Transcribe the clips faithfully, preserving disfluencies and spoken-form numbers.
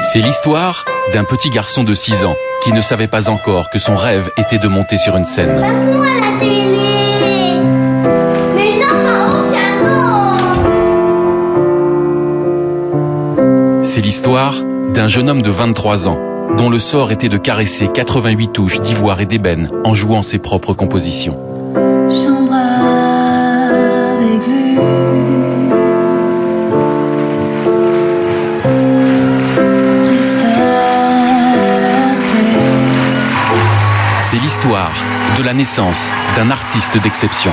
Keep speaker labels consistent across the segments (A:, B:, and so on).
A: C'est l'histoire d'un petit garçon de six ans qui ne savait pas encore que son rêve était de monter sur une scène.
B: Passe-moi la télé. Mais non, pas au piano.
A: C'est l'histoire d'un jeune homme de vingt-trois ans dont le sort était de caresser quatre-vingt-huit touches d'ivoire et d'ébène en jouant ses propres compositions.
B: Chambre avec vue.
A: C'est l'histoire de la naissance d'un artiste d'exception.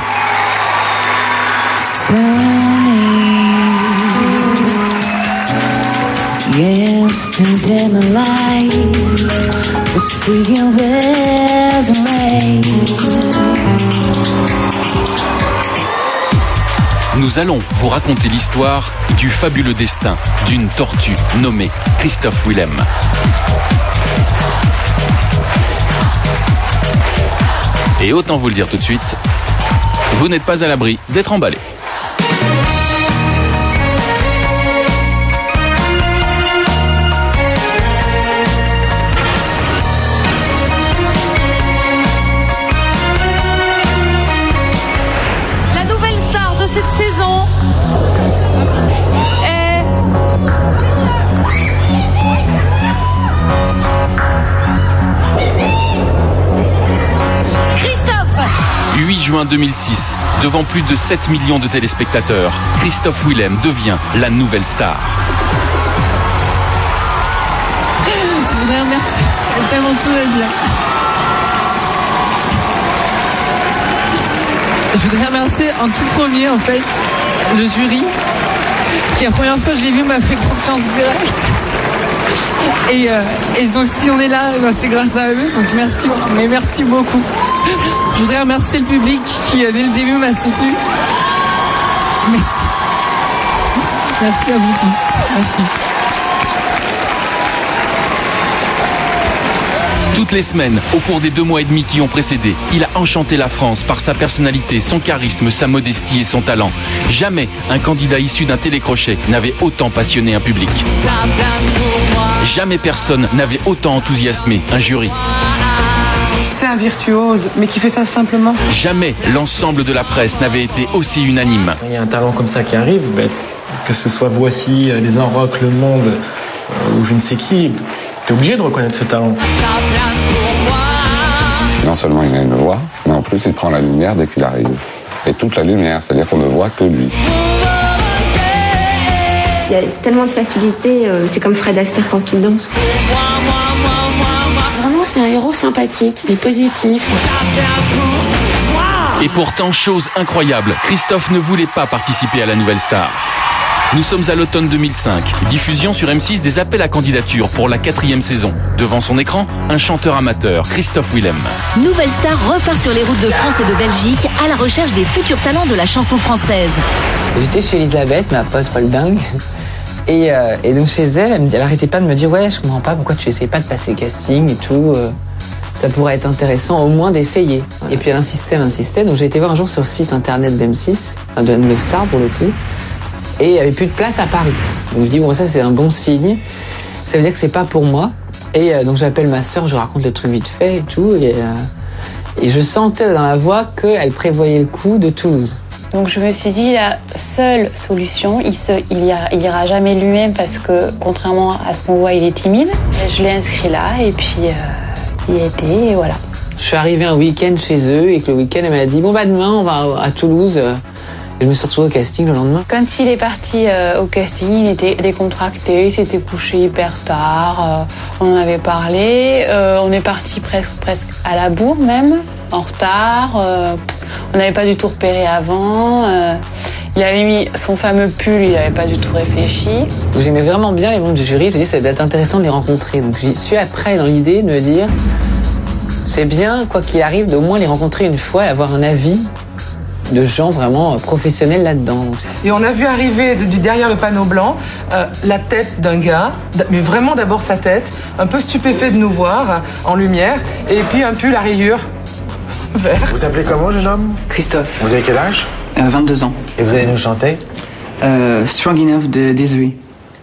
B: Yesterday my life was filled with rain.
A: Nous allons vous raconter l'histoire du fabuleux destin d'une tortue nommée Christophe Willem. Et autant vous le dire tout de suite, vous n'êtes pas à l'abri d'être emballé.
C: La nouvelle star de cette saison est
A: huit juin deux mille six, devant plus de sept millions de téléspectateurs, Christophe Willem devient la nouvelle star.
D: Je voudrais remercier, il y a tellement de choses à dire. Je voudrais remercier en tout premier, en fait, le jury, qui la première fois que je l'ai vu m'a fait confiance directe. Et, euh, et donc si on est là, c'est grâce à eux, donc merci, mais merci beaucoup. Je voudrais remercier le public qui, dès le début, m'a soutenu. Merci. Merci à vous tous. Merci.
A: Toutes les semaines, au cours des deux mois et demi qui ont précédé, il a enchanté la France par sa personnalité, son charisme, sa modestie et son talent. Jamais un candidat issu d'un télécrochet n'avait autant passionné un public. Jamais personne n'avait autant enthousiasmé un jury.
E: C'est un virtuose, mais qui fait ça simplement.
A: Jamais l'ensemble de la presse n'avait été aussi unanime.
F: Quand il y a un talent comme ça qui arrive, ben, que ce soit Voici, Les Un Rock, Le Monde euh, ou je ne sais qui, t'es obligé de reconnaître ce talent.
G: Non seulement il a une voix, mais en plus il prend la lumière dès qu'il arrive. Et toute la lumière, c'est-à-dire qu'on ne voit que lui.
H: Il y a tellement de facilité, c'est comme Fred Astaire quand il danse. Vraiment, c'est un héros sympathique, il est positif.
A: Et pourtant, chose incroyable, Christophe ne voulait pas participer à la Nouvelle Star. Nous sommes à l'automne deux mille cinq, diffusion sur M six des appels à candidature pour la quatrième saison. Devant son écran, un chanteur amateur, Christophe Willem.
I: Nouvelle Star repart sur les routes de France et de Belgique à la recherche des futurs talents de la chanson française.
D: J'étais chez Elisabeth, ma pote folle dingue. Et, euh, et donc chez elle, elle, me dit, elle arrêtait pas de me dire « Ouais, je comprends pas pourquoi tu essayes pas de passer casting et tout. Euh, ça pourrait être intéressant au moins d'essayer. » Et puis elle insistait, elle insistait. Donc j'ai été voir un jour sur le site internet d'M six, enfin de la Nouvelle Star pour le coup. Et il n'y avait plus de place à Paris. Donc je dis « Bon, ça c'est un bon signe. Ça veut dire que c'est pas pour moi. » Et euh, donc j'appelle ma sœur, je raconte le truc vite fait et tout. Et, euh, et je sentais dans la voix qu'elle prévoyait le coup de Toulouse.
H: Donc je me suis dit, la seule solution, il se, il ira, il ira jamais lui-même parce que, contrairement à ce qu'on voit, il est timide. Je l'ai inscrit là et puis euh, il y a été et voilà.
D: Je suis arrivée un week-end chez eux et que le week-end, elle m'a dit, bon bah demain, on va à Toulouse. Et je me suis retrouvée au casting le lendemain.
H: Quand il est parti euh, au casting, il était décontracté, il s'était couché hyper tard, euh, on en avait parlé. Euh, on est parti presque, presque à la bourre même, en retard. Euh, on n'avait pas du tout repéré avant. Euh, il avait mis son fameux pull, il n'avait pas du tout réfléchi.
D: Donc j'aimais vraiment bien les membres du jury, je me dis ça va être intéressant de les rencontrer. Donc j'y suis après dans l'idée de me dire, c'est bien, quoi qu'il arrive, d'au moins les rencontrer une fois et avoir un avis de gens vraiment professionnels là-dedans.
E: Et on a vu arriver de, de derrière le panneau blanc euh, la tête d'un gars, mais vraiment d'abord sa tête, un peu stupéfait de nous voir en lumière, et puis un pull à rayures vert.
J: Vous appelez comment, jeune homme?
D: Christophe.
J: Vous avez quel âge?
D: euh, vingt-deux ans.
J: Et vous allez nous chanter?
D: euh, Strong Enough de Desiree.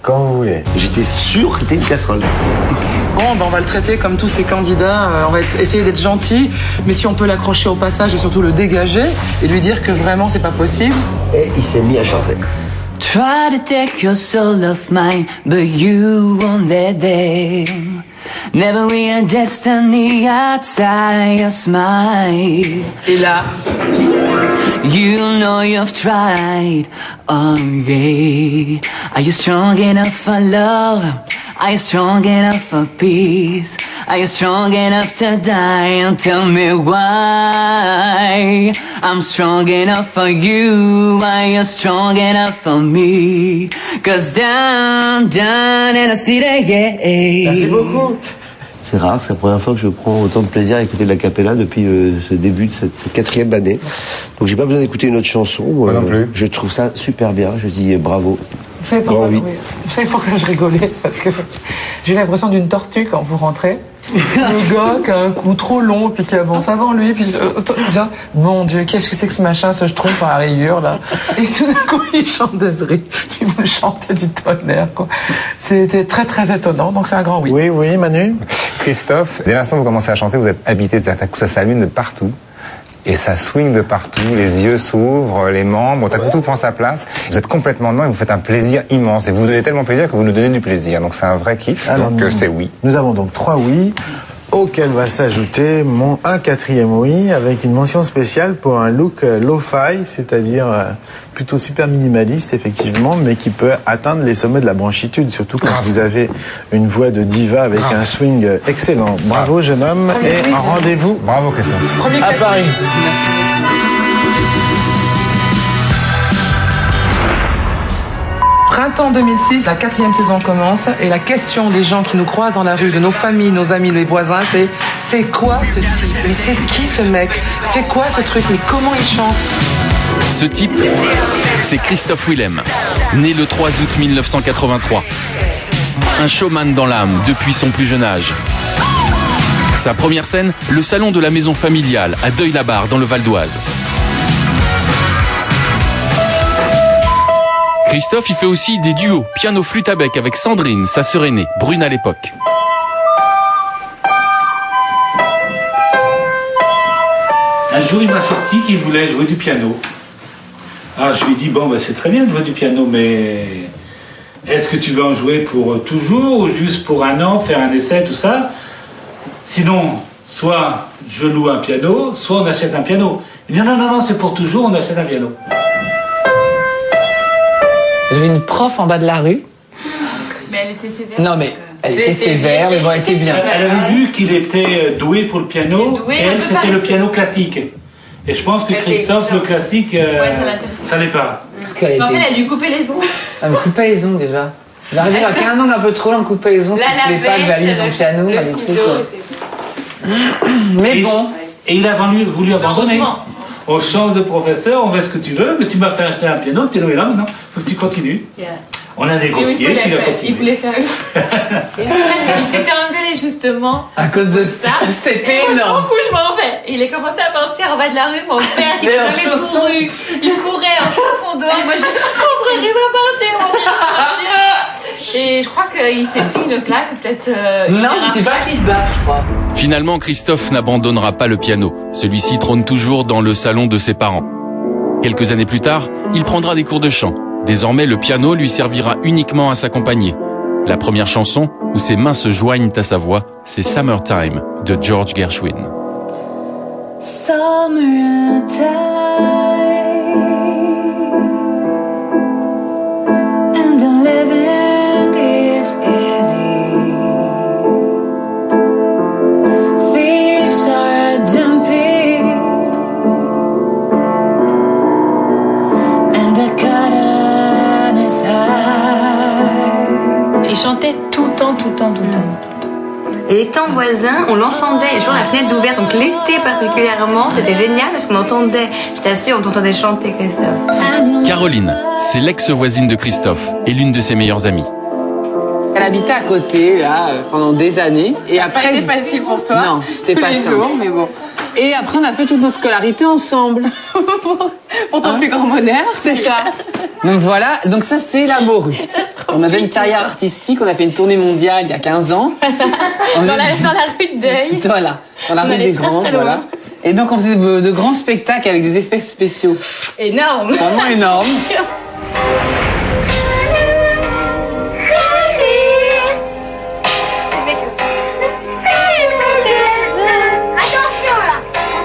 J: Quand vous voulez.
K: J'étais sûr que c'était une casserole.
E: Bon, ben on va le traiter comme tous ces candidats. Euh, on va être- essayer d'être gentil, mais si on peut l'accrocher au passage et surtout le dégager et lui dire que vraiment c'est pas possible.
K: Et il s'est mis à chanter.
L: Try to take your soul of mine, but you won't let them. Never real destiny outside your smile.
E: Et là,
L: you know you've tried. Oh yeah. Are you strong enough for love? Are you strong enough for peace? Are you strong enough to die? And tell me why. I'm strong enough for you. Are you strong enough for me? Cause down, down in the city, yeah.
K: Merci beaucoup. C'est rare, c'est la première fois que je prends autant de plaisir à écouter de la cappella depuis euh, ce début de cette quatrième année. Donc j'ai pas besoin d'écouter une autre chanson.
J: Moi non plus.
K: Je trouve ça super bien. Je dis bravo.
E: vous savez pourquoi,
K: Bon, oui.
E: oui. Vous savez pourquoi je rigolais? Parce que j'ai l'impression d'une tortue quand vous rentrez. Le gars qui a un cou trop long, puis qui avance avant lui, puis euh, genre, mon Dieu, qu'est-ce que c'est que ce machin, ce schtroumpf à rayures, là? Et tout d'un coup, il chante Desiree, puis vous le chantez du tonnerre, quoi. C'était très, très étonnant, donc c'est un grand oui.
J: Oui, oui, Manu. Christophe, dès l'instant où vous commencez à chanter, vous êtes habité, d'un coup ça s'allume de partout. Et ça swing de partout, les yeux s'ouvrent, les membres, tout à coup tout prend sa place. Vous êtes complètement dedans et vous faites un plaisir immense. Et vous donnez tellement plaisir que vous nous donnez du plaisir. Donc c'est un vrai kiff, Alors, donc
K: Ah
J: euh,
K: mm.
J: c'est oui.
K: Nous avons donc trois oui, auquel va s'ajouter mon un quatrième oui, avec une mention spéciale pour un look euh, lo-fi, c'est-à-dire euh, plutôt super minimaliste, effectivement, mais qui peut atteindre les sommets de la branchitude, surtout quand vous avez une voix de diva avec un swing euh, excellent. Bravo, jeune homme, et un rendez-vous
J: Bravo, Christophe.
E: Premier
K: à
E: classique.
K: Paris.
E: Printemps deux mille six, la quatrième saison commence et la question des gens qui nous croisent dans la rue, de nos familles, nos amis, les voisins, c'est c'est quoi ce type? Mais c'est qui ce mec? C'est quoi ce truc? Mais comment il chante?
A: Ce type, c'est Christophe Willem, né le trois août mille neuf cent quatre-vingt-trois. Un showman dans l'âme depuis son plus jeune âge. Sa première scène, le salon de la maison familiale à Deuil-la-Barre dans le Val d'Oise. Christophe y fait aussi des duos piano-flûte à bec avec Sandrine, sa sœur aînée, brune à l'époque.
M: Un jour, il m'a sorti qu'il voulait jouer du piano. Alors je lui ai dit, bon, ben, c'est très bien de jouer du piano, mais est-ce que tu veux en jouer pour toujours ou juste pour un an, faire un essai, tout ça? Sinon, soit je loue un piano, soit on achète un piano. Il dit, non, non, non, c'est pour toujours, on achète un piano.
D: J'avais une prof en bas de la rue.
H: Mais elle était sévère.
D: Non, mais elle était sévère, mais bon, elle était bien.
M: Elle avait vu qu'il était doué pour le piano,
H: doué,
M: et
H: un
M: elle,
H: peu
M: c'était
H: pareil.
M: le piano classique. Et je pense que
H: Elle était
M: Christophe,
H: super.
M: le classique, euh,
H: Ouais, ça l'intéressait.
M: ça l'est pas.
D: Parce qu'elle
H: En fait,
D: était...
H: elle lui coupait les ongles.
D: Elle me coupait les ongles déjà. J'arrivais
H: Elle
D: avec
H: se-
D: un ongle un peu trop long, elle me coupait les ongles,
H: La
D: parce qu'elle voulait pas que j'allume son piano,
H: le
D: enfin, des trucs,
H: ciseau,
D: quoi.
H: c'est-
D: Mais
M: Et-
D: bon,
M: Et il a voulu, voulu abandonner.
H: Heureusement.
M: On change de professeur, on fait ce que tu veux, mais tu m'as fait acheter un piano, le piano est là maintenant, faut que tu continues.
H: Yeah.
M: On a
H: Et
M: négocié,
H: il
M: puis
H: voulait
M: il a
H: faire.
M: continué.
H: Il voulait faire. Et il s'était engueulé justement.
D: à cause de ça, c'était
H: Et moi, je m'en
D: énorme.
H: fous, je m'en vais. Et il a commencé à partir en bas de la rue, mon père qui
D: Mais
H: n'a
D: en
H: jamais
D: chaussons.
H: couru. Il courait en chaussons dehors. Et moi, je dis, mon frère, il va partir, mon frère, il va partir. Et je crois qu'il s'est pris une claque, peut-être. euh, une
D: Non,
H: heure
D: tu t'es pas
H: après.
D: pris de baffe, je crois.
A: Finalement, Christophe n'abandonnera pas le piano. Celui-ci trône toujours dans le salon de ses parents. Quelques années plus tard, il prendra des cours de chant. Désormais, le piano lui servira uniquement à s'accompagner. La première chanson, où ses mains se joignent à sa voix, c'est Summertime de George Gershwin.
L: Summertime, and the living is easy. Fish are jumping, and the cotton is high.
H: Il chantait tout le temps, tout le temps, tout le temps.
N: Et étant voisin, on l'entendait, il y a toujours la fenêtre ouverte, donc l'été particulièrement, c'était génial parce qu'on entendait, je t'assure, on t'entendait chanter, Christophe.
A: Caroline, c'est l'ex-voisine de Christophe et l'une de ses meilleures amies.
D: Elle habitait à côté, là, euh, pendant des années. Et après,
O: Pas été facile pour toi.
D: non, c'était
O: tous
D: pas
O: les
D: simple.
O: jours, mais bon.
D: Et après, on a fait toute notre scolarité ensemble.
O: pour, pour ton
D: Hein
O: plus grand bonheur.
D: C'est ça. Donc voilà, donc ça, c'est la morue.
O: C'est trop
D: On a fait une carrière artistique, on a fait une tournée mondiale il y a quinze ans.
N: Dans, la, dans la rue de Deuil.
D: Voilà, dans la
N: On
D: rue
N: allait
D: des
N: très,
D: Granges,
N: très loin.
D: voilà. Et donc on faisait de, de grands spectacles avec des effets spéciaux.
N: Énorme.
D: Vraiment énorme.
B: Attention là.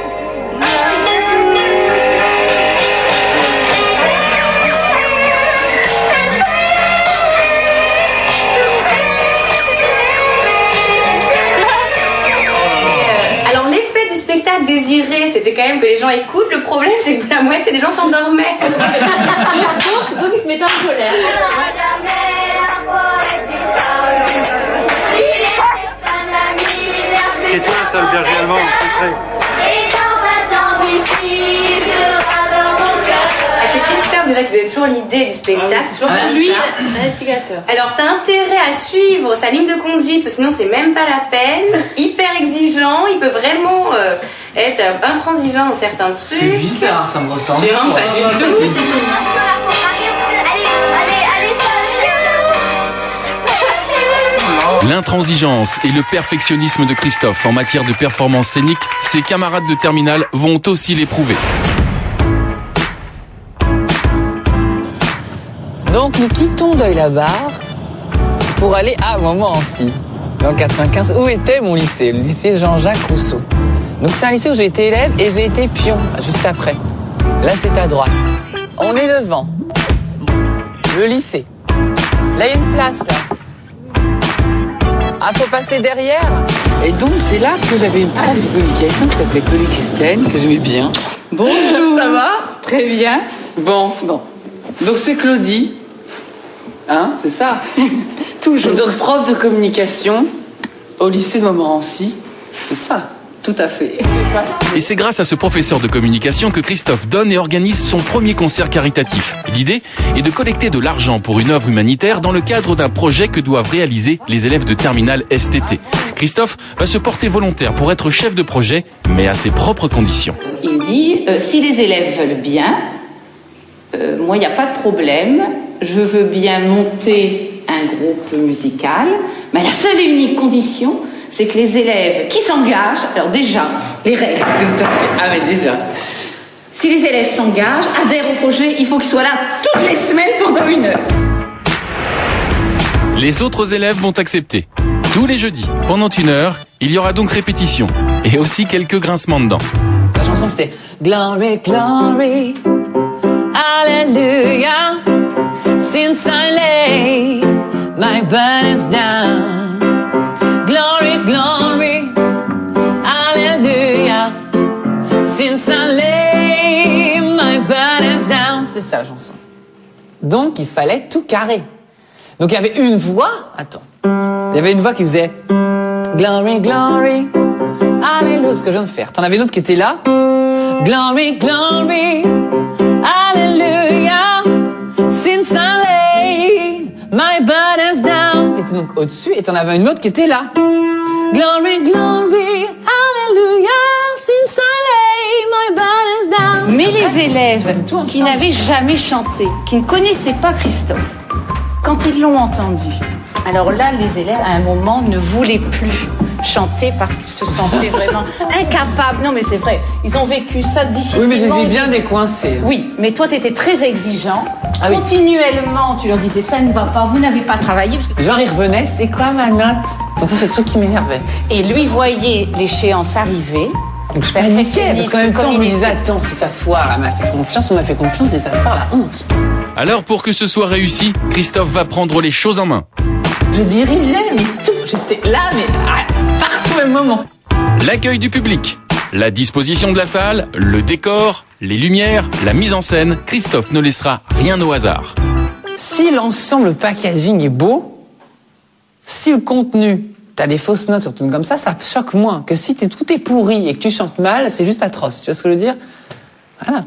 N: Alors l'effet du spectacle désiré, c'était quand même que les gens écoutent. Le problème, c'est que la moitié des gens s'endormaient. donc, donc ils se mettaient en colère.
O: Et toi, seul berger allemand, secret.
N: Ah, c'est Christophe déjà qui donne toujours l'idée du spectacle. C'est toujours
H: Ah,
N: comme
H: lui,
N: ça.
H: l'instigateur.
N: Alors t'as intérêt à suivre sa ligne de conduite, sinon c'est même pas la peine. Hyper exigeant, il peut vraiment euh, être intransigeant dans certains trucs.
D: C'est bizarre, ça me ressemble.
N: C'est vraiment pas du tout.
A: L'intransigeance et le perfectionnisme de Christophe en matière de performance scénique, ses camarades de terminale vont aussi l'éprouver.
D: Donc nous quittons Deuil-la-Barre pour aller à Montmorency, dans le quatre-vingt-quinze, où était mon lycée, le lycée Jean-Jacques Rousseau. Donc c'est un lycée où j'ai été élève et j'ai été pion, juste après. Là c'est à droite. On est devant le lycée. Là il y a une place, là. Ah, faut passer derrière. Et donc c'est là que j'avais une prof de communication qui s'appelait Claudie Christiane, que j'aimais bien. Bonjour. Ça va? Très bien. Bon, bon. Donc c'est Claudie. Hein, c'est ça. Toujours. Donc prof de communication au lycée de Montmorency. C'est ça. Tout à fait.
A: Et c'est grâce à ce professeur de communication que Christophe donne et organise son premier concert caritatif. L'idée est de collecter de l'argent pour une œuvre humanitaire dans le cadre d'un projet que doivent réaliser les élèves de terminale S T T. Christophe va se porter volontaire pour être chef de projet, mais à ses propres conditions.
P: Il me dit, euh, si les élèves veulent bien, euh, moi il n'y a pas de problème, je veux bien monter un groupe musical, mais à la seule et unique condition, c'est que les élèves qui s'engagent, alors déjà, les règles.
D: Tout à fait. Ah mais déjà.
P: Si les élèves s'engagent, adhèrent au projet, il faut qu'ils soient là toutes les semaines pendant une heure.
A: Les autres élèves vont accepter. Tous les jeudis, pendant une heure, il y aura donc répétition. Et aussi quelques grincements de dents.
D: La chanson c'était Glory, glory, hallelujah, since I lay my burdens down. Glory, glory, hallelujah, since I lay my burdens down. C'était ça la chanson. Donc il fallait tout carrer. Donc il y avait une voix, attends, il y avait une voix qui faisait Glory, glory, hallelujah, ce que je viens de faire. T'en avais une autre qui était là. Glory, glory, hallelujah, since I lay my burdens down. Qui était donc au-dessus, et t'en avais une autre qui était là. Glory, glory, hallelujah, since I lay my burdens down.
P: Mais les élèves qui n'avaient jamais chanté, qui ne connaissaient pas Christophe, quand ils l'ont entendu, alors là, les élèves, à un moment, ne voulaient plus chanter parce qu'ils se sentaient vraiment incapables. Non, mais c'est vrai, ils ont vécu ça difficilement.
D: Oui, mais je les ai bien décoincés.
P: Oui, mais toi, tu étais très exigeant.
D: Ah oui.
P: Continuellement, tu leur disais, ça ne va pas, vous n'avez pas travaillé.
D: Genre, ils revenaient, c'est quoi ma note? Donc ça, c'est le truc qui m'énervait.
P: Et lui voyait l'échéance arriver.
D: Donc je paniquais, parce qu'en même temps, on me disait, attends, c'est sa foire, elle m'a fait confiance, on m'a fait confiance, c'est sa foire, la honte.
A: Alors pour que ce soit réussi, Christophe va prendre les choses en main.
D: Je dirigeais, mais tout, j'étais là, mais ah, partout au même moment.
A: L'accueil du public, la disposition de la salle, le décor, les lumières, la mise en scène, Christophe ne laissera rien au hasard.
D: Si l'ensemble, le packaging est beau, si le contenu, t'as des fausses notes, surtout comme ça, ça choque moins que si t'es, tout est pourri et que tu chantes mal, c'est juste atroce. Tu vois ce que je veux dire? Voilà.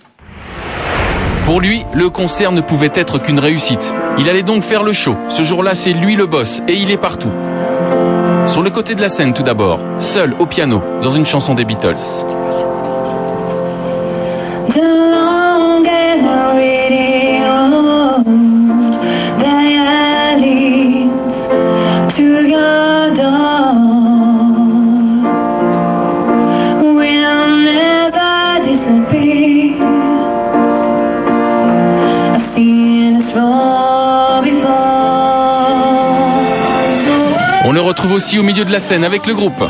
A: Pour lui, le concert ne pouvait être qu'une réussite. Il allait donc faire le show. Ce jour-là, c'est lui le boss et il est partout. Sur le côté de la scène tout d'abord, seul au piano, dans une chanson des Beatles.
B: The long and weary road that I
A: On le retrouve aussi au milieu de la scène avec le groupe.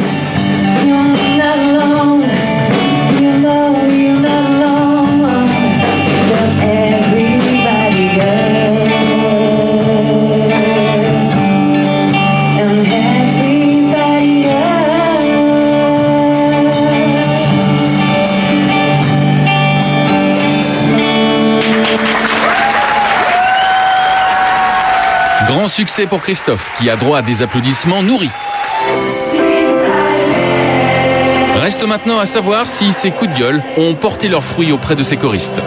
A: Grand succès pour Christophe, qui a droit à des applaudissements nourris. Reste maintenant à savoir si ces coups de gueule ont porté leurs fruits auprès de ses choristes.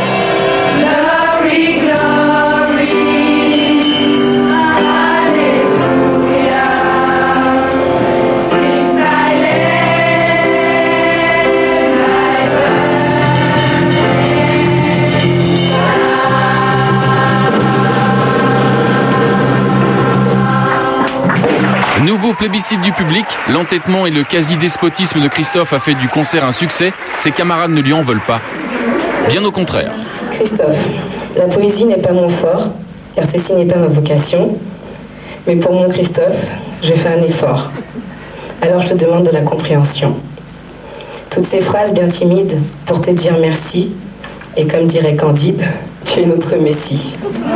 A: Nouveau plébiscite du public, l'entêtement et le quasi-despotisme de Christophe a fait du concert un succès, ses camarades ne lui en veulent pas. Bien au contraire.
Q: Christophe, la poésie n'est pas mon fort, car ceci n'est pas ma vocation, mais pour mon Christophe, je fais un effort. Alors je te demande de la compréhension. Toutes ces phrases bien timides pour te dire merci, et comme dirait Candide, tu es notre Messie.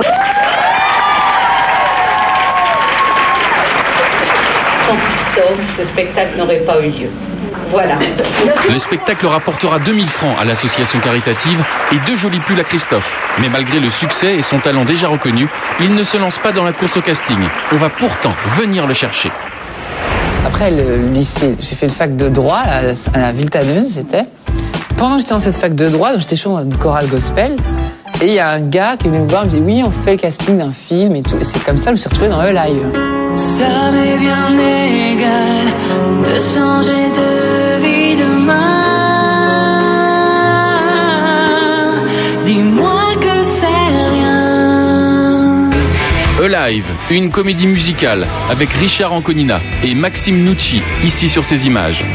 P: Sans Christophe, ce spectacle n'aurait pas eu lieu. Voilà.
A: Le spectacle rapportera deux mille francs à l'association caritative et deux jolis pulls à Christophe. Mais malgré le succès et son talent déjà reconnu, il ne se lance pas dans la course au casting. On va pourtant venir le chercher.
D: Après le lycée, j'ai fait une fac de droit à la Villetaneuse, c'était. Pendant que j'étais dans cette fac de droit, j'étais toujours dans une chorale gospel. Et il y a un gars qui est venu me voir, il me dit oui, on fait le casting d'un film et tout. Et c'est comme ça que je me suis retrouvée dans E-Live.
L: Ça m'est bien égal de changer de vie demain. Dis-moi que c'est rien.
A: E-Live, une comédie musicale avec Richard Anconina et Maxime Nucci, ici sur ces images.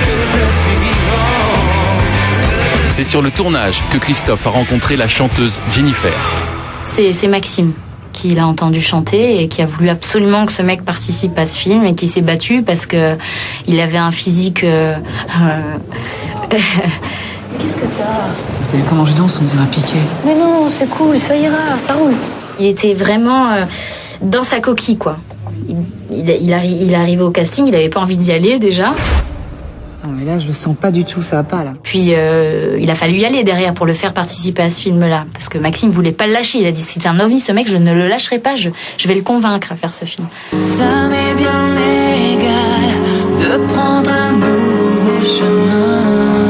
A: C'est sur le tournage que Christophe a rencontré la chanteuse Jennifer.
N: C'est, c'est Maxime qui l'a entendu chanter et qui a voulu absolument que ce mec participe à ce film et qui s'est battu parce que il avait un physique. Euh, euh... Qu'est-ce que t'as ?
D: T'as vu comment je danse, on dirait un piqué.
N: Mais non, c'est cool, ça ira, ça roule. Il était vraiment euh, dans sa coquille, quoi. Il, il, il, arri- il est arrivé au casting, il avait pas envie d'y aller déjà.
D: Non mais là je le sens pas du tout, ça va pas là.
N: Puis euh, il a fallu y aller derrière pour le faire participer à ce film-là. Parce que Maxime voulait pas le lâcher. Il a dit c'est un ovni ce mec, je ne le lâcherai pas, je, je vais le convaincre à faire ce film.
L: Ça m'est bien égal de prendre un nouveau chemin.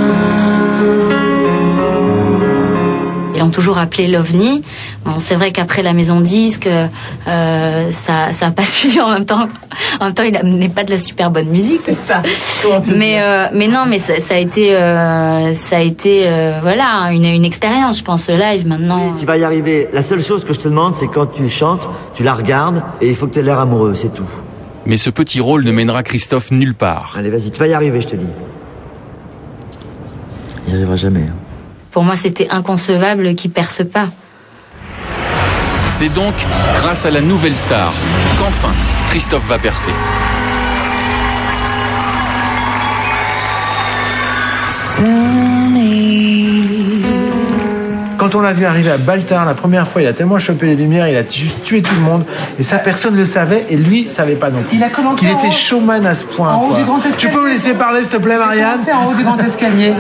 N: Ils l'ont toujours appelé l'ovni. Bon, c'est vrai qu'après la maison disque, euh, ça, ça a pas suivi en même temps. En même temps, il amenait pas de la super bonne musique.
E: C'est ça.
N: Mais, euh, mais non, mais ça, ça a été, euh, ça a été, euh, voilà, une, une expérience, je pense, live maintenant.
R: Tu vas y arriver. La seule chose que je te demande, c'est quand tu chantes, tu la regardes et il faut que tu aies l'air amoureux, c'est tout.
A: Mais ce petit rôle ne mènera Christophe nulle part.
R: Allez, vas-y, tu vas y arriver, je te dis. Il n'y arrivera jamais. Hein.
N: Pour moi, c'était inconcevable qu'il perce pas.
A: C'est donc grâce à la nouvelle star qu'enfin Christophe va percer.
K: Quand on l'a vu arriver à Baltar la première fois, il a tellement chopé les lumières, il a juste tué tout le monde. Et ça, personne ne le savait et lui savait pas non plus.
E: Il a commencé
K: Qu'il était
E: haut,
K: showman à ce point.
E: en haut
K: Quoi.
E: du grand escalier.
K: Tu peux me laisser parler, s'il te plaît, Marianne ?
E: C'est en haut du grand escalier.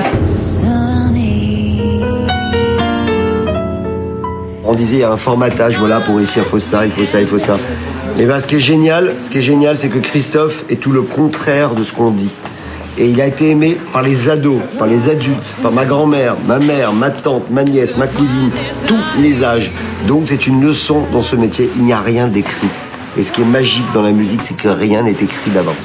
R: On disait il y a un formatage, voilà, pour réussir, il faut ça, il faut ça, il faut ça. Et ben ce qui est génial, ce qui est génial, c'est que Christophe est tout le contraire de ce qu'on dit. Et il a été aimé par les ados, par les adultes, par ma grand-mère, ma mère, ma tante, ma nièce, ma cousine, tous les âges. Donc c'est une leçon dans ce métier, il n'y a rien d'écrit. Et ce qui est magique dans la musique, c'est que rien n'est écrit d'avance.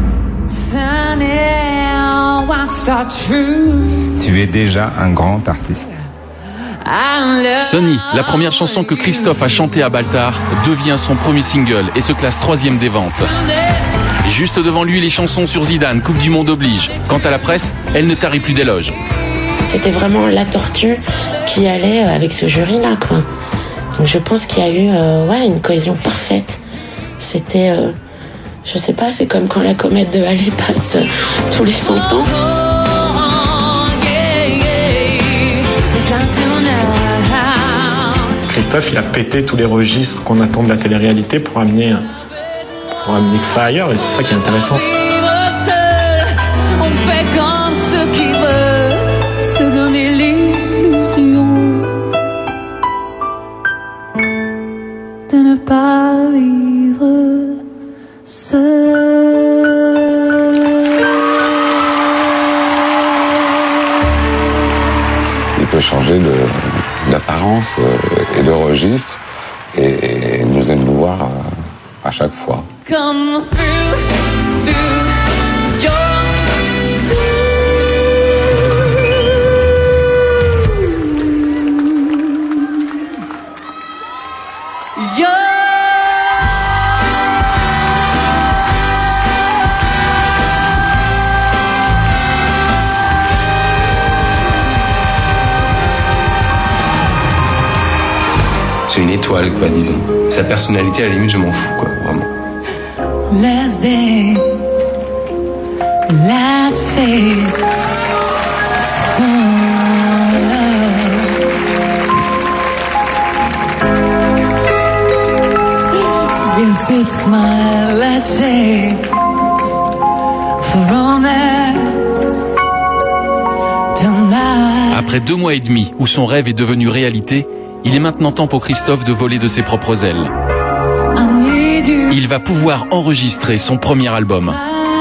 J: Tu es déjà un grand artiste.
A: Sonny, la première chanson que Christophe a chantée à Baltar, devient son premier single et se classe troisième des ventes. Juste devant lui, les chansons sur Zidane, Coupe du Monde oblige. Quant à la presse, elle ne tarit plus d'éloges.
S: C'était vraiment la tortue qui allait avec ce jury-là, quoi. Donc je pense qu'il y a eu euh, ouais, une cohésion parfaite. C'était... Euh Je sais pas, c'est comme quand la comète de Halley passe tous les cent ans.
F: Christophe, il a pété tous les registres qu'on attend de la télé-réalité pour amener, pour amener ça ailleurs, et c'est ça qui est intéressant.
L: On fait comme ceux qui veulent se donner l'illusion de ne pas vivre seul.
G: Il peut changer de, d'apparence et de registre, et, et nous émouvoir à, à chaque fois.
L: Come through, through your
T: C'est une étoile, quoi, disons. Sa personnalité, à la limite, je m'en fous, quoi, vraiment.
L: Let's dance, let's dance for love. Yes, it's my let's dance for romance tonight.
A: Après deux mois et demi où son rêve est devenu réalité, il est maintenant temps pour Christophe de voler de ses propres ailes. Il va pouvoir enregistrer son premier album.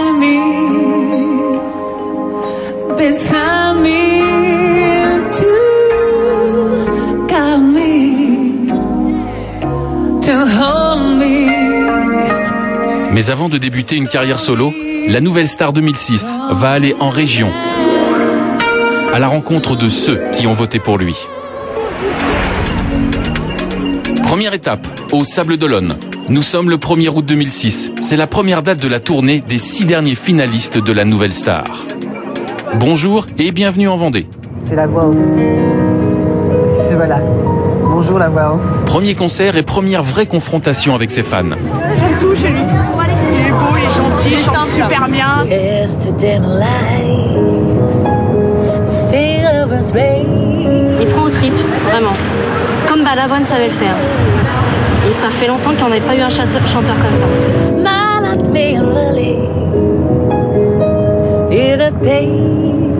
A: Mais avant de débuter une carrière solo, la Nouvelle Star deux mille six va aller en région, à la rencontre de ceux qui ont voté pour lui. Première étape, au Sables d'Olonne. Nous sommes le premier août deux mille six. C'est la première date de la tournée des six derniers finalistes de la Nouvelle Star. Bonjour et bienvenue en Vendée.
D: C'est la voix off. C'est voilà. Bonjour la voix off.
A: Premier concert et première vraie confrontation avec ses fans.
C: J'aime tout chez lui. Il est beau, il est gentil, il chante super bien.
N: Il prend au trip, vraiment. Comme Balavoine savait le faire. Et ça fait longtemps qu'on n'avait pas eu un chanteur, chanteur comme ça. Smile at me, Lily. In a pain.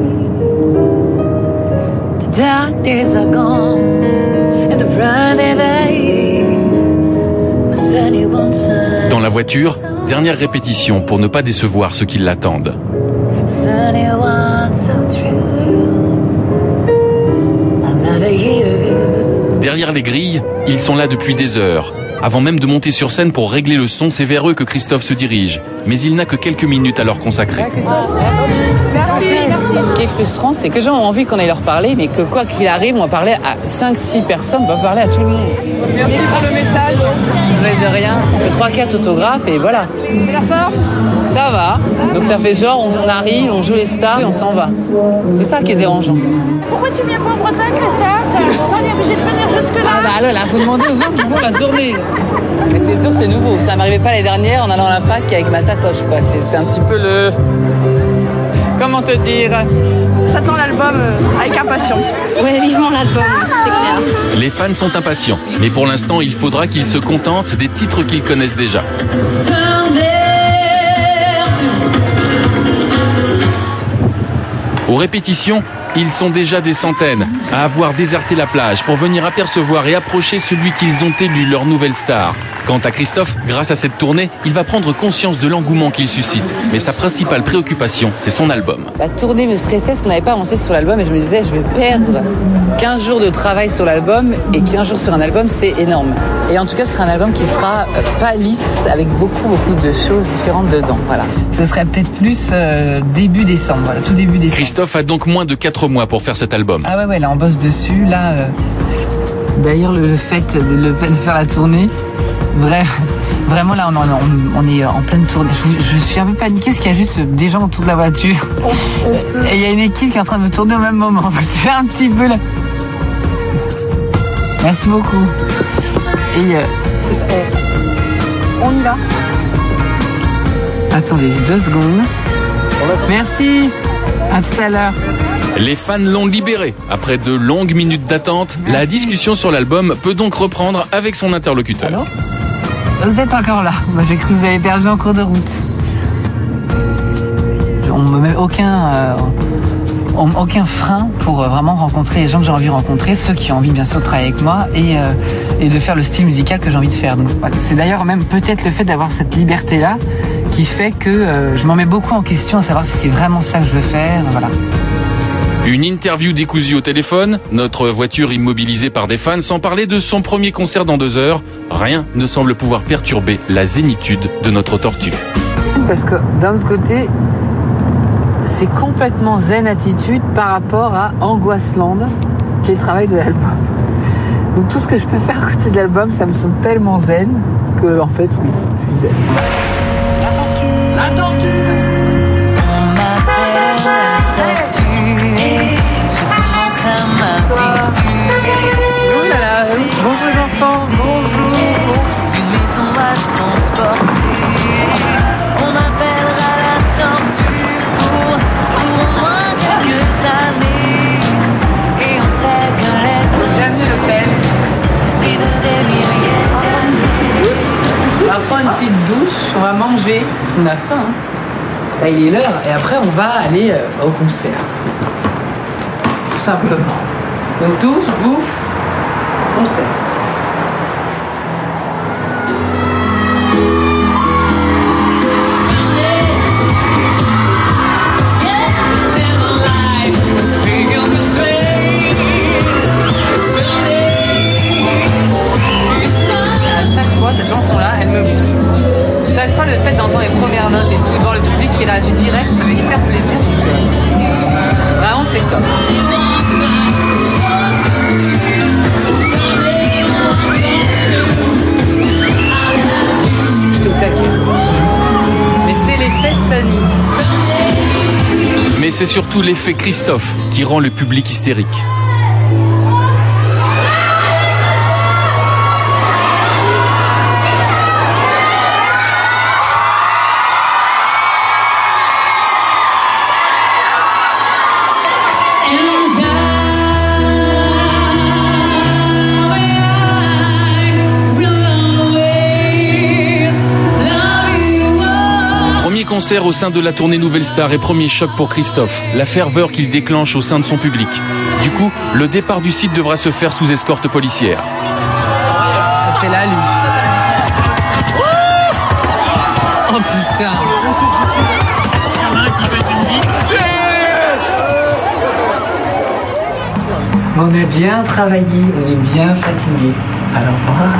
N: The dark days are gone. And the bright day.
A: Dans la voiture, dernière répétition pour ne pas décevoir ceux qui l'attendent. Derrière les grilles, ils sont là depuis des heures. Avant même de monter sur scène pour régler le son, c'est vers eux que Christophe se dirige. Mais il n'a que quelques minutes à leur consacrer.
D: Ce qui est frustrant, c'est que les gens ont envie qu'on aille leur parler, mais que quoi qu'il arrive, on va parler à cinq six personnes, on va parler à tout le monde.
C: Merci pour le message.
D: De rien, on fait trois quatre autographes et voilà.
C: C'est la forme?
D: Ça va. Donc ça fait genre, on arrive, on joue les stars et on s'en va. C'est ça qui est dérangeant.
C: Pourquoi tu viens pas en Bretagne, Christophe? On est obligé de venir jusque-là.
D: Ah bah alors là, faut demander aux autres qui font la tournée. Mais c'est sûr, c'est nouveau. Ça m'arrivait pas l'année dernière en allant à la fac avec ma sacoche, quoi. C'est un petit peu le... Comment te dire?
C: J'attends l'album avec impatience.
N: Ouais, vivement l'album, c'est clair.
A: Les fans sont impatients, mais pour l'instant, il faudra qu'ils se contentent des titres qu'ils connaissent déjà. Aux répétitions, ils sont déjà des centaines à avoir déserté la plage pour venir apercevoir et approcher celui qu'ils ont élu leur nouvelle star. Quant à Christophe, grâce à cette tournée, il va prendre conscience de l'engouement qu'il suscite. Mais sa principale préoccupation, c'est son album.
D: La tournée me stressait parce qu'on n'avait pas avancé sur l'album et je me disais, je vais perdre quinze jours de travail sur l'album et quinze jours sur un album, c'est énorme. Et en tout cas, ce sera un album qui sera pas lisse avec beaucoup, beaucoup de choses différentes dedans. Voilà. Ce serait peut-être plus euh, début décembre, voilà, tout début décembre.
A: Christophe a donc moins de quatre mois pour faire cet album.
D: Ah ouais, ouais, là, on bosse dessus. Là, euh... d'ailleurs, le, le, fait de, le fait de faire la tournée, vrai, vraiment, là, on, on, on est en pleine tournée. Je, je suis un peu paniquée parce qu'il y a juste des gens autour de la voiture. Et il y a une équipe qui est en train de tourner au même moment. C'est un petit peu là. Merci beaucoup. Et euh,
C: on y va.
D: Attendez, deux secondes. Merci. À tout à l'heure.
A: Les fans l'ont libéré. Après de longues minutes d'attente, la discussion sur l'album peut donc reprendre avec son interlocuteur.
D: Allô ? Vous êtes encore là. Moi, j'ai cru que vous avez perdu en cours de route. On ne me met aucun, euh, aucun frein pour euh, vraiment rencontrer les gens que j'ai envie de rencontrer, ceux qui ont envie bien sûr de travailler avec moi et, euh, et de faire le style musical que j'ai envie de faire. Donc, c'est d'ailleurs même peut-être le fait d'avoir cette liberté-là qui fait que euh, je m'en mets beaucoup en question à savoir si c'est vraiment ça que je veux faire. Voilà.
A: Une interview décousue au téléphone, notre voiture immobilisée par des fans, sans parler de son premier concert dans deux heures. Rien ne semble pouvoir perturber la zénitude de notre tortue.
D: Parce que d'un autre côté, c'est complètement zen attitude par rapport à Angoisseland, qui est le travail de l'album. Donc tout ce que je peux faire à côté de l'album, ça me semble tellement zen que en fait, oui, je suis zen.
L: La tortue, la tortue. On m'appelle la tortue. Je commence à m'habituer.
D: Oh là là, bonjour les enfants, bonjour.
L: D'une maison à transporter. On m'appellera la tortue pour, pour au moins quelques années. Et on sait que les tortues.
D: Bienvenue l'hôtel.
L: Vivent des milliers d'années.
D: On va prendre une petite douche, on va manger. On a faim. Hein. Là, il est l'heure et après on va aller euh, au concert. Tout simplement. Donc douche, bouffe, concert. À chaque fois, cette chanson-là, elle me booste. Chaque fois, le fait d'entendre les premières notes et tout, devant le public qui réagit direct, ça me fait hyper plaisir. Vraiment, c'est top. Je te taquine. Mais c'est l'effet Sunny.
A: Mais c'est surtout l'effet Christophe qui rend le public hystérique. Concert au sein de la tournée Nouvelle Star et premier choc pour Christophe, la ferveur qu'il déclenche au sein de son public. Du coup, le départ du site devra se faire sous escorte policière.
D: C'est là, lui. Oh putain. On a bien travaillé, on est bien fatigué. Alors, voilà.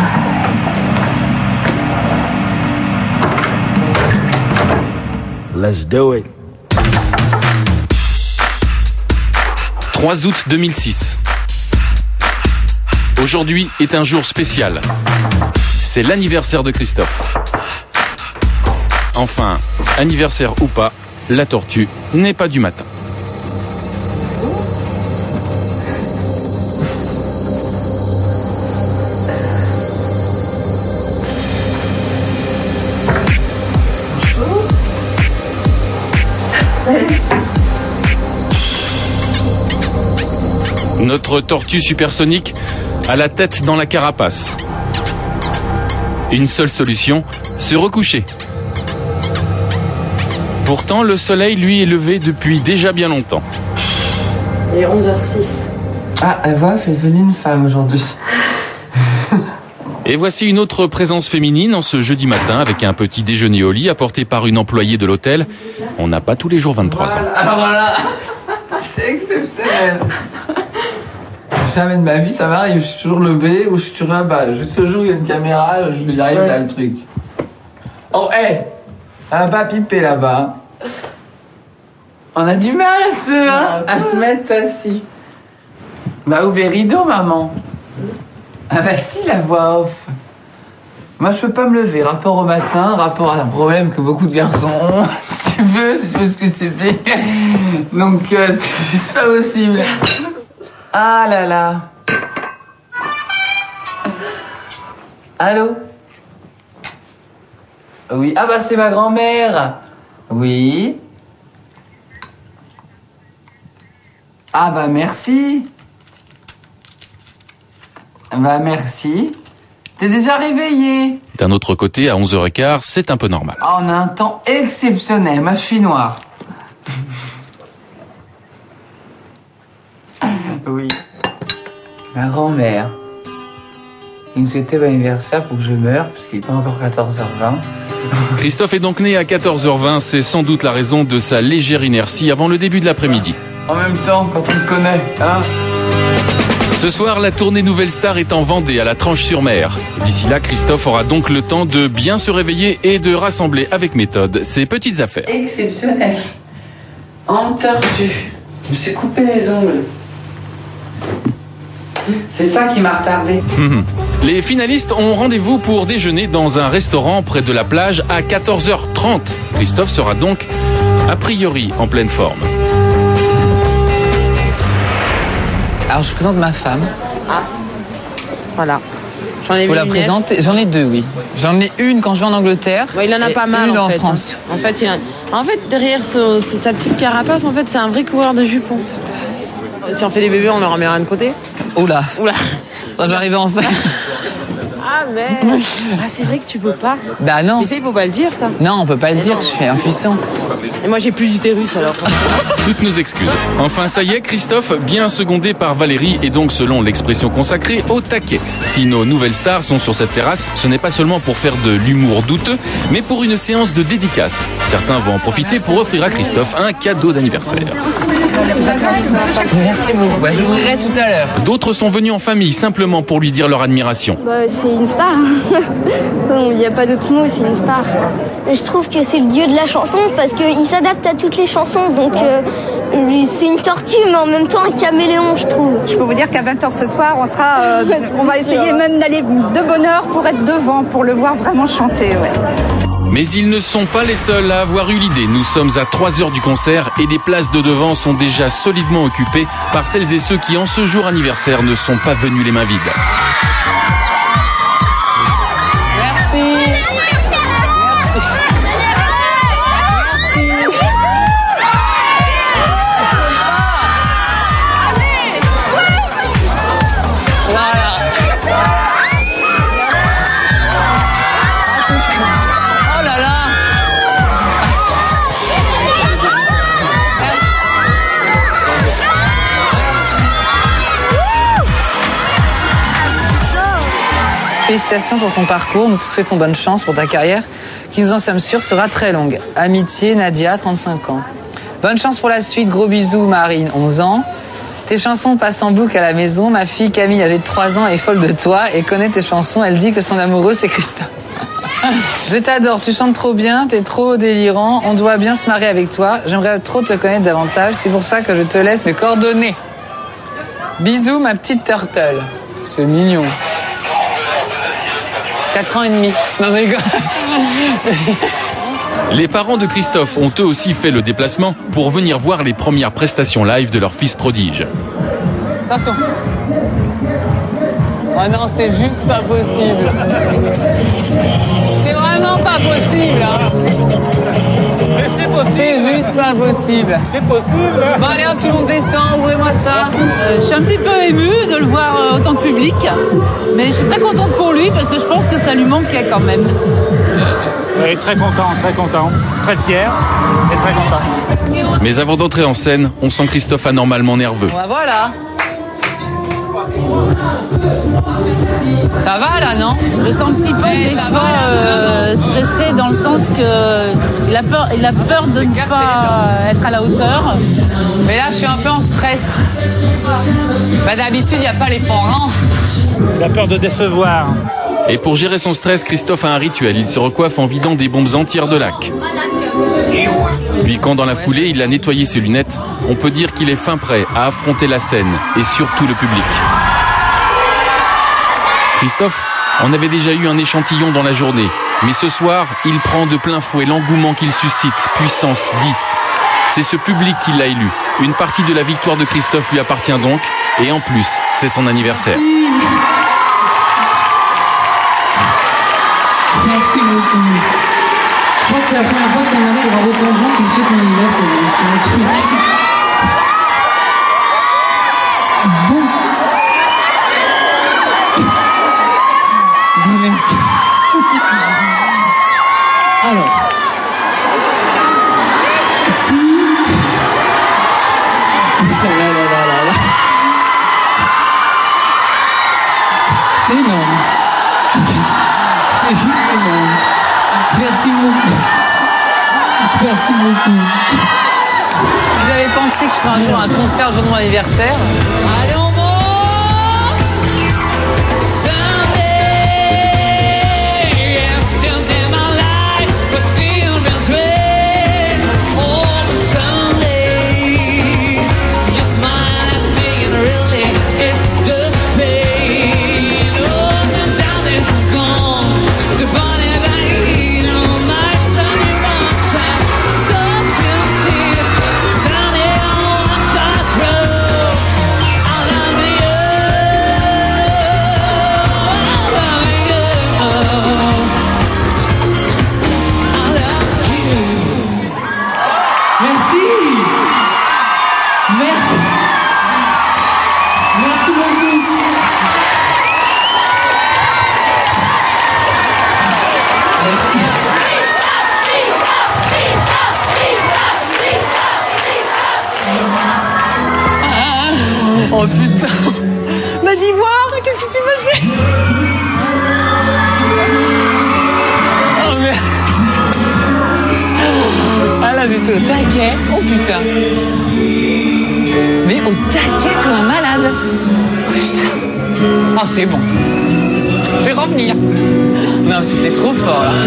K: Let's do it.
A: trois août deux mille six. Aujourd'hui est un jour spécial. C'est l'anniversaire de Christophe. Enfin, anniversaire ou pas, la tortue n'est pas du matin. Notre tortue supersonique a la tête dans la carapace. Une seule solution, se recoucher. Pourtant, le soleil, lui, est levé depuis déjà bien longtemps.
D: Il est onze heures six. Ah, la voix fait devenir une femme aujourd'hui.
A: Et voici une autre présence féminine en ce jeudi matin avec un petit déjeuner au lit apporté par une employée de l'hôtel. On n'a pas tous les jours vingt-trois ans.
D: Alors voilà, c'est exceptionnel. Jamais de ma vie ça m'arrive, je suis toujours le B ou je suis toujours là-bas. Juste ce jour il y a une caméra, je lui arrive là le truc. Oh hé, hey, on va pas piper là-bas. On a du mal à se, hein, à se mettre assis. Bah ouvre les rideaux maman. Ah bah si la voix off. Moi je peux pas me lever, rapport au matin, rapport à un problème que beaucoup de garçons ont, si tu veux, si tu veux ce que tu fais. Donc euh, c'est, c'est pas possible. Ah là là. Allô? Oui. Ah bah c'est ma grand-mère. Oui. Ah bah merci. Bah merci. T'es déjà réveillé.
A: D'un autre côté, à onze heures quinze, c'est un peu normal.
D: Ah, on a un temps exceptionnel. Moi, je suis noire. Oui. Ma grand-mère. Il me souhaitait bon anniversaire pour que je meure, parce qu'il n'est pas encore quatorze heures vingt.
A: Christophe est donc né à quatorze heures vingt, c'est sans doute la raison de sa légère inertie avant le début de l'après-midi.
D: En même temps, quand on le connaît, hein.
A: Ce soir, la tournée Nouvelle Star est en Vendée, à la Tranche-sur-Mer. D'ici là, Christophe aura donc le temps de bien se réveiller et de rassembler avec méthode ses petites affaires.
D: Exceptionnel. En tortue. Je me suis coupé les ongles. C'est ça qui m'a retardé.
A: Les finalistes ont rendez-vous pour déjeuner dans un restaurant près de la plage à quatorze heures trente. Christophe sera donc, a priori, en pleine forme.
D: Alors, je présente ma femme.
S: Ah, voilà. J'en ai
D: Faut
S: vu
D: la
S: une
D: présenter. J'en ai deux, oui. J'en ai une quand je vais en Angleterre.
S: Ouais, il en a
D: et
S: pas mal
D: une
S: en,
D: en
S: fait.
D: France.
S: En fait, il a... en fait, derrière ce- ce- sa petite carapace, en fait, c'est un vrai coureur de jupons. Si on fait des bébés, on leur ramènera de côté.
D: Oula.
S: Oula.
D: J'arrive à en faire.
S: Ah merde. Ah, c'est vrai que tu peux pas.
D: Bah non.
S: Mais ça, il faut pas le dire, ça.
D: Non, on peut pas le dire, je suis impuissant.
S: Et moi, j'ai plus d'utérus alors.
A: Toutes nos excuses. Enfin, ça y est, Christophe, bien secondé par Valérie, et donc, selon l'expression consacrée, au taquet. Si nos nouvelles stars sont sur cette terrasse, ce n'est pas seulement pour faire de l'humour douteux, mais pour une séance de dédicace. Certains vont en profiter pour offrir à Christophe un cadeau d'anniversaire.
D: Merci beaucoup. Bah, je l'ouvrirai tout à l'heure.
A: D'autres sont venus en famille, simplement pour lui dire leur admiration.
B: Bah, c'est une star. Il n'y a pas d'autre mot, c'est une star. Je trouve que c'est le dieu de la chanson parce qu'il s'adapte à toutes les chansons. Donc euh, c'est une tortue, mais en même temps un caméléon, je trouve.
C: Je peux vous dire qu'à vingt heures ce soir, on sera, euh, on va essayer même d'aller de bonne heure pour être devant, pour le voir vraiment chanter. Ouais.
A: Mais ils ne sont pas les seuls à avoir eu l'idée. Nous sommes à trois heures du concert et les places de devant sont déjà solidement occupées par celles et ceux qui, en ce jour anniversaire, ne sont pas venus les mains vides.
D: Merci. Merci. Merci. Voilà. Oh là là. Félicitations pour ton parcours, nous te souhaitons bonne chance pour ta carrière, qui nous en sommes sûrs sera très longue. Amitié, Nadia, trente-cinq ans. Bonne chance pour la suite, gros bisous, Marine, onze ans. Tes chansons passent en boucle à la maison, ma fille Camille, âgée de trois ans, est folle de toi et connaît tes chansons, elle dit que son amoureux c'est Christophe. Je t'adore, tu chantes trop bien, t'es trop délirant, on doit bien se marier avec toi, j'aimerais trop te connaître davantage, c'est pour ça que je te laisse mes coordonnées. Bisous, ma petite turtle. C'est mignon. quatre ans et demi. Non, je rigole.
A: Les parents de Christophe ont eux aussi fait le déplacement pour venir voir les premières prestations live de leur fils prodige.
D: Attention. Oh non, c'est juste pas possible. C'est vraiment pas possible. Hein.
M: Mais c'est possible.
D: C'est juste pas possible.
M: C'est possible.
D: Bon, allez hop, tout le monde descend, ouvrez-moi ça.
P: Euh, je suis un petit peu émue de le voir euh, autant public, mais je suis très contente pour lui parce que je pense que ça lui manquait quand même.
M: Oui, très content, très content, très fier et très content.
A: Mais avant d'entrer en scène, on sent Christophe anormalement nerveux.
D: Bon, voilà. Ça va là, non?
P: Je sens un petit peu des fois euh, stressé dans le sens que il a peur, il a peur de ne pas être à la hauteur.
D: Mais là, je suis un peu en stress. Bah, d'habitude, il n'y a pas les parents.
M: Il a peur de décevoir.
A: Et pour gérer son stress, Christophe a un rituel. Il se recoiffe en vidant des bombes entières de lac. Puis quand dans la foulée, il a nettoyé ses lunettes, on peut dire qu'il est fin prêt à affronter la scène et surtout le public. Christophe en avait déjà eu un échantillon dans la journée. Mais ce soir, il prend de plein fouet l'engouement qu'il suscite. Puissance dix. C'est ce public qui l'a élu. Une partie de la victoire de Christophe lui appartient donc. Et en plus, c'est son anniversaire.
D: Merci beaucoup.
S: Je crois que c'est la première fois que ça m'arrive d'avoir autant de gens qui me fêtent mon anniversaire. C'est un truc. Bon. Bon, merci. Alors. Si. Là, là, là, là, là. C'est énorme. C'est juste énorme. Merci beaucoup. Merci beaucoup.
P: Si vous avez pensé que je ferais un jour un concert le jour de mon anniversaire, allez, on monte. Someday, yesterday my life was filled with rain. Oh, Sunday, your smile at me and really it the pain. Oh, the down is gone, the body that you know my sunny one side, so sincere, sunny on one side road. I love you, I love you, I love you.
S: Merci. Merci. Merci beaucoup. Merci.
P: Oh putain, ma d'ivoire, qu'est-ce qui s'est passé? Oh merde. Ah là j'étais au taquet, oh putain. Mais au taquet comme un malade. Oh putain. Oh c'est bon. Je vais revenir. Non c'était trop fort là.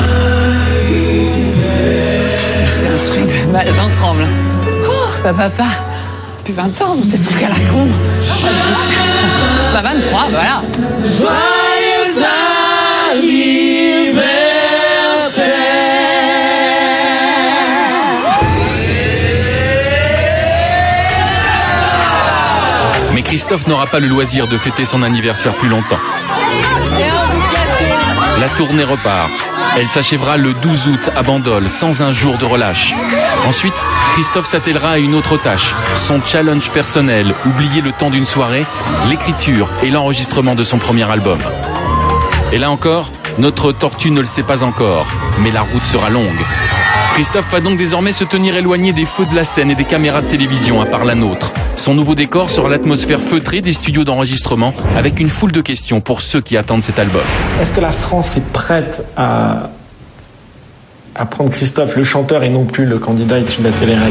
P: C'est un truc de mal, j'en tremble. Oh, bah papa. Depuis vingt ans, c'est ce truc à la con. Bah vingt-trois, voilà. Joyeux
A: anniversaire. Mais Christophe n'aura pas le loisir de fêter son anniversaire plus longtemps. La tournée repart. Elle s'achèvera le douze août à Bandol, sans un jour de relâche. Ensuite, Christophe s'attellera à une autre tâche, son challenge personnel, oublié le temps d'une soirée, l'écriture et l'enregistrement de son premier album. Et là encore, notre tortue ne le sait pas encore, mais la route sera longue. Christophe va donc désormais se tenir éloigné des feux de la scène et des caméras de télévision, à part la nôtre. Son nouveau décor sera l'atmosphère feutrée des studios d'enregistrement, avec une foule de questions pour ceux qui attendent cet album.
F: Est-ce que la France est prête à, à prendre Christophe, le chanteur, et non plus le candidat issu de la télé-réalité ?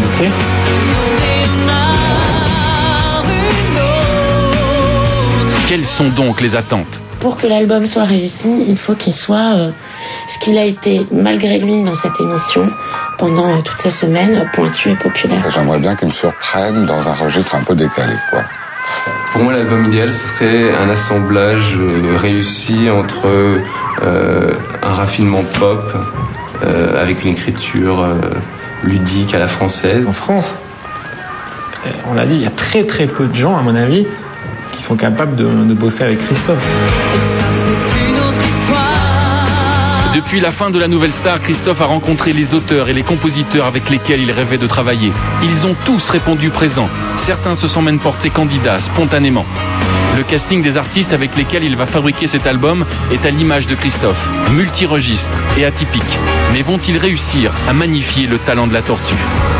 A: Quelles sont donc les attentes ?
U: Pour que l'album soit réussi, il faut qu'il soit euh, ce qu'il a été malgré lui dans cette émission pendant euh, toutes ces semaines, pointu et populaire.
G: J'aimerais bien qu'il me surprenne dans un registre un peu décalé, quoi.
T: Pour moi, l'album idéal, ce serait un assemblage euh, réussi entre euh, un raffinement pop euh, avec une écriture euh, ludique à la française.
F: En France, on l'a dit, il y a très très peu de gens, à mon avis, qui sont capables de, de bosser avec Christophe.
A: Et ça, c'est une autre histoire. Depuis la fin de la Nouvelle Star, Christophe a rencontré les auteurs et les compositeurs avec lesquels il rêvait de travailler. Ils ont tous répondu présent. Certains se sont même portés candidats, spontanément. Le casting des artistes avec lesquels il va fabriquer cet album est à l'image de Christophe, multiregistre et atypique. Mais vont-ils réussir à magnifier le talent de la tortue ?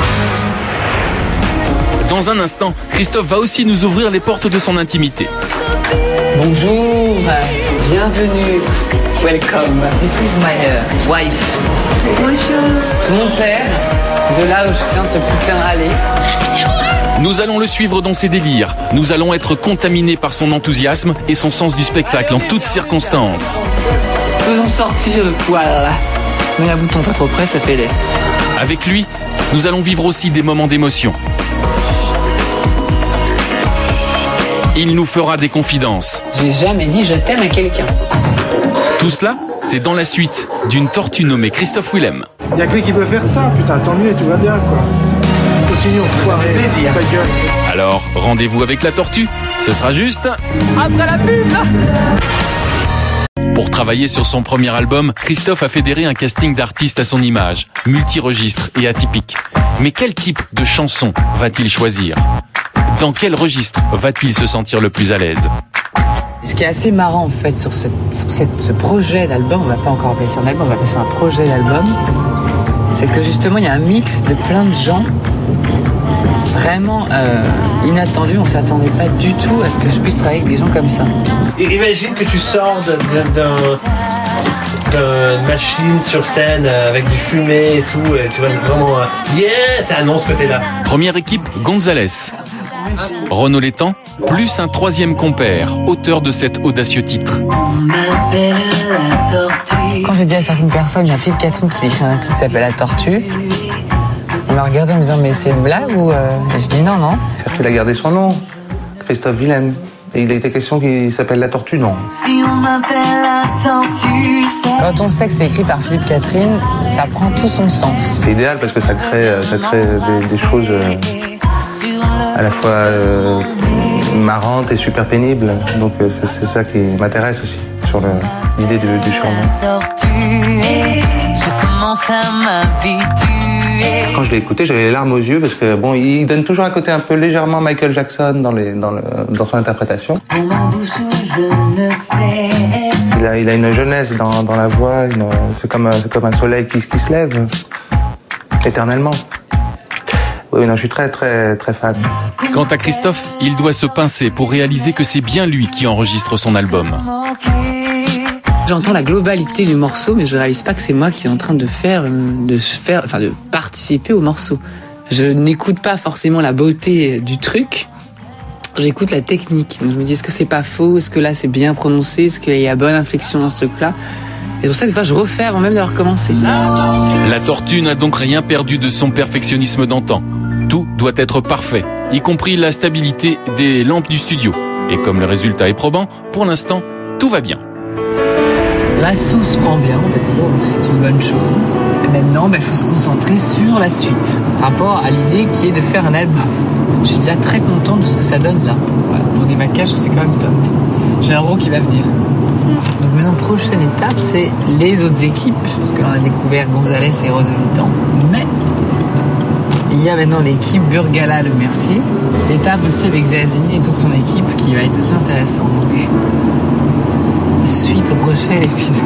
A: Dans un instant, Christophe va aussi nous ouvrir les portes de son intimité.
D: Bonjour, bienvenue, welcome. This is my uh, wife. Bonjour. Mon père, de là où je tiens ce petit air allé.
A: Nous allons le suivre dans ses délires. Nous allons être contaminés par son enthousiasme et son sens du spectacle en toutes circonstances.
D: Faisons sortir le poil. Mais un bouton pas trop près, ça fait des.
A: Avec lui, nous allons vivre aussi des moments d'émotion. Il nous fera des confidences.
D: J'ai jamais dit je t'aime à quelqu'un.
A: Tout cela, c'est dans la suite d'une tortue nommée Christophe Willem.
K: Il n'y a que lui qui peut faire ça, putain, tant mieux, tout va bien, quoi. Continuons, foiré, ta gueule.
A: Alors, rendez-vous avec la tortue, ce sera juste...
P: après la pub.
A: Pour travailler sur son premier album, Christophe a fédéré un casting d'artistes à son image, multi-registre et atypique. Mais quel type de chanson va-t-il choisir ? Dans quel registre va-t-il se sentir le plus à l'aise ?
D: Ce qui est assez marrant en fait sur, ce, sur cette, ce projet d'album, on va pas encore appeler ça un album, on va appeler ça un projet d'album, c'est que justement il y a un mix de plein de gens vraiment euh, inattendus. On s'attendait pas du tout à ce que je puisse travailler avec des gens comme ça.
I: Et imagine que tu sors d'un d'une machine sur scène avec du fumé et tout, et tu vois, c'est vraiment euh, yeah, ça annonce que t'es là.
A: Première équipe, Gonzalez. Renaud Létang, plus un troisième compère, auteur de cet audacieux titre.
D: Quand j'ai dit à certaines personnes, il y a Philippe Catherine qui m'écrit un titre qui s'appelle La Tortue. Il m'a regardé en me disant mais c'est une blague ou euh... je dis non non.
V: Il a gardé son nom, Christophe Willem. Et il a été question qu'il s'appelle La Tortue, non.
L: Si on m'appelle La Tortue, c'est...
D: Quand on sait que c'est écrit par Philippe Catherine, ça prend tout son sens.
V: C'est idéal parce que ça crée, ça crée des, des choses euh, à la fois euh, marrantes et super pénibles. Donc euh, c'est, c'est ça qui m'intéresse aussi, sur le, l'idée du, du surnom.
L: Je commence à m'habituer.
V: Quand je l'ai écouté, j'avais les larmes aux yeux parce que bon, il donne toujours un côté un peu légèrement Michael Jackson dans, les, dans, le, dans son interprétation.
L: Je ne sais.
V: Il a, il a une jeunesse dans, dans la voix, une, c'est, comme, c'est comme un soleil qui, qui se lève éternellement. Oui, non, je suis très, très, très fan.
A: Quant à Christophe, il doit se pincer pour réaliser que c'est bien lui qui enregistre son album.
D: J'entends la globalité du morceau, mais je réalise pas que c'est moi qui est en train de faire, de faire, enfin de participer au morceau. Je n'écoute pas forcément la beauté du truc, j'écoute la technique. Donc je me dis, est-ce que c'est pas faux ? Est-ce que là c'est bien prononcé ? Est-ce qu'il y a bonne inflexion dans ce truc-là ? Et pour ça, des fois, je refais avant même d'avoir commencé.
A: La Tortue n'a donc rien perdu de son perfectionnisme d'antan. Tout doit être parfait, y compris la stabilité des lampes du studio. Et comme le résultat est probant, pour l'instant, tout va bien.
D: La sauce prend bien, on va dire, donc c'est une bonne chose. Et maintenant, il bah, faut se concentrer sur la suite, par rapport à l'idée qui est de faire un album. Je suis déjà très content de ce que ça donne là. Voilà, pour des maquages, c'est quand même top. J'ai un rôle qui va venir. Donc maintenant, prochaine étape, c'est les autres équipes, parce que là, on a découvert Gonzalez et Renaud Létang. Mais il y a maintenant l'équipe Burgala Le Mercier. L'étape aussi avec Zazie et toute son équipe qui va être assez intéressante. Donc, suite au prochain épisode.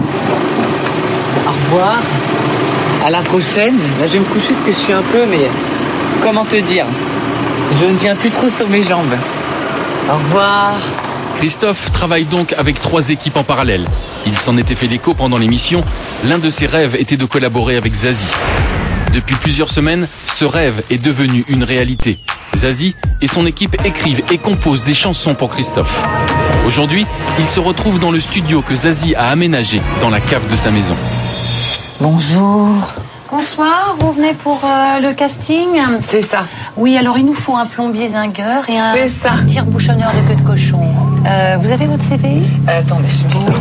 D: Au revoir. À la prochaine. Là, je vais me coucher parce que je suis un peu, mais comment te dire ? Je ne tiens plus trop sur mes jambes. Au revoir.
A: Christophe travaille donc avec trois équipes en parallèle. Il s'en était fait l'écho pendant l'émission. L'un de ses rêves était de collaborer avec Zazie. Depuis plusieurs semaines, ce rêve est devenu une réalité. Zazie et son équipe écrivent et composent des chansons pour Christophe. Aujourd'hui, il se retrouve dans le studio que Zazie a aménagé dans la cave de sa maison.
D: Bonjour.
W: Bonsoir, vous venez pour euh, le casting ?
D: C'est ça.
W: Oui, alors il nous faut un plombier zingueur et un,
D: C'est ça.
W: un tire-bouchonneur de queue de cochon. Euh, vous avez votre C V ?
D: euh, Attendez, je me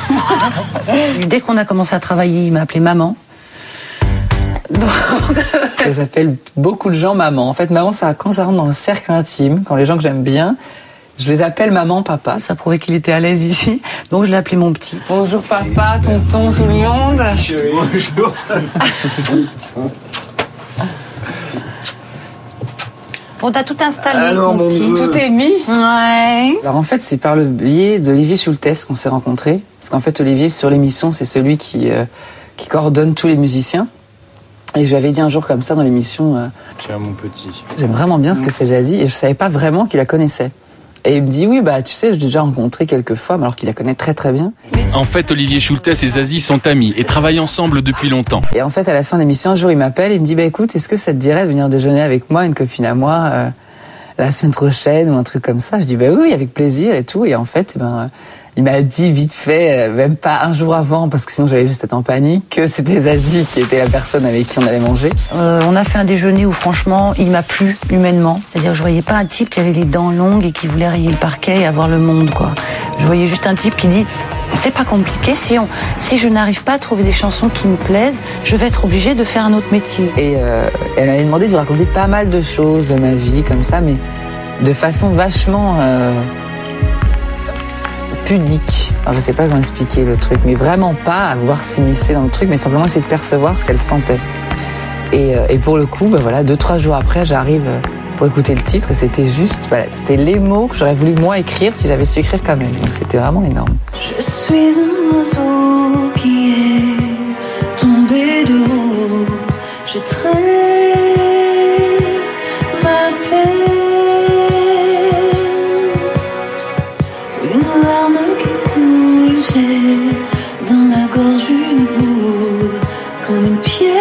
D: sens.
W: Dès qu'on a commencé à travailler, il m'a appelé maman. Donc...
D: J'appelle beaucoup de gens maman. En fait, maman, ça, quand ça rentre dans le cercle intime, quand les gens que j'aime bien, je les appelle maman, papa.
W: Ça prouvait qu'il était à l'aise ici. Donc je l'ai appelé mon petit.
D: Bonjour papa, tonton, tout le monde.
I: Bonjour.
W: Bon, t'as tout installé,
I: Alors,
W: mon
I: mon
W: petit.
I: neveu.
D: Tout est mis.
W: Ouais.
D: Alors en fait, c'est par le biais d'Olivier Schultes qu'on s'est rencontrés. Parce qu'en fait, Olivier, sur l'émission, c'est celui qui, euh, qui coordonne tous les musiciens. Et je lui avais dit un jour comme ça dans l'émission, euh,
F: Tiens, mon petit.
D: j'aime vraiment bien ce que fait Zazie, et je savais pas vraiment qu'il la connaissait. Et il me dit, oui, bah tu sais, je l'ai déjà rencontré quelques fois, mais alors qu'il la connaît très très bien.
A: En fait, Olivier Schultes et Zazie sont amis et travaillent ensemble depuis longtemps.
D: Et en fait, à la fin de l'émission, un jour, il m'appelle, il me dit, bah écoute, est-ce que ça te dirait de venir déjeuner avec moi, une copine à moi, euh, la semaine prochaine, ou un truc comme ça? Je dis, bah oui, avec plaisir et tout. Et en fait, ben... il m'a dit vite fait, même pas un jour avant, parce que sinon j'allais juste être en panique, que c'était Zazie qui était la personne avec qui on allait manger.
W: Euh, on a fait un déjeuner où franchement, il m'a plu humainement. C'est-à-dire, je voyais pas un type qui avait les dents longues et qui voulait rayer le parquet et avoir le monde, quoi. Je voyais juste un type qui dit, c'est pas compliqué, si on, si je n'arrive pas à trouver des chansons qui me plaisent, je vais être obligée de faire un autre métier.
D: Et euh, elle m'avait demandé de lui raconter pas mal de choses de ma vie, comme ça, mais de façon vachement... Euh, pudique. Alors, je sais pas comment expliquer le truc, mais vraiment pas à vouloir s'immiscer dans le truc, mais simplement essayer de percevoir ce qu'elle sentait. Et, et pour le coup, bah voilà, deux, trois jours après, j'arrive pour écouter le titre et c'était juste, voilà, c'était les mots que j'aurais voulu moi écrire si j'avais su écrire comme elle. Donc c'était vraiment énorme.
L: Je suis un oiseau qui est tombé de haut. Je traîne ma peine, une larme qui coule, j'ai dans la gorge une boule comme une pierre.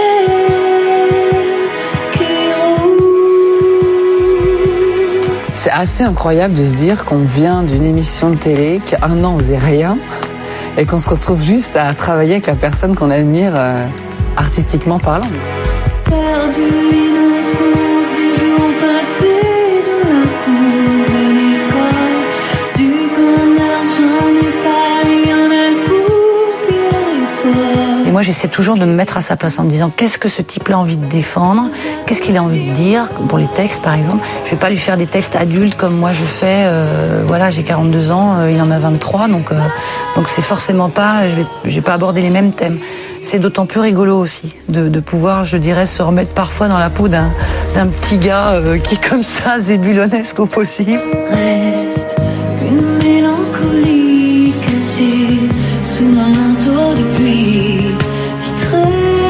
D: C'est assez incroyable de se dire qu'on vient d'une émission de télé qui un an faisait rien et qu'on se retrouve juste à travailler avec la personne qu'on admire euh, artistiquement parlant.
L: Perdu l'innocence des jours passés dans la cour de l'école. Du bonheur j'en ai pas, il y en a pour Pierre et Paul.
W: Et moi, j'essaie toujours de me mettre à sa place en me disant qu'est-ce que ce type-là a envie de défendre, qu'est-ce qu'il a envie de dire, pour les textes par exemple. Je vais pas lui faire des textes adultes comme moi je fais. Euh, voilà, j'ai quarante-deux ans, euh, il en a vingt-trois, donc euh, donc c'est forcément pas, je vais, je vais pas aborder les mêmes thèmes. C'est d'autant plus rigolo aussi de, de pouvoir, je dirais, se remettre parfois dans la peau d'un d'un petit gars euh, qui est comme ça, zébulonesque au possible.
L: Reste une mélancolie cachée sous mon manteau de pluie qui traîne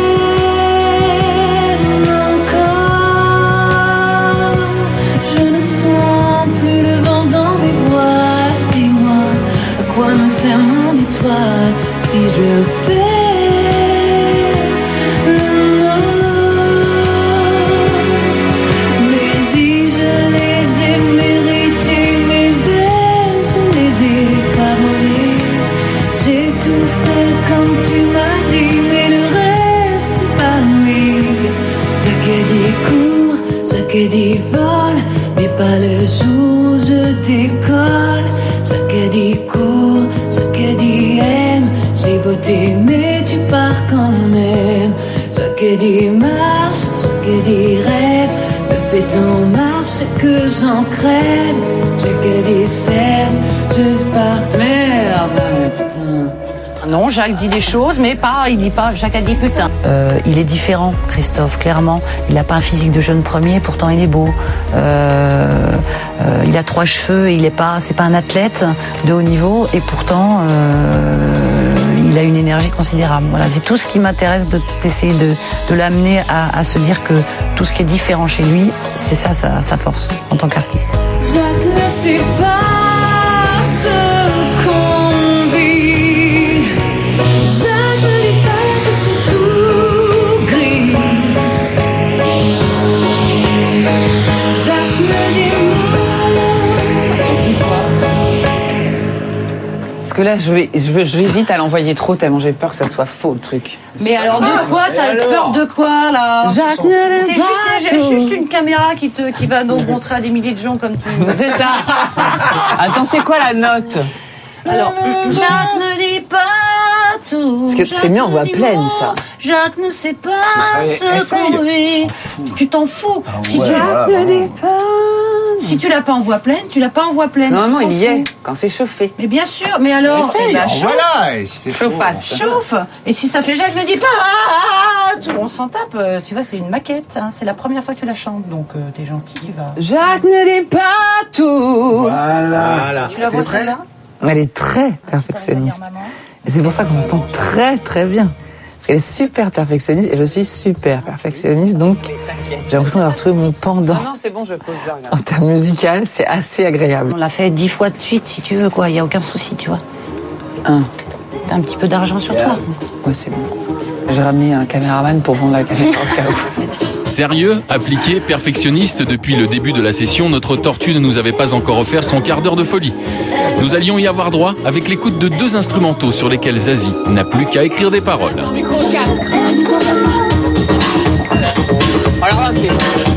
L: encore. Je ne sens plus le vent dans mes voiles. Dis-moi, à quoi me sert mon étoile si je perds le nord? Mes îles, je les ai méritées, mes ailes, je les ai pas volées. J'ai tout fait comme tu m'as dit, mais le rêve s'évanouit. Jacques court, Jacques dit vole, mais pas le jour où je décolle. Jacques court, Jacques aime, j'ai beau t'aimer, tu pars quand même. Jacques marche, Jacques rêve, me fait-on marche que j'en crève. Jacques certes, je pars de merde.
W: Non, Jacques dit des choses, mais pas, il dit pas, Jacques a dit putain. Euh, il est différent, Christophe, clairement. Il n'a pas un physique de jeune premier, pourtant il est beau. Euh, euh, il a trois cheveux, il est pas, c'est pas un athlète de haut niveau, et pourtant euh, il a une énergie considérable. Voilà, c'est tout ce qui m'intéresse de, d'essayer de, de l'amener à, à se dire que tout ce qui est différent chez lui, c'est ça sa, sa force en tant qu'artiste.
L: Jacques ne sait pas ce qu'on vit. Jacques ne dit pas que c'est tout gris. Jacques me dit non. Attends, c'est quoi?
D: Parce que là, je vais, je vais, j'hésite à l'envoyer trop tellement j'ai peur que ça soit faux le truc.
W: Mais alors de quoi? T'as peur de quoi là?
D: Jacques ne
W: C'est
D: dit pas
W: juste,
D: tout.
W: juste une caméra qui te, qui va donc montrer à des milliers de gens comme tu.
D: C'est ça. Attends, c'est quoi la note?
W: Alors, Jacques ne dit pas tout.
D: Parce que c'est mieux en voix pleine, ça.
W: Jacques ne sait pas
D: Allez,
W: ce
D: essaye.
W: qu'on vit. Tu t'en fous. Si
D: ouais,
W: tu
D: voilà,
W: ne
D: vraiment.
W: dis pas. Si tu l'as pas en voix pleine, tu l'as pas en voix pleine.
D: Normalement,
W: On s'en
D: il y est
W: fout.
D: quand c'est chauffé.
W: Mais bien sûr, mais alors,
D: Essaye.
W: eh ben,
D: Alors
W: chauffe.
D: voilà, et si c'est chaud, Chauffasse.
W: Chauffe. Et si ça fait Jacques ne dit pas, ah, tout, on s'en tape. Euh, Tu vois, c'est une maquette. Hein. C'est la première fois que tu la chantes, donc euh, t'es gentil, tu vas.
D: Jacques ne dit pas tout.
K: Voilà.
W: Tu la vois celle-là?
D: Elle est très perfectionniste. Et c'est pour ça qu'on s'entend très très bien. Parce qu'elle est super perfectionniste et je suis super perfectionniste, donc j'ai l'impression d'avoir trouvé mon pendant.
W: Non, c'est bon, je pose là.
D: En termes musical, c'est assez agréable.
W: On l'a fait dix fois de suite, si tu veux, quoi. Il y a aucun souci, tu vois.
D: Un.
W: T'as un petit peu d'argent sur toi.
D: Ouais, c'est bon. J'ai ramené un caméraman pour vendre la caméra au cas où.
A: Sérieux, appliqué, perfectionniste, depuis le début de la session, notre tortue ne nous avait pas encore offert son quart d'heure de folie. Nous allions y avoir droit avec l'écoute de deux instrumentaux sur lesquels Zazie n'a plus qu'à écrire des paroles.
D: Alors là, c'est...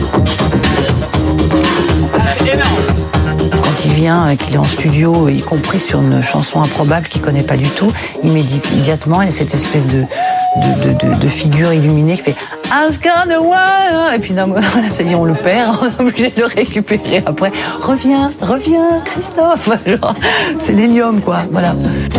D: Là, c'est énorme.
W: Quand il vient, euh, qu'il est en studio, y compris sur une chanson improbable qu'il connaît pas du tout, immédiatement, il y a cette espèce de, de, de, de, de figure illuminée qui fait Ask the world. Et puis non, ça y est, on le perd, on est obligé de le récupérer après. Reviens, reviens, Christophe. Genre, c'est l'hélium, quoi. Voilà.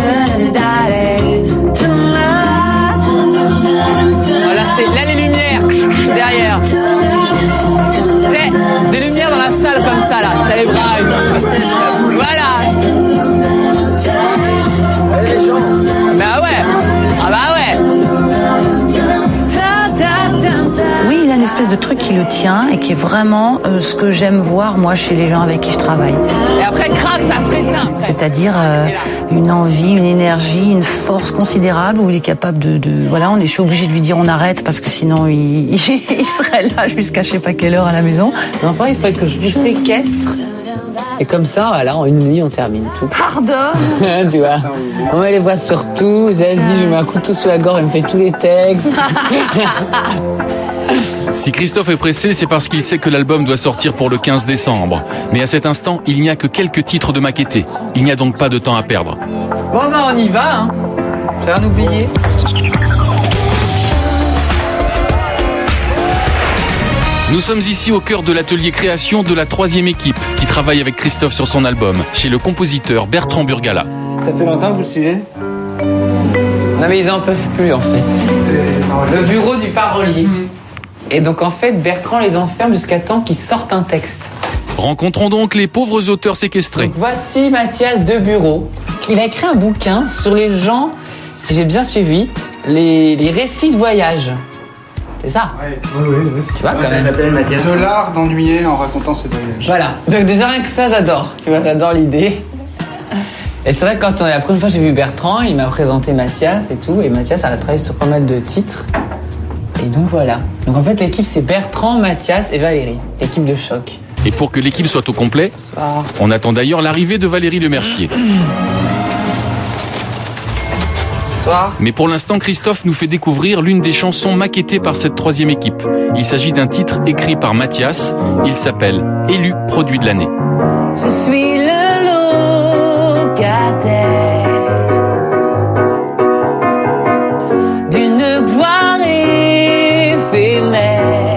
D: Voilà, c'est là les lumières derrière. T'sais, des lumières dans la salle comme ça là. T'as les bras et tout. Voilà. Bah ouais. Ah bah ouais.
W: Oui, il a une espèce de truc qui le tient et qui est vraiment euh, ce que j'aime voir moi chez les gens avec qui je travaille.
D: Et après, crac, ça se réteint.
W: C'est-à-dire euh, une envie, une énergie, une force considérable où il est capable de, de voilà, on est, je suis obligé de lui dire on arrête parce que sinon il, il, il serait là jusqu'à je sais pas quelle heure à la maison.
D: Enfin, il faudrait que je vous séquestre. Et comme ça, voilà, en une nuit, on termine tout.
W: Pardon.
D: Tu vois, on met les voix sur tout. Zazie, je mets un couteau sous la gorge, elle me fait tous les textes.
A: Si Christophe est pressé, c'est parce qu'il sait que l'album doit sortir pour le quinze décembre. Mais à cet instant, il n'y a que quelques titres de maquettés. Il n'y a donc pas de temps à perdre.
D: Bon, ben, on y va, hein. J'ai rien oublié.
A: Nous sommes ici au cœur de l'atelier création de la troisième équipe qui travaille avec Christophe sur son album, chez le compositeur Bertrand Burgala.
F: Ça fait longtemps que vous le suivez?
D: Non mais ils en peuvent plus en fait. Le bureau du parolier. Et donc en fait Bertrand les enferme jusqu'à temps qu'ils sortent un texte.
A: Rencontrons donc les pauvres auteurs séquestrés.
D: Donc voici Mathias de Bureau. Il a écrit un bouquin sur les gens, si j'ai bien suivi, les, les récits de voyage. C'est ça?
F: Oui, oui, oui.
D: Tu vois, quand
F: ça
D: même.
F: s'appelle Mathias.
H: De l'art d'ennuyer en racontant ses voyages.
D: Voilà. Donc déjà rien que ça, j'adore. Tu vois, j'adore l'idée. Et c'est vrai que quand on, la première fois que j'ai vu Bertrand, il m'a présenté Mathias et tout. Et Mathias, elle a travaillé sur pas mal de titres. Et donc voilà. Donc en fait, l'équipe, c'est Bertrand, Mathias et Valérie. L'équipe de choc.
A: Et pour que l'équipe soit au complet,
D: Bonsoir.
A: On attend d'ailleurs l'arrivée de Valérie Lemercier.
D: Bonsoir.
A: Mais pour l'instant, Christophe nous fait découvrir l'une des chansons maquettées par cette troisième équipe. Il s'agit d'un titre écrit par Mathias. Il s'appelle « Élu produit de l'année ».
L: Je suis le locataire d'une gloire éphémère,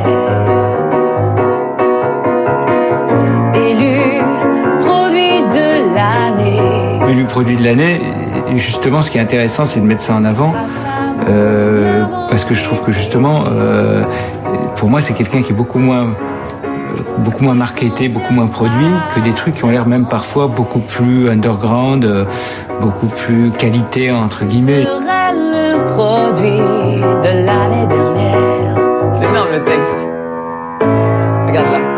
L: élu produit de l'année.
F: Élu produit de l'année, justement, ce qui est intéressant, c'est de mettre ça en avant. Euh, parce que je trouve que justement, euh, pour moi, c'est quelqu'un qui est beaucoup moins... beaucoup moins marketé, beaucoup moins produit que des trucs qui ont l'air même parfois beaucoup plus underground, euh, beaucoup plus qualité entre guillemets.
L: Serait le produit de l'année dernière.
D: C'est énorme le texte. Regarde là.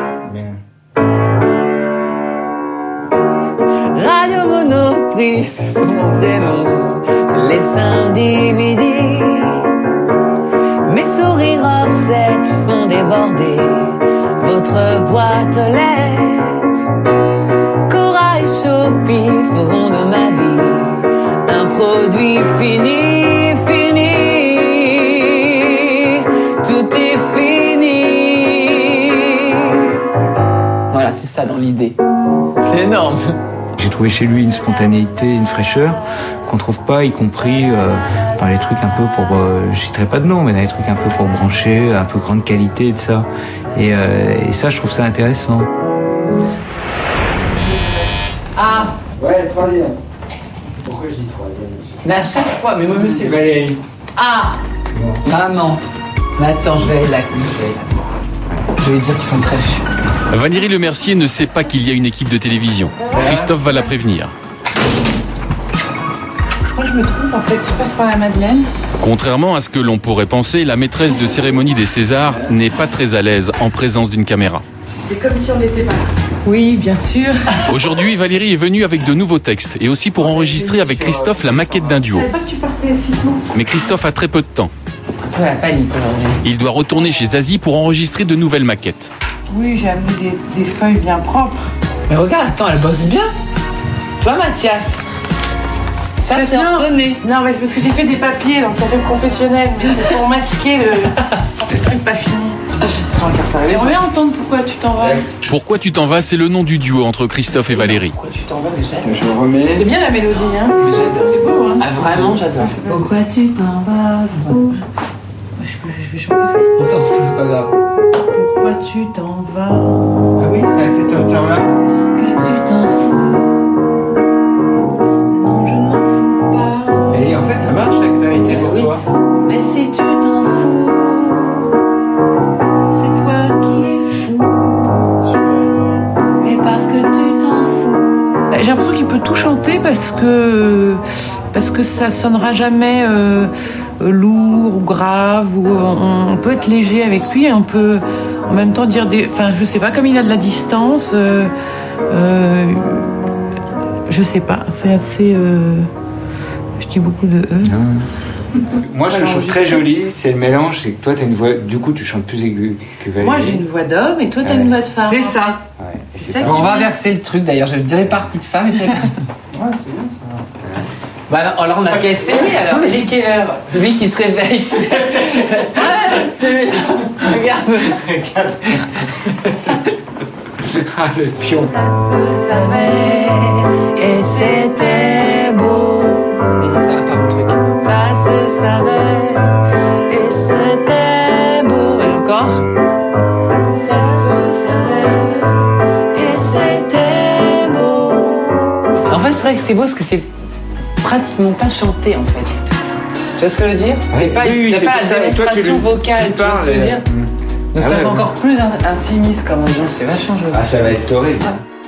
L: Radio Monoprix, c'est mon prénom. Les samedis midi, mes sourires offset font déborder votre boîte aux lettres. Cora et Shopee feront de ma vie un produit fini, fini. Tout est fini.
D: Voilà, c'est ça dans l'idée. C'est énorme.
F: J'ai trouvé chez lui une spontanéité, une fraîcheur qu'on trouve pas, y compris euh, dans les trucs un peu pour, euh, je citerai pas de nom, mais dans les trucs un peu pour brancher, un peu grande qualité et de ça. Et, euh, et ça, je trouve ça intéressant.
D: Ah.
H: Ouais, troisième. Pourquoi je dis troisième?
D: Mais à chaque fois, mais moi, monsieur.
F: Valérie.
D: Ah. Maman. Mais attends, je vais aller là. Je vais aller là. Je vais lui dire qu'ils sont très fiers.
A: Valérie Lemercier ne sait pas qu'il y a une équipe de télévision. Christophe va la prévenir.
P: Moi, je me trompe, en fait, je passe par la Madeleine.
A: Contrairement à ce que l'on pourrait penser, la maîtresse de cérémonie des Césars n'est pas très à l'aise en présence d'une caméra.
P: C'est comme si on n'était pas là. Oui, bien sûr.
A: Aujourd'hui, Valérie est venue avec de nouveaux textes et aussi pour enregistrer avec Christophe la maquette d'un duo.
P: Je savais pas que tu partais si tôt.
A: Mais Christophe a très peu de temps.
D: C'est un peu la panique aujourd'hui.
A: Il doit retourner chez Zazie pour enregistrer de nouvelles maquettes.
P: Oui, j'ai amené des, des feuilles bien propres.
D: Mais regarde, attends, elle bosse bien. Toi, Mathias, ça c'est
P: non.
D: ordonné.
P: Non, mais c'est parce que j'ai fait des papiers, donc ça fait professionnel, mais c'est pour masquer le, le truc pas fini.
S: J'aimerais bien entendre pourquoi tu t'en vas.
A: Pourquoi tu t'en vas, c'est le nom du duo entre Christophe et Valérie.
S: Pourquoi tu t'en vas, mais j'adore.
F: Je remets.
S: C'est bien la mélodie, hein. Mais j'adore. C'est beau, hein.
D: Ah, vraiment, j'adore.
S: Pourquoi tu t'en vas? Je, peux, je vais chanter fort.
D: On s'en fout, c'est pas grave.
S: Pourquoi tu t'en vas?
F: Ah oui, c'est à cette hauteur-là.
S: Est-ce que tu t'en fous? Non, je ne m'en fous pas.
F: Et en fait, ça marche, la clarité pour
S: oui.
F: toi.
S: Mais si tu t'en fous, c'est toi qui es fou. Mais parce que tu t'en fous. J'ai l'impression qu'il peut tout chanter parce que parce que ça sonnera jamais euh, lourd ou grave. Ou on, on peut être léger avec lui et on peut en même temps dire des. Enfin, je sais pas, comme il a de la distance. Euh, euh, je sais pas. C'est assez. Euh, je dis beaucoup de E.
F: Moi, ce que je trouve très joli, c'est le mélange. C'est que toi, tu as une voix. Du coup, tu chantes plus aigu que Valérie.
S: Moi, j'ai une voix d'homme et toi, tu as
F: Ouais.
S: une voix de femme.
D: C'est ça.
F: Ouais.
S: C'est ça
D: On
S: qui
D: va
S: est bien.
D: inverser le truc d'ailleurs, je dirais partie de femme et puis.
I: Ouais, c'est bien ça.
D: Bah alors, alors on a qu'à essayer alors. Il est quelle heure? Lui qui se réveille, tu sais. Ouais, c'est. Regarde.
F: Regarde. Ah, le pion.
S: Ça se savait et c'était beau.
D: Ça va pas mon truc.
S: Ça se savait et c'était beau.
D: Et encore?
S: Ça se savait et c'était beau.
D: En fait, c'est vrai que c'est beau parce que c'est pratiquement pas chanté en fait. Tu vois ce que je veux dire? C'est pas,
F: oui, oui,
D: il n'y a
F: c'est
D: pas
F: pour
D: la
F: ça. Et toi, tu
D: démonstration
F: lui-
D: vocale,
F: tu
D: tu vois ce que je veux
F: parles,
D: dire?
F: euh,
D: Donc
F: ah
D: ça
F: ouais.
D: fait encore plus in- intimiste comme ambiance, c'est vachement joli.
F: Ah, ça va être horrible.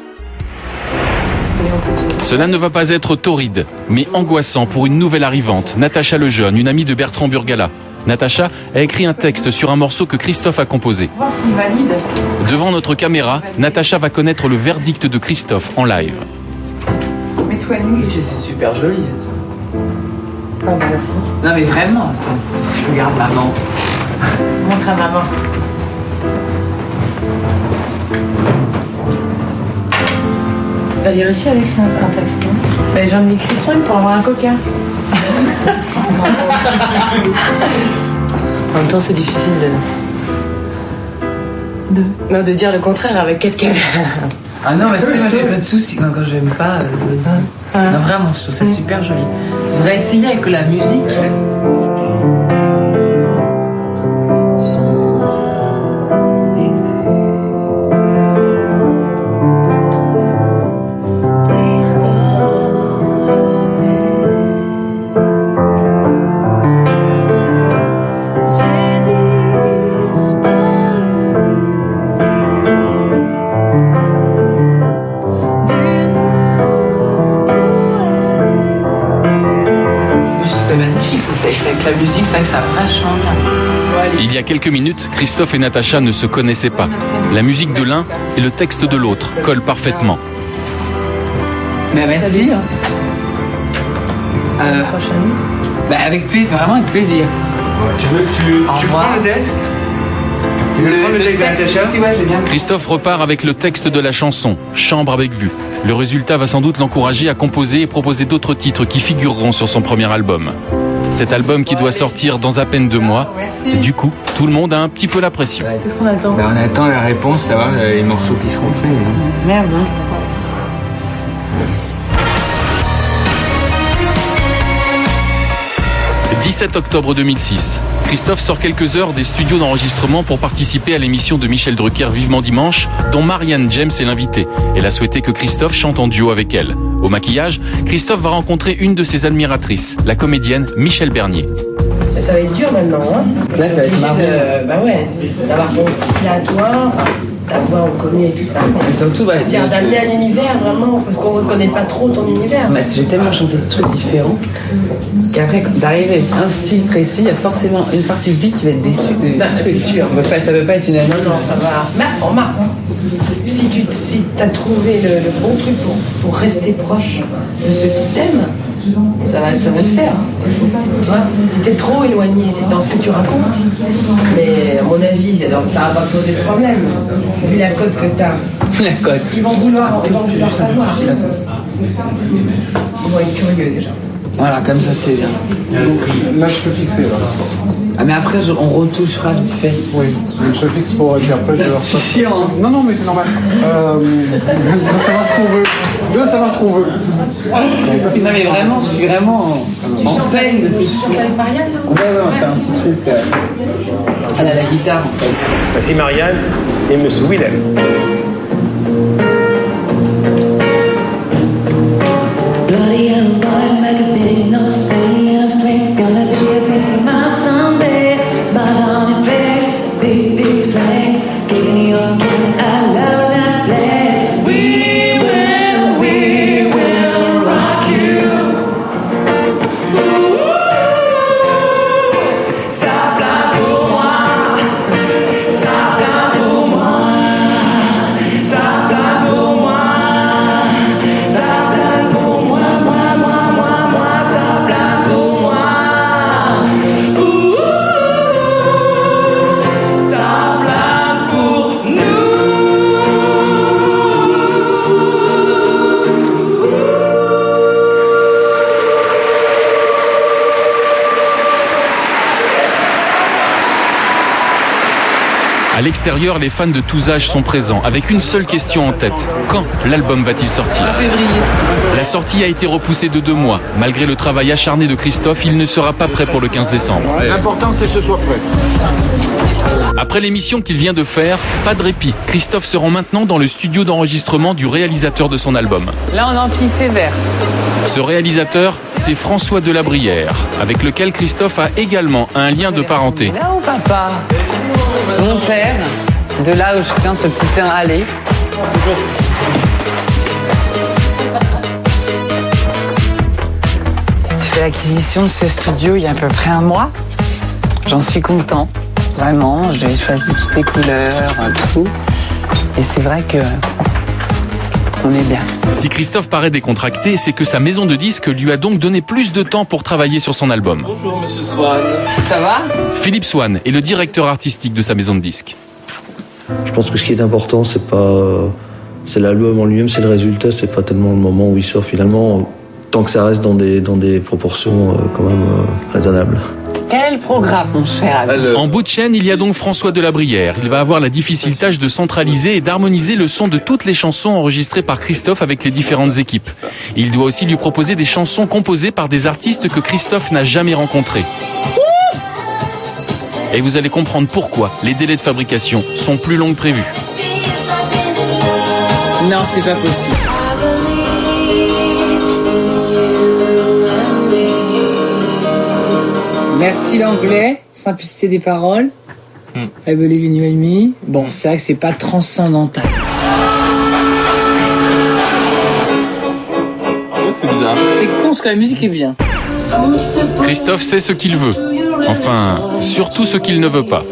A: Cela ne va pas être torride, mais angoissant pour une nouvelle arrivante, Natacha Lejeune, une amie de Bertrand Burgala. Natacha a écrit un texte sur un morceau que Christophe a composé.
S: Voir s'il valide.
A: Devant notre caméra, Natacha va connaître le verdict de Christophe en live.
S: Mets-toi nu.
D: C'est super joli.
S: Ah, bah, merci.
D: Non mais vraiment, attends, regarde maman.
S: Montre à maman. Valérie aussi elle écrit un, un texte, non? Ben, j'en ai écrit cinq pour avoir un coca.
U: En même temps, c'est difficile de.
S: De.
U: Non, de dire le contraire avec quelqu'un.
D: Ah non, mais tu sais, moi j'ai pas de soucis. Non, quand j'aime pas, euh, je le dis. Non, vraiment, je trouve ça super joli. On devrait essayer avec la musique. C'est magnifique, avec la musique, c'est vrai que ça a vachement bien.
A: Il y a quelques minutes, Christophe et Natacha ne se connaissaient pas. La musique de l'un et le texte de l'autre collent parfaitement.
D: Bah merci. Euh, bah avec plaisir, vraiment avec plaisir.
F: Tu veux que tu, tu prends le texte? Tu veux
D: Le-
F: prendre le,
D: le
F: texte de
D: texte
F: Natacha?
D: aussi, ouais, j'ai bien.
A: Christophe repart avec le texte de la chanson, Chambre avec vue. Le résultat va sans doute l'encourager à composer et proposer d'autres titres qui figureront sur son premier album. Cet album qui doit sortir dans à peine deux mois. Et du coup, tout le monde a un petit peu la pression.
S: Qu'est-ce qu'on attend?
F: Ben, on attend la réponse, savoir euh, les morceaux qui seront faits. hein.
S: Merde, hein.
A: dix-sept octobre deux mille six. Christophe sort quelques heures des studios d'enregistrement pour participer à l'émission de Michel Drucker Vivement Dimanche, dont Marianne James est l'invitée. Elle a souhaité que Christophe chante en duo avec elle. Au maquillage, Christophe va rencontrer une de ses admiratrices, la comédienne Michel Bernier.
U: Ça va être dur maintenant, hein.
D: Là, ça va être marrant.
U: de, Bah ouais, d'avoir ton style à toi, enfin, ta voix on connaît et tout ça.
D: Mais surtout, bah,
U: C'est-à-dire d'amener un univers vraiment, parce qu'on reconnaît pas trop ton univers.
D: bah, j'ai tellement chanté de trucs différents qu'après, quand d'arriver à un style précis, il y a forcément une partie du public qui va être déçue. de-
U: Bah,
D: du
U: c'est
D: truc.
U: sûr.
D: Ça peut pas, ça peut pas être une
U: Non, non, ça va. Mais remarque, si tu si as trouvé le, le bon truc pour, pour rester proche de ceux qui t'aiment, ça va, ça va le faire. C'est- Tu vois, si t'es trop éloigné, c'est dans ce que tu racontes. Mais à mon avis, alors, ça va pas poser de problème. Vu la cote que t'as.
D: La cote.
U: Ils vont vouloir, ils vont vouloir savoir. Ils vont être curieux déjà.
D: Voilà, comme ça, c'est bien.
K: Là, je peux fixer. Là.
D: Ah mais après je, on retouchera vite fait.
H: Oui, je fixe pour et puis après je vais leur
D: C'est chiant. Hein.
H: Non, non, mais c'est normal. Euh, de savoir ce qu'on veut. De savoir ce qu'on veut.
D: Non mais vraiment, je suis vraiment en, en peine de ces choses. Ouais, ouais, on fait un petit truc euh, à la, la guitare en fait.
I: Voici Marianne et Monsieur Willem.
L: Bloody yellow boy, make a big no say, and strength gonna be a big man someday. But on your face, big, big place, giving you a kiss, I love that place. We will, we will rock you. Ça plaint pour moi, ça plaint pour moi, ça plaint pour moi.
A: À l'extérieur, les fans de tous âges sont présents, avec une seule question en tête. Quand l'album va-t-il sortir ? La sortie a été repoussée de deux mois. Malgré le travail acharné de Christophe, il ne sera pas prêt pour le quinze décembre.
I: L'important, c'est que ce soit prêt.
A: Après l'émission qu'il vient de faire, pas de répit. Christophe se rend maintenant dans le studio d'enregistrement du réalisateur de son album.
D: Là on emplit sévère.
A: Ce réalisateur, c'est François Delabrière, avec lequel Christophe a également un lien de parenté.
D: Là où papa, mon père, de là où je tiens ce petit teint allé. J'ai fait l'acquisition de ce studio il y a à peu près un mois. J'en suis content, vraiment. J'ai choisi toutes les couleurs, tout. Et c'est vrai que on est bien.
A: Si Christophe paraît décontracté, c'est que sa maison de disques lui a donc donné plus de temps pour travailler sur son album.
E: Bonjour Monsieur Swan.
D: Ça va ?
A: Philippe Swan est le directeur artistique de sa maison de disques.
E: Je pense que ce qui est important, c'est pas, c'est l'album en lui-même, c'est le résultat, c'est pas tellement le moment où il sort finalement, tant que ça reste dans des, dans des proportions euh, quand même euh, raisonnables.
D: Quel programme, mon cher ami.
A: En bout de chaîne, il y a donc François Delabrière. Il va avoir la difficile tâche de centraliser et d'harmoniser le son de toutes les chansons enregistrées par Christophe avec les différentes équipes. Il doit aussi lui proposer des chansons composées par des artistes que Christophe n'a jamais rencontrés. Et vous allez comprendre pourquoi les délais de fabrication sont plus longs que prévu.
D: Non, c'est pas possible. Merci l'anglais, simplicité des paroles. Mm. I believe in you and me. Bon, c'est vrai que c'est pas transcendantal.
T: C'est bizarre.
D: C'est con parce que la musique est bien.
A: Christophe sait ce qu'il veut. Enfin, surtout ce qu'il ne veut pas.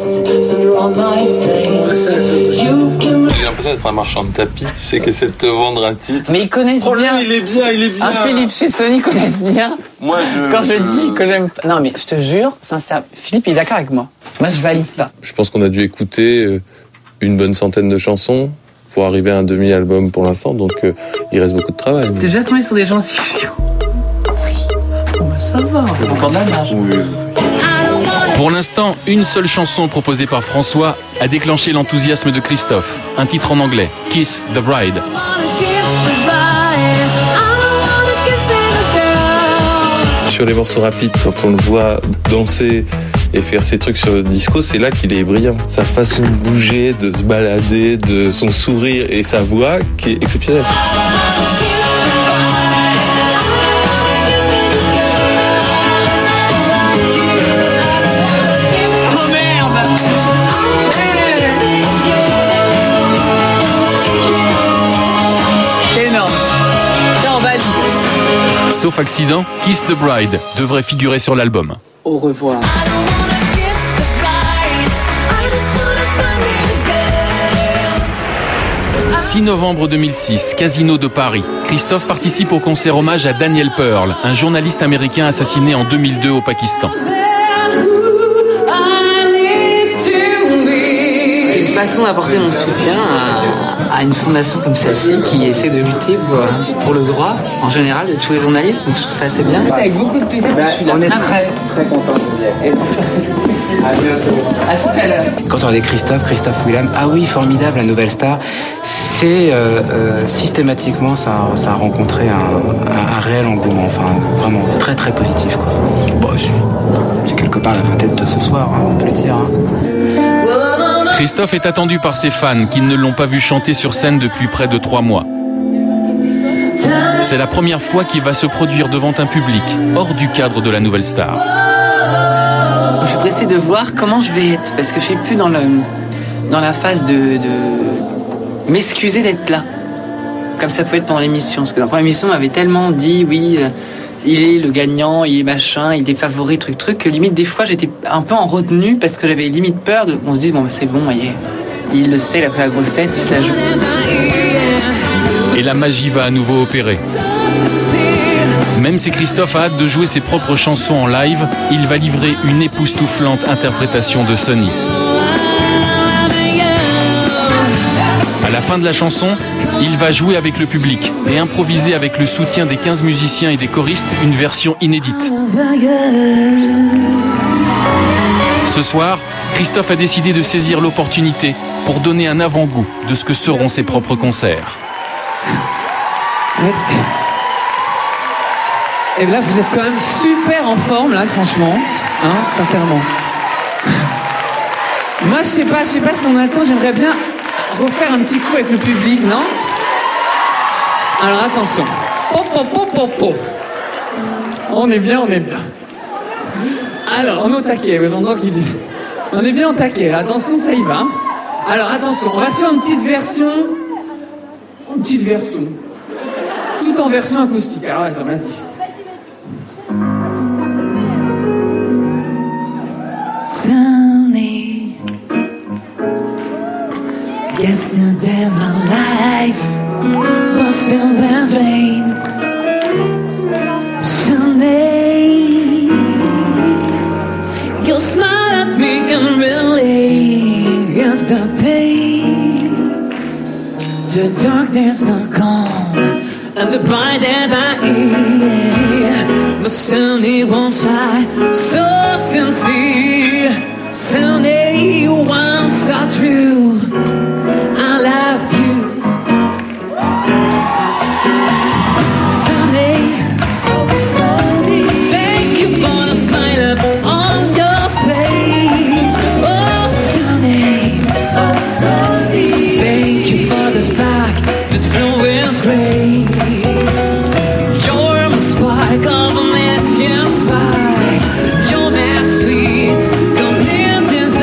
T: J'ai l'impression d'être un marchand de tapis, tu sais, qui essaie de te vendre un titre.
D: Mais ils connaissent
T: oh,
D: bien.
T: Lui, il est bien, il est bien.
D: Ah, Philippe chez Sony connaissent bien.
T: Moi, je.
D: Quand je,
T: je...
D: dis que j'aime pas. Non, mais je te jure, sincèrement, Philippe il est d'accord avec moi. Moi, je valide pas.
T: Je pense qu'on a dû écouter une bonne centaine de chansons pour arriver à un demi-album pour l'instant, donc euh, il reste beaucoup de travail.
D: T'es déjà tombé sur des gens si chiants? Bon, bah, ça va, on a encore de la marge.
T: Oui.
A: Pour l'instant, une seule chanson proposée par François a déclenché l'enthousiasme de Christophe. Un titre en anglais, Kiss the Bride.
T: Sur les morceaux rapides, quand on le voit danser et faire ses trucs sur le disco, c'est là qu'il est brillant. Sa façon de bouger, de se balader, de son sourire et sa voix qui est exceptionnelle.
A: Sauf accident, Kiss the Bride devrait figurer sur l'album.
D: Au revoir.
A: six novembre deux mille six, Casino de Paris. Christophe participe au concert hommage à Daniel Pearl, un journaliste américain assassiné en deux mille deux au Pakistan.
D: C'est une façon d'apporter mon soutien à à une fondation comme celle-ci qui essaie de lutter pour, pour le droit en général de tous les journalistes. Donc je trouve ça assez bien. C'est avec beaucoup de plaisir que je suis là.
F: On est très très contents de vous y être. À bientôt.
D: À tout à l'heure.
O: Quand on regardait Christophe, Christophe Willem, ah oui, formidable, la nouvelle star, c'est euh, euh, systématiquement ça, ça a rencontré un, un, un réel engouement, enfin vraiment très très positif quoi. Bon, c'est quelque part la vedette de ce soir, hein, on peut le dire. Hein.
A: Christophe est attendu par ses fans qui ne l'ont pas vu chanter sur scène depuis près de trois mois. C'est la première fois qu'il va se produire devant un public hors du cadre de la nouvelle star.
D: Je suis pressée de voir comment je vais être parce que je suis plus dans, le, dans la phase de, de m'excuser d'être là. Comme ça peut être pendant l'émission. Parce que dans la première émission, on m'avait tellement dit oui, euh, il est le gagnant, il est machin, il est favori, truc, truc, que limite des fois j'étais un peu en retenue parce que j'avais limite peur de, qu'on se dise bon, bah, c'est bon, voyez, il le sait, il a pris la grosse tête, il se la joue.
A: Et la magie va à nouveau opérer. Même si Christophe a hâte de jouer ses propres chansons en live, il va livrer une époustouflante interprétation de Sunny. À la fin de la chanson, il va jouer avec le public et improviser avec le soutien des quinze musiciens et des choristes une version inédite. Ce soir, Christophe a décidé de saisir l'opportunité pour donner un avant-goût de ce que seront ses propres concerts.
Q: Merci. Et là, vous êtes quand même super en forme, là, franchement. Hein, sincèrement. Moi, je sais pas, je sais pas si on attend, j'aimerais bien refaire un petit coup avec le public, non? Alors, attention. Pop, pop, pop, pop, pop. On est bien, on est bien. Alors, on est au taquet, j'entends qu'il dit. On est bien au taquet, là. Attention, ça y va. Alors, attention, on va se faire une petite version. Une petite version. Tout en version acoustique. Alors, vas-y, vas-y.
L: Sunny, yesterday my life was filled with rain. Sunday, you smiled at me and really is the pain. The darkness are gone and the bright that I hear. But Sunny won't shine so sincere. Sunny, once are true. I love you. Sunny, Sunny, thank you for the smile up on your face. Oh Sunny, oh Sunny, thank you for the fact that flow is grace. You're my spark of a nature's fire. You're my sweet, complete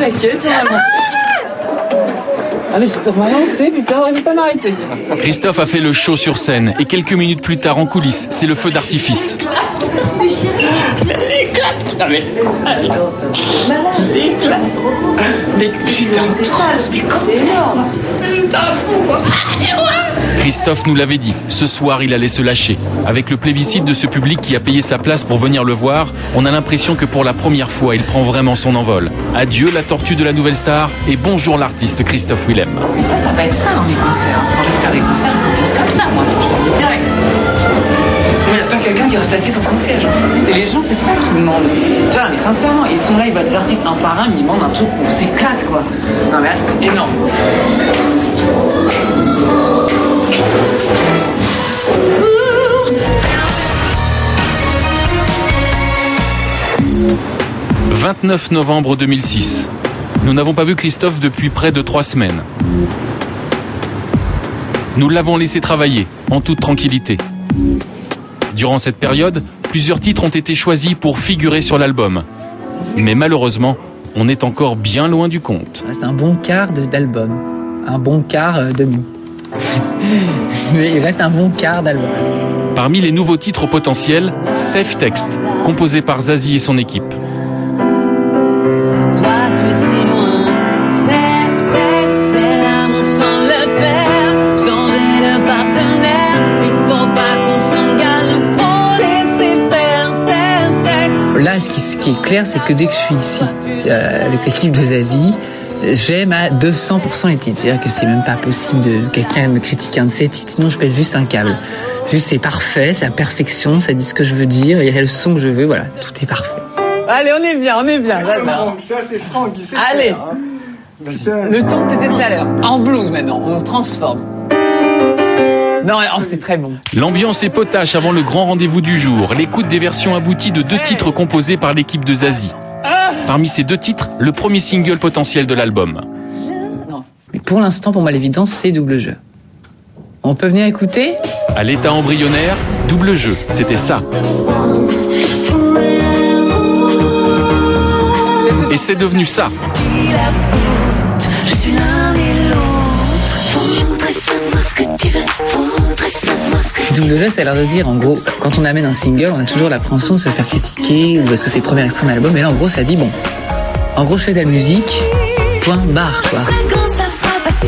Q: taquet, je t'en avance. Ah mais je t'en avancé, putain, j'aurais pas m'arrêter.
A: Christophe a fait le show sur scène et quelques minutes plus tard en coulisses, c'est le feu d'artifice.
Q: L'éclate. Non mais... L'éclate. Mais putain, trop, mais comment c'est énorme. C'est un fou quoi.
A: Christophe nous l'avait dit, ce soir il allait se lâcher. Avec le plébiscite de ce public qui a payé sa place pour venir le voir, on a l'impression que pour la première fois il prend vraiment son envol. Adieu la tortue de la nouvelle star et bonjour l'artiste Christophe Willem.
D: Mais ça, ça va être ça dans mes concerts. Quand je vais faire des concerts, je t'en tous comme ça, moi, je t'en dis direct. Il n'y a pas quelqu'un qui reste assis sur son siège. Et les gens, c'est ça qu'ils demandent. Tu vois, mais sincèrement, ils sont là, ils voient des artistes un par un, mais ils demandent un truc, on s'éclate, quoi. Non, mais là, c'est énorme.
A: vingt-neuf novembre deux mille six. Nous n'avons pas vu Christophe depuis près de trois semaines. Nous l'avons laissé travailler, en toute tranquillité. Durant cette période, plusieurs titres ont été choisis pour figurer sur l'album. Mais malheureusement, on est encore bien loin du compte.
D: C'est un bon quart de- d'album. Un bon quart euh, demi. Mais il reste un bon quart d'album.
A: Parmi les nouveaux titres potentiels, Safe Text, composé par Zazie et son équipe.
L: Toi tu es si loin, safe text, c'est l'amour sans le faire. Changer de partenaire, il faut pas qu'on s'engage, faut laisser faire. Safe text.
D: Là, ce qui, ce qui est clair, c'est que dès que je suis ici, euh, avec l'équipe de Zazie, j'aime à deux cents pour cent les titres. C'est-à-dire que c'est même pas possible de quelqu'un me critiquer un de ses titres, sinon je pète juste un câble. Juste, c'est parfait, c'est à perfection, ça dit ce que je veux dire, il y a le son que je veux, voilà, tout est parfait.
Q: Allez, on est bien, on est bien, j'adore.
H: Ça, c'est Franck qui sait
Q: Allez.
H: faire, hein. Putain.
Q: Le ton que t'étais tout à l'heure. En blues maintenant, on transforme. Non, oh, c'est très bon.
A: L'ambiance est potache avant le grand rendez-vous du jour, l'écoute des versions abouties de deux titres composés par l'équipe de Zazie. Parmi ces deux titres, le premier single potentiel de l'album.
D: Mais pour l'instant, pour moi, l'évidence, c'est Double Jeu. On peut venir écouter ?
A: À l'état embryonnaire, Double Jeu, c'était ça. Et c'est devenu ça.
L: Je suis l'un et l'autre. Faudrait savoir ce que tu veux. Faudrait savoir ce que tu veux.
D: Double Jeu, ça a l'air de dire, en gros, quand on amène un single, on a toujours l'appréhension de se faire critiquer, ou est-ce que c'est le premier extrait d'un album, mais là, en gros, ça dit, bon, en gros, je fais de la musique, point, barre, quoi.
L: Quand ça sera facile.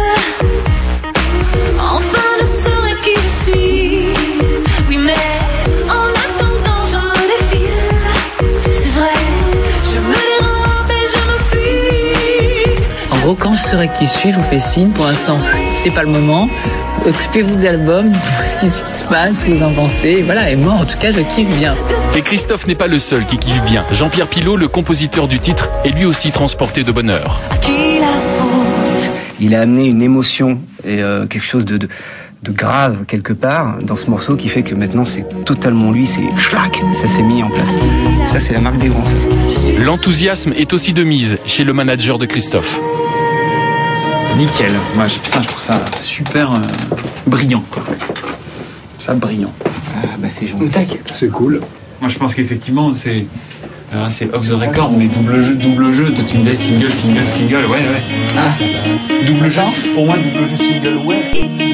L: Enfin, je saurai qui je suis. Oui, mais en attendant, je me défile. C'est vrai, je me dérobe et je me fuis.
D: En gros, quand je saurai qui je suis, je vous fais signe, pour l'instant, c'est pas le moment. Occupez-vous de l'album, dites-moi ce qui, ce qui se passe, ce que vous en pensez, et voilà, et moi, en tout cas, je kiffe bien.
A: Et Christophe n'est pas le seul qui kiffe bien. Jean-Pierre Pilot, le compositeur du titre, est lui aussi transporté de bonheur.
J: Il a amené une émotion et euh, quelque chose de, de, de grave quelque part dans ce morceau qui fait que maintenant c'est totalement lui, c'est schlac, ça s'est mis en place. Ça c'est la marque des grands. Ça.
A: L'enthousiasme est aussi de mise chez le manager de Christophe.
F: Nickel. Moi, je, putain, je trouve ça super euh, brillant, quoi. Ça brillant.
J: Ah, bah c'est gentil.
F: C'est cool. Moi, je pense qu'effectivement, c'est euh, c'est off the record, mais double jeu, double jeu. Toi, tu disais single, single, single. Ouais, ouais.
J: Ah,
F: double jeu. Pour moi, double jeu, single, ouais.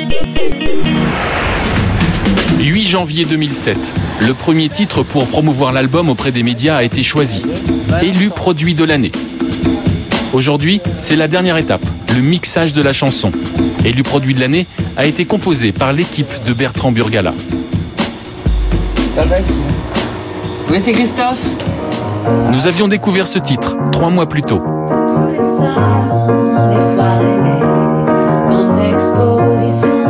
A: huit janvier deux mille sept. Le premier titre pour promouvoir l'album auprès des médias a été choisi. Élu produit de l'année. Aujourd'hui, c'est la dernière étape, le mixage de la chanson. Élu produit de l'année a été composé par l'équipe de Bertrand Burgala.
D: Pas facile. Oui, c'est Christophe.
A: Nous avions découvert ce titre trois mois plus tôt.
L: Tous les salons, les foires et les grandes expositions.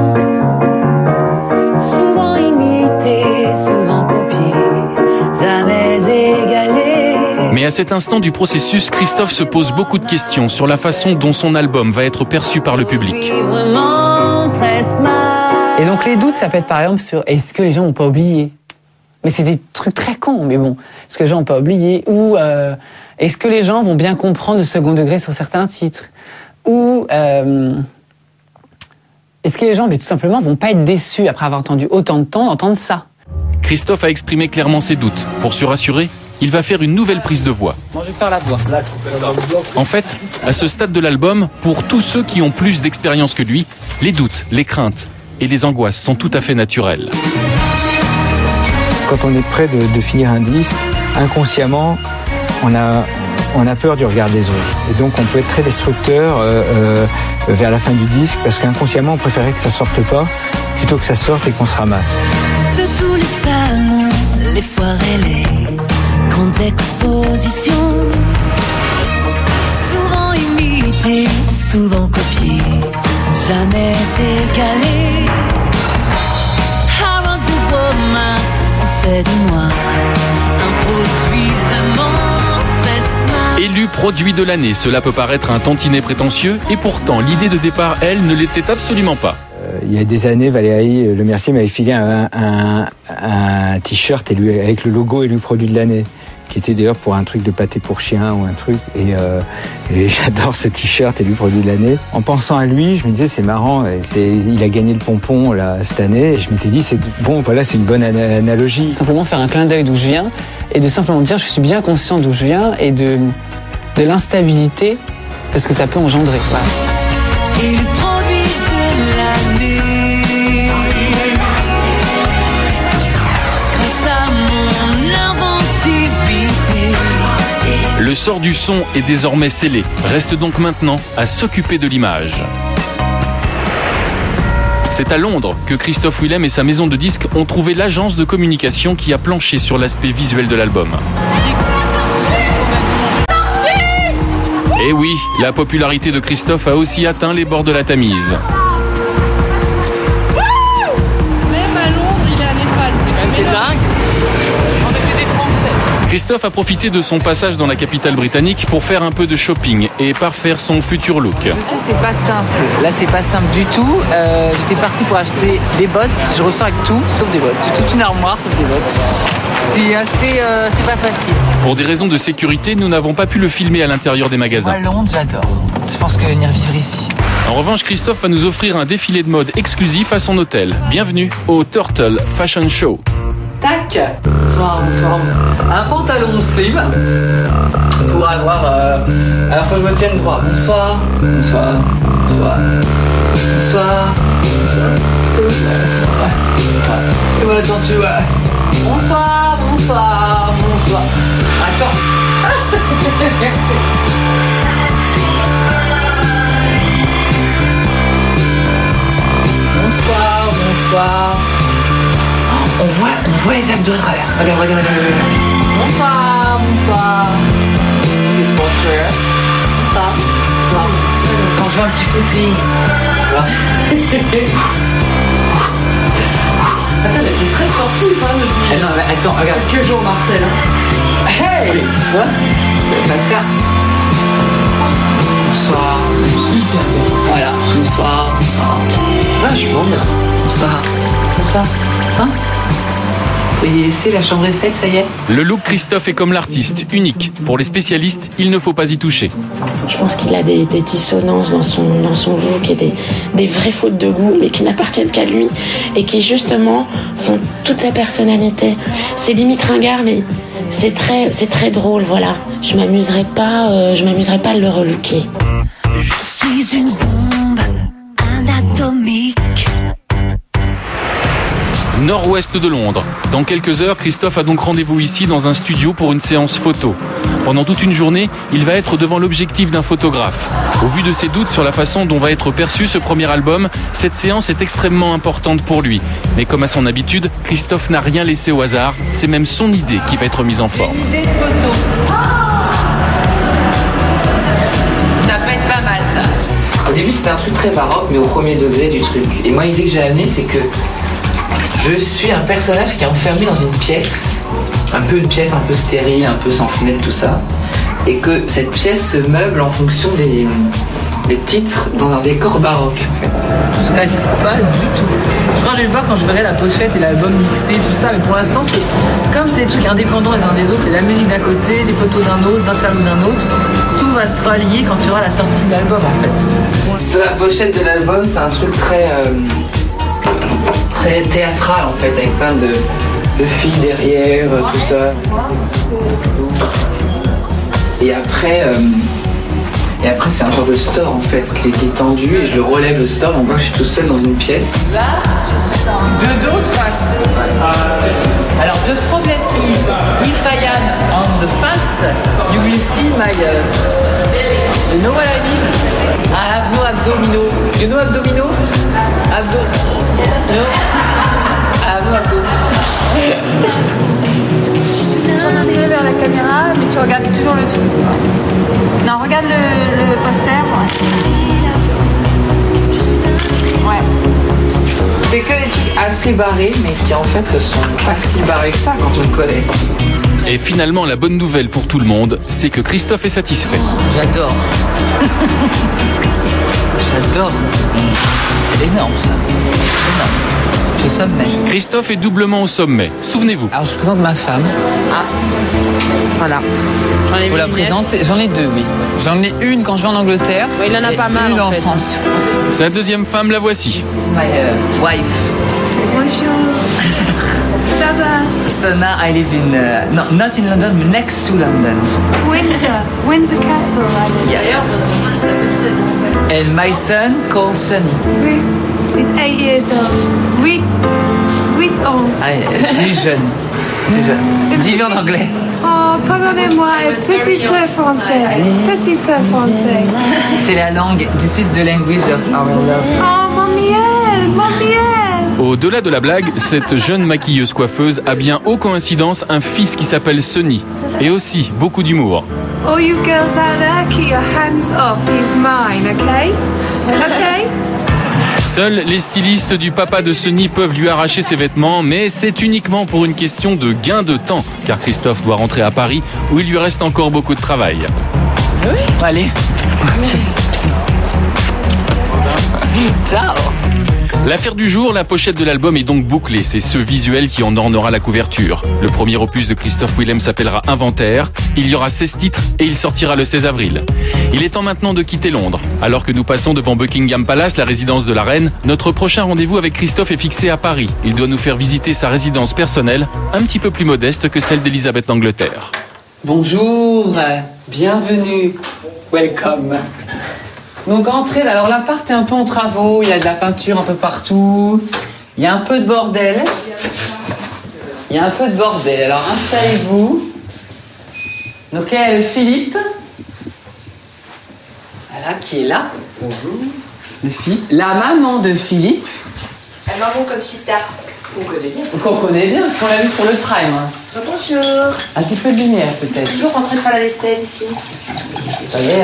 L: Souvent imités, souvent copiés, jamais égalés.
A: Mais à cet instant du processus, Christophe se pose beaucoup de questions sur la façon dont son album va être perçu par le public.
L: Vraiment très smart.
D: Et donc les doutes, ça peut être par exemple sur est-ce que les gens n'ont pas oublié ? Mais c'est des trucs très cons, mais bon, est-ce que les gens n'ont pas oublié ? Ou euh, est-ce que les gens vont bien comprendre le second degré sur certains titres ? Ou euh, est-ce que les gens, mais tout simplement, vont pas être déçus après avoir entendu autant de temps d'entendre ça ?
A: Christophe a exprimé clairement ses doutes. Pour se rassurer, il va faire une nouvelle prise de voix.
D: Bon, je vais faire la voix.
A: En fait, à ce stade de l'album, pour tous ceux qui ont plus d'expérience que lui, les doutes, les craintes et les angoisses sont tout à fait naturelles.
F: Quand on est près de, de finir un disque, inconsciemment, on a, on a peur du regard des autres. Et donc on peut être très destructeur euh, euh, vers la fin du disque parce qu'inconsciemment on préférait que ça sorte pas plutôt que ça sorte et qu'on se ramasse.
L: De tous les salons, les foires et les grandes expositions, souvent imitées, souvent copiées, jamais égalées. Harold the Walmart ont fait de moi un produit vraiment très smart.
A: Élu produit de l'année, cela peut paraître un tantinet prétentieux et pourtant l'idée de départ, elle, ne l'était absolument pas.
F: Il y a des années, Valérie Le Mercier m'avait filé un, un, un t-shirt élu, avec le logo élu produit de l'année, qui était d'ailleurs pour un truc de pâté pour chien ou un truc. Et, euh, et j'adore ce t-shirt élu produit de l'année. En pensant à lui, je me disais c'est marrant, c'est, il a gagné le pompon là cette année. Et je m'étais dit c'est bon, voilà, c'est une bonne ana- analogie.
D: Simplement faire un clin d'œil d'où je viens et de simplement dire je suis bien conscient d'où je viens et de de l'instabilité de ce que ça peut engendrer. Voilà.
L: Et le produit de l'année, grâce à mon inventivité.
A: Le sort du son est désormais scellé. Reste donc maintenant à s'occuper de l'image. C'est à Londres que Christophe Willem et sa maison de disques ont trouvé l'agence de communication qui a planché sur l'aspect visuel de l'album. Et oui, la popularité de Christophe a aussi atteint les bords de la Tamise.
S: Même à Londres, il est à Népal, c'est dingue. On était des Français.
A: Christophe a profité de son passage dans la capitale britannique pour faire un peu de shopping et parfaire son futur look.
D: Ça, c'est pas simple. Là, c'est pas simple du tout. Euh, j'étais partie pour acheter des bottes. Je ressors avec tout, sauf des bottes. J'ai toute une armoire, sauf des bottes. C'est assez, euh, c'est pas facile.
A: Pour des raisons de sécurité, nous n'avons pas pu le filmer à l'intérieur des magasins.
D: Moi, Londres, j'adore. Je pense que venir vivre ici.
A: En revanche, Christophe va nous offrir un défilé de mode exclusif à son hôtel. Bienvenue au Turtle Fashion Show.
D: Tac. Bonsoir, bonsoir, bonsoir. Un pantalon slim pour avoir. Euh, alors, faut que je me tienne droit. Bonsoir, bonsoir, bonsoir, bonsoir, bonsoir. C'est où? C'est moi. C'est moi la tortue, voilà. Bonsoir, bonsoir, bonsoir. Attends. Bonsoir, bonsoir. On voit, on voit les abdos à travers. Regarde, regarde, regarde, regarde. Bonsoir, bonsoir. C'est sportswear. Bonsoir, bonsoir. Quand je fais un petit footing, tu vois. Attends, mais il est très sportif, hein, depuis... Attends, mais attends, regarde. Quelques jours, Marcel. Hey, tu vois, ça va le faire. Bonsoir. Voilà, bonsoir, bonsoir. Vachement bien. Bonsoir. Bonsoir. Ça? Et c'est la chambre est faite, ça y est.
A: Le look Christophe est comme l'artiste, unique. Pour les spécialistes, il ne faut pas y toucher.
B: Je pense qu'il a des, des dissonances dans son, dans son look et des, des vraies fautes de goût, mais qui n'appartiennent qu'à lui et qui justement font toute sa personnalité. C'est limite ringard, mais c'est très, c'est très drôle, voilà. Je m'amuserais pas, euh, je m'amuserais pas à le relooker.
L: Je suis une bombe anatomique.
A: Nord-ouest de Londres. Dans quelques heures, Christophe a donc rendez-vous ici dans un studio pour une séance photo. Pendant toute une journée, il va être devant l'objectif d'un photographe. Au vu de ses doutes sur la façon dont va être perçu ce premier album, cette séance est extrêmement importante pour lui. Mais comme à son habitude, Christophe n'a rien laissé au hasard. C'est même son idée qui va être mise en forme.
S: Une idée de photo. Ça peut être pas mal, ça.
D: Au début, c'était un truc très baroque, mais au premier degré du truc. Et moi, l'idée que j'ai amenée, c'est que je suis un personnage qui est enfermé dans une pièce, un peu une pièce un peu stérile, un peu sans fenêtre, tout ça, et que cette pièce se meuble en fonction des, des titres dans un décor baroque, en fait. Je réalise pas du tout. Je crois que je vais le voir quand je verrai la pochette et l'album mixé, tout ça, mais pour l'instant, c'est comme c'est des trucs indépendants les uns des autres, c'est la musique d'un côté, des photos d'un autre, des interviews d'un autre, tout va se relier quand tu auras la sortie de l'album, en fait. Sur la pochette de l'album, c'est un truc très... Euh, très théâtral en fait, avec plein de, de filles derrière, tout ça. Et après, euh, et après c'est un genre de store en fait qui, qui est tendu et je le relève le store. On voit que je suis tout seul dans une pièce.
S: Là, de dos, de face.
D: Alors the problem is, if I am on the face, you will see my. Uh, you know what I mean? I have no abdominal. You know abdominal? Abdo. No. I have no abdominal.
C: Tourne un peu vers la caméra, mais tu regardes toujours le truc. Non, regarde le, le poster. Ouais.
D: Ouais. C'est que des trucs assez barrés, mais qui en fait sont pas si barrés que ça quand on le connaît.
A: Et finalement, la bonne nouvelle pour tout le monde, c'est que Christophe est satisfait.
D: J'adore. J'adore. C'est énorme ça. C'est énorme. Je suis au sommet.
A: Christophe est doublement au sommet, souvenez-vous.
D: Alors je présente ma femme.
S: Ah. Voilà. J'en ai
D: Faut la présenter. J'en ai deux, oui. J'en ai une quand je vais en Angleterre.
S: Ouais, il en a
D: et
S: pas mal
D: une
S: en,
D: en
S: fait.
D: France.
A: Sa deuxième femme, la voici.
D: My uh, wife.
C: Bonjour. Ça va?
D: Sana, I live in, uh, no, not in London, but next to London.
C: Windsor. Windsor Castle, I live.
D: Yeah. And my son called Sunny.
C: Oui. He's eight years old. Oui. Oui, onze.
D: Ah, il est jeune. C'est jeune. Dis-le en anglais.
C: Oh, pardonnez-moi, un petit peu français. Petit peu français.
D: C'est la langue. This is the language of our love.
C: Oh, mon miel, mon miel.
A: Au-delà de la blague, cette jeune maquilleuse coiffeuse a bien, ô coïncidence, un fils qui s'appelle Sunny. Et aussi beaucoup d'humour.
C: All you girls out there, keep your hands off. He's mine, okay? Okay?
A: Seuls les stylistes du papa de Sunny peuvent lui arracher ses vêtements, mais c'est uniquement pour une question de gain de temps, car Christophe doit rentrer à Paris, où il lui reste encore beaucoup de travail.
D: Oui. Allez. Ciao.
A: L'affaire du jour, la pochette de l'album est donc bouclée. C'est ce visuel qui en ornera la couverture. Le premier opus de Christophe Willem s'appellera Inventaire. Il y aura seize titres et il sortira le seize avril. Il est temps maintenant de quitter Londres. Alors que nous passons devant Buckingham Palace, la résidence de la reine, notre prochain rendez-vous avec Christophe est fixé à Paris. Il doit nous faire visiter sa résidence personnelle, un petit peu plus modeste que celle d'Elisabeth d'Angleterre.
D: Bonjour, bienvenue, welcome. Donc entrez, alors l'appart est un peu en travaux, il y a de la peinture un peu partout, il y a un peu de bordel. Il y a un peu de bordel, alors installez-vous. Donc il y a Philippe, voilà, qui est là.
N: Bonjour.
D: Le Philippe. La maman de Philippe.
N: La maman comme Chita. On connaît bien.
D: Qu'on connaît bien, parce qu'on l'a vu sur le Prime.
N: Bonjour.
D: Un petit peu de lumière peut-être.
N: Toujours en train de faire la vaisselle ici.
D: Ça y est.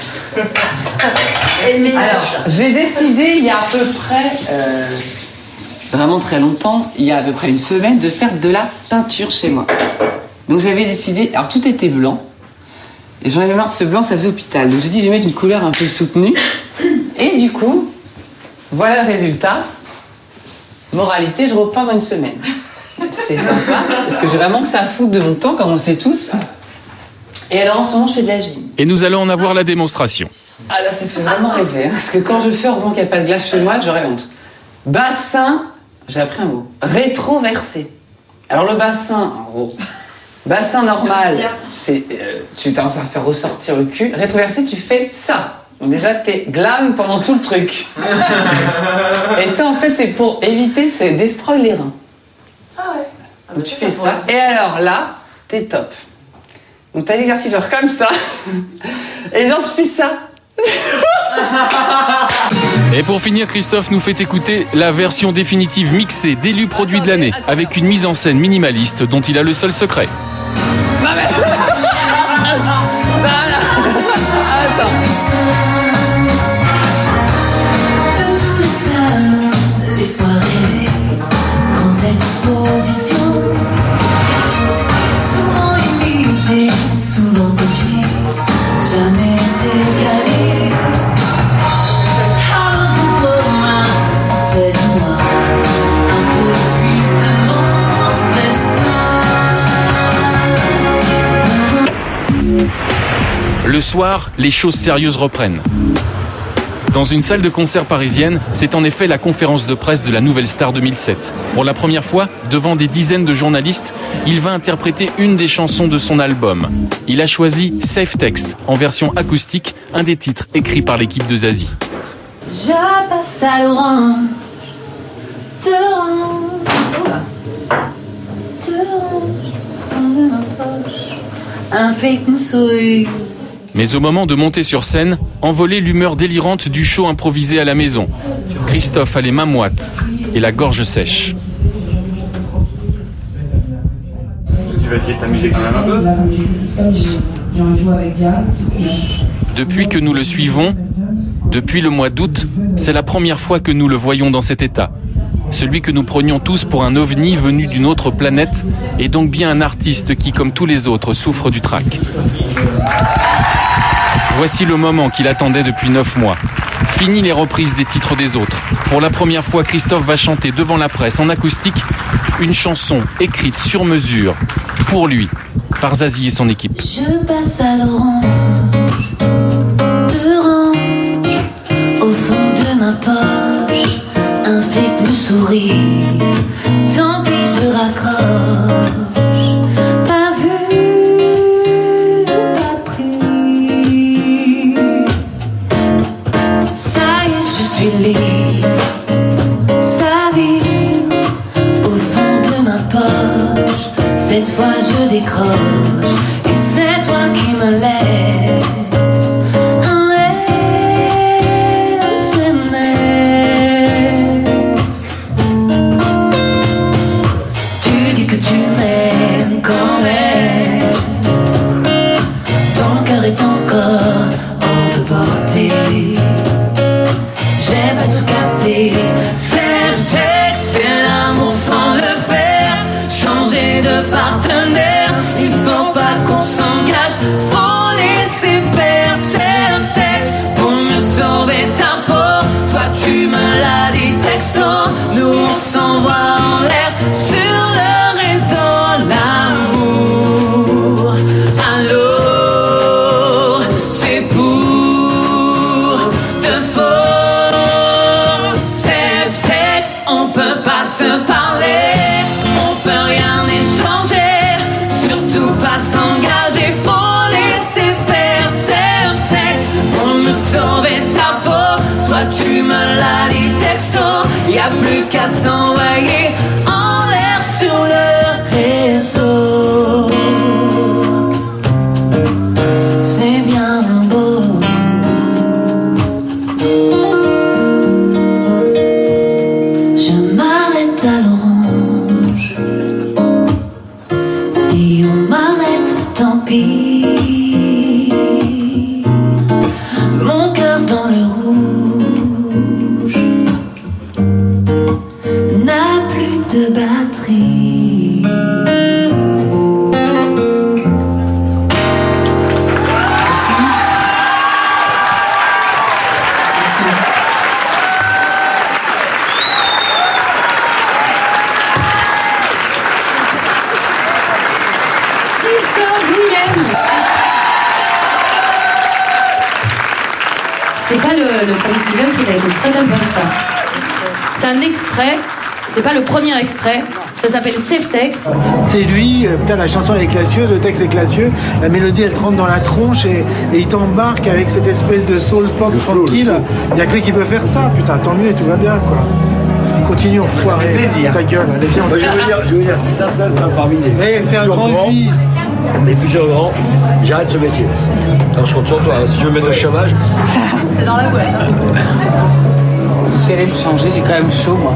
D: Alors, j'ai décidé il y a à peu près, euh, vraiment très longtemps, il y a à peu près une semaine, de faire de la peinture chez moi. Donc j'avais décidé, alors tout était blanc, et j'en avais marre de ce blanc, ça faisait hôpital. Donc j'ai dit je vais mettre une couleur un peu soutenue, et du coup, voilà le résultat. Moralité, je repeins dans une semaine. C'est sympa, parce que j'ai vraiment que ça à foutre de mon temps, comme on le sait tous. Et alors en ce moment, je fais de la gym.
A: Et nous allons en avoir la démonstration.
D: Ah là, ça fait vraiment rêver. Hein, parce que quand je le fais, heureusement qu'il n'y a pas de glace chez moi, j'aurais honte. Bassin, j'ai appris un mot. Rétroversé. Alors le bassin, en gros, bassin normal, c'est euh, tu t'as à faire ressortir le cul. Rétroversé, tu fais ça. Donc déjà, t'es glam pendant tout le truc. Et ça, en fait, c'est pour éviter de se destroy les reins.
N: Ah ouais.
D: Donc tu fais ça. Et alors là, t'es top. Donc t'as l'exercice genre comme ça. Et genre tu fais ça.
A: Et pour finir, Christophe nous fait écouter la version définitive mixée d'élu produit de l'année, avec une mise en scène minimaliste dont il a le seul secret.
D: Non mais... Attends.
L: Tous les salons, les soirées, grandes expositions, souvent imitées, souvent copiées, jamais égalées. How the moment fait de moi un produit vraiment
A: Le soir, les choses sérieuses reprennent. Dans une salle de concert parisienne, c'est en effet la conférence de presse de la Nouvelle Star deux mille sept. Pour la première fois, devant des dizaines de journalistes, il va interpréter une des chansons de son album. Il a choisi Safe Text, en version acoustique, un des titres écrits par l'équipe de Zazie.
L: Je passe à l'orange, te range, te range, fond de ma poche, un fake me sourit.
A: Mais au moment de monter sur scène, envolait l'humeur délirante du show improvisé à la maison. Christophe a les mains moites et la gorge sèche.
F: Tu vas essayer de t'amuser quand même un peu.
A: Depuis que nous le suivons, depuis le mois d'août, c'est la première fois que nous le voyons dans cet état. Celui que nous prenions tous pour un ovni venu d'une autre planète est donc bien un artiste qui, comme tous les autres, souffre du trac. Voici le moment qu'il attendait depuis neuf mois. Fini les reprises des titres des autres. Pour la première fois, Christophe va chanter devant la presse en acoustique une chanson écrite sur mesure, pour lui, par Zazie et son équipe.
L: Je passe à l'orange, te range, au fond de ma poche, un fake me sourit, tant pis je raccroche. Pas vu, pas pris. Ça y est, je suis libre. Ça vibre au fond de ma poche. Cette fois je décroche et c'est toi qui me laisse. Un S M S. Tu dis que tu m'aimes quand même. Ton cœur est encore hors de portée. J'ai pas tout capté. Self-text, c'est l'amour sans le faire. Changer de partenaire, il faut pas qu'on s'engage. Faut laisser faire. Self-text pour me sauver ta peau. Toi tu me l'as dit texto. Nous on s'envoie en l'air sur le réseau. L'amour, allô, c'est pour de faux. Self-text, on peut pas se parler, on peut rien échanger, surtout pas s'engager. Faut laisser faire. Self-text pour me sauver ta peau. Toi tu me l'as dit texto. Y'a plus qu'à s'envoyer en l'air sur le réseau. C'est bien beau. Je m'arrête à l'orange. Si on m'arrête, tant pis. Mon cœur dans le rouge n'a plus de batterie. Merci. Merci.
P: Christophe Willem. C'est pas le, le premier single qui a été extrait de l'album, ça. C'est un extrait, c'est pas le premier extrait, ça s'appelle Safe Text.
K: C'est lui, euh, putain, la chanson elle est classieuse, le texte est classieux, la mélodie elle te rentre dans la tronche et, et il t'embarque avec cette espèce de soul pop tranquille. Il y a que lui qui peut faire ça, putain, tant mieux, tout va bien quoi. Continue, enfoiré.
G: plaisir.
K: Ta gueule, allez, viens.
G: Moi, je veux dire, je veux dire, si ça sonne pas parmi les
K: Mais c'est un
G: futurs
K: grand
G: grands,
K: vie.
G: les futurs grands, j'arrête ce métier. Alors je compte sur toi, hein. Si tu veux mettre au chômage.
P: C'est dans la boîte.
D: Je suis allée me changer, j'ai quand même chaud, moi.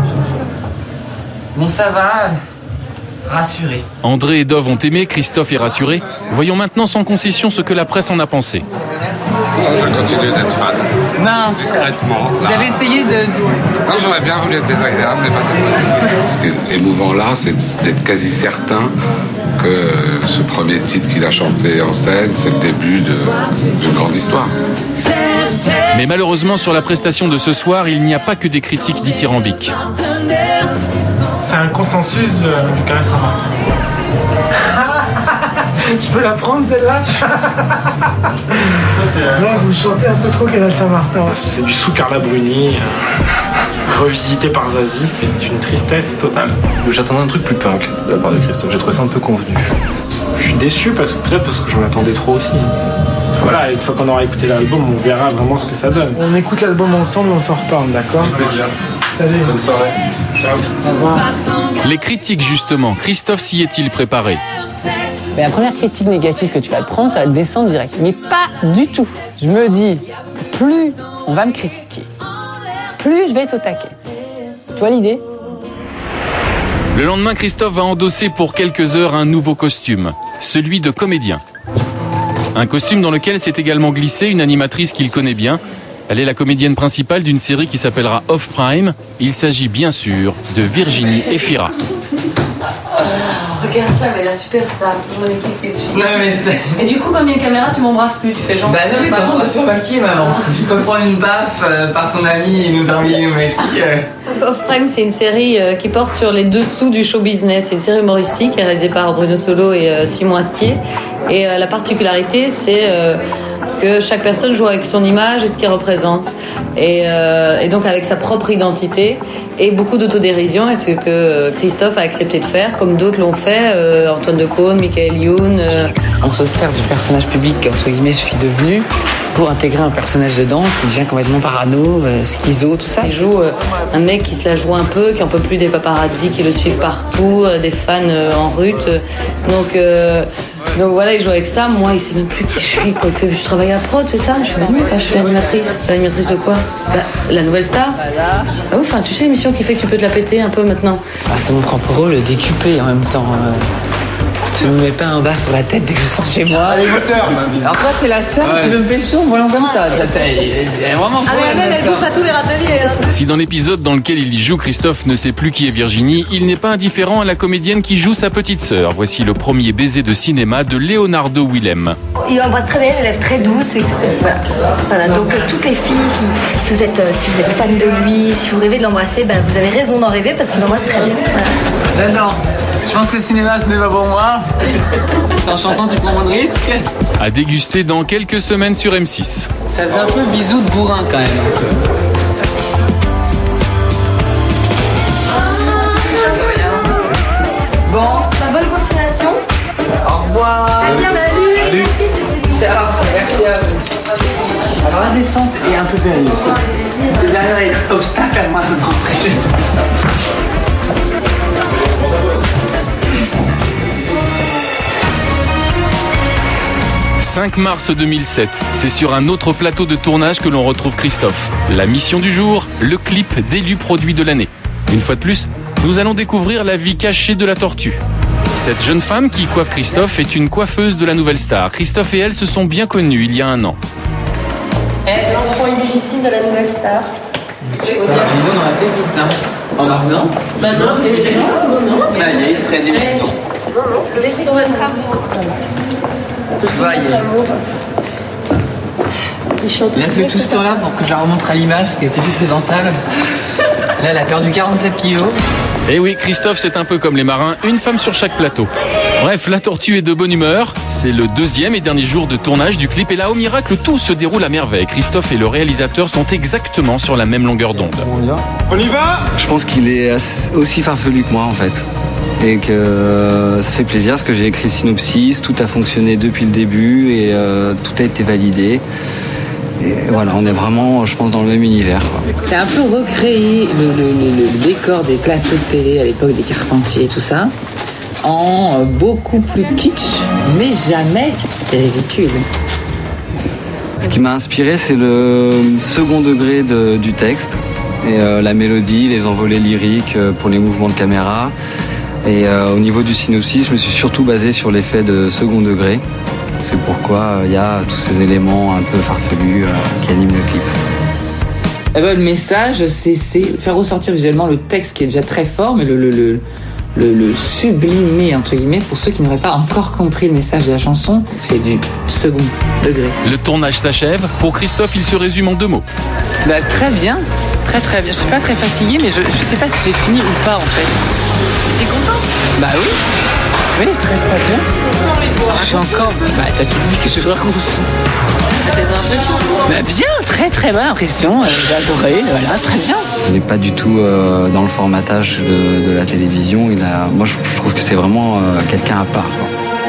D: Bon, ça va. Rassuré.
A: André et Dove ont aimé, Christophe est rassuré. Voyons maintenant sans concession ce que la presse en a pensé.
M: Je continue d'être fan.
D: Mince.
M: Discrètement.
D: Vous avez essayé de...
M: Non, j'aurais bien voulu être désagréable, mais pas ça. Ce qui est émouvant là, c'est d'être quasi certain que ce premier titre qu'il a chanté en scène, c'est le début d'une grande histoire.
A: Mais malheureusement, sur la prestation de ce soir, il n'y a pas que des critiques dithyrambiques.
I: C'est un consensus de, du Carré Saint-Martin.
K: Je peux la prendre celle-là? Non, vous chantez un peu trop Canal Saint-Martin.
R: C'est du sous Carla Bruni, euh, revisité par Zazie, c'est une tristesse totale. J'attendais un truc plus punk de la part de Christophe, j'ai trouvé ça un peu convenu. Je suis déçu parce que peut-être parce que j'en attendais trop aussi. Voilà, une fois qu'on aura écouté l'album, on verra vraiment ce que ça donne.
K: On écoute l'album ensemble, on s'en reparle, d'accord?
R: Avec plaisir.
K: Salut.
R: Bonne soirée. Ciao.
K: Au revoir.
A: Les critiques justement, Christophe s'y est-il préparé?
D: Mais la première critique négative que tu vas te prendre, ça va te descendre direct. Mais pas du tout. Je me dis, plus on va me critiquer, plus je vais être au taquet. Tu vois l'idée?
A: Le lendemain, Christophe va endosser pour quelques heures un nouveau costume, celui de comédien. Un costume dans lequel s'est également glissée une animatrice qu'il connaît bien. Elle est la comédienne principale d'une série qui s'appellera Off Prime. Il s'agit bien sûr de Virginie Efira.
U: Regarde ça, mais la superstar, toujours l'équipe qui suit.
D: Non, mais c'est...
U: Et du coup, comme il y a une caméra, tu m'embrasses plus, tu fais genre.
D: Bah non, mais par contre, te faire maquiller, maman. Si tu peux prendre une baffe euh, par son ami et nous terminer nous maquiller. Euh...
U: Off Prime, c'est une série euh, qui porte sur les dessous du show business. C'est une série humoristique réalisée par Bruno Solo et euh, Simon Astier. Et euh, la particularité, c'est euh, que chaque personne joue avec son image et ce qu'elle représente. Et, euh, et donc avec sa propre identité et beaucoup d'autodérision. Et c'est ce que Christophe a accepté de faire, comme d'autres l'ont fait, euh, Antoine Decaune, Michael Youn. Euh...
D: On se sert du personnage public qu'entre guillemets je suis devenu pour intégrer un personnage dedans qui devient complètement parano, euh, schizo, tout ça.
U: Il joue euh, un mec qui se la joue un peu, qui en peut plus des paparazzi qui le suivent partout, euh, des fans euh, en rut. Donc, euh, donc voilà, il joue avec ça. Moi, il sait même plus qui je suis. Quoi. Il fait, je travaille à prod, c'est ça? Je suis venue, enfin, je suis animatrice. L'animatrice de quoi? Bah, la Nouvelle Star. Ah, enfin, tu sais l'émission qui fait que tu peux te la péter un peu maintenant.
D: Ah, c'est mon propre rôle, décuplé en même temps. Euh... Je ne me mets pas un bas sur la tête dès que je sors chez moi.
U: Allez, moteur.
D: Alors toi, t'es la seule, ouais. Tu veux me pécho, voyons comme ça. Elle vraiment
U: ah, mais elle, elle bouffe à tous les râteliers. Hein.
A: Si dans l'épisode dans lequel il y joue, Christophe ne sait plus qui est Virginie, il n'est pas indifférent à la comédienne qui joue sa petite sœur. Voici le premier baiser de cinéma de Leonardo Willem.
N: Il embrasse très bien, une lèvre très douce, et cetera. Voilà. Voilà. Donc euh, toutes les filles, qui, si, vous êtes, euh, si vous êtes fan de lui, si vous rêvez de l'embrasser, ben, vous avez raison d'en rêver parce qu'il embrasse très bien. Voilà.
D: J'adore. Je pense que le cinéma, ce n'est pas pour moi. En chantant, tu prends moins de risques.
A: À déguster dans quelques semaines sur M six.
D: Ça faisait un peu bisou de bourrin quand même.
N: Bon, ta bonne continuation.
D: Au revoir.
N: Salut. Salut.
D: Ciao. Merci à vous. Alors la descente est un peu périlleuse. C'est derrière l'obstacle à moi de rentrer chez soi.
A: cinq mars deux mille sept, c'est sur un autre plateau de tournage que l'on retrouve Christophe. La mission du jour, le clip d'élu produit de l'année. Une fois de plus, nous allons découvrir la vie cachée de la tortue. Cette jeune femme qui coiffe Christophe est une coiffeuse de la Nouvelle Star. Christophe et elle se sont bien connus il y a un an.
N: L'enfant illégitime de la Nouvelle Star.
D: On a fait vite, hein. En Ardent.
N: Bah non, non, non.
D: Là, il serait des mecs, non.
N: Non, non, c'est laissez votre amour.
D: Tu vois, il, il a fait tout ce temps-là pour que je la remontre à l'image parce qu'elle était plus présentable. Là, elle a perdu quarante-sept kilos.
A: Et oui, Christophe, c'est un peu comme les marins, une femme sur chaque plateau. Bref, la tortue est de bonne humeur. C'est le deuxième et dernier jour de tournage du clip. Et là, au miracle, tout se déroule à merveille. Christophe et le réalisateur sont exactement sur la même longueur d'onde.
R: On y va? On y va?
J: Je pense qu'il est aussi farfelu que moi, en fait. Et que ça fait plaisir parce que j'ai écrit synopsis, tout a fonctionné depuis le début et euh, tout a été validé. Et voilà, on est vraiment, je pense, dans le même univers.
D: C'est un peu recréer le, le, le, le décor des plateaux de télé à l'époque des Carpentiers et tout ça, en beaucoup plus kitsch, mais jamais ridicule.
J: Ce qui m'a inspiré, c'est le second degré de, du texte, et euh, la mélodie, les envolées lyriques pour les mouvements de caméra. Et euh, au niveau du synopsis, je me suis surtout basé sur l'effet de second degré. C'est pourquoi il euh, y a tous ces éléments un peu farfelus euh, qui animent le clip.
D: Eh ben, le message, c'est faire ressortir visuellement le texte qui est déjà très fort, mais le, le, le, le, le sublimer, entre guillemets, pour ceux qui n'auraient pas encore compris le message de la chanson. C'est du second degré.
A: Le tournage s'achève. Pour Christophe, il se résume en deux mots.
D: Bah, très bien, très très bien. Je suis pas très fatiguée, mais je, je sais pas si j'ai fini ou pas en fait. T'es content? Bah oui. Oui, très très bien. Je suis encore... Bah t'as tout vu, qu'est-ce que je raconte? T'as des impressions? Bah bien, très très bonne impression. Euh, J'ai adoré, voilà, très bien.
J: Il n'est pas du tout euh, dans le formatage de, de la télévision. Il a... Moi, je, je trouve que c'est vraiment euh, quelqu'un à part, quoi.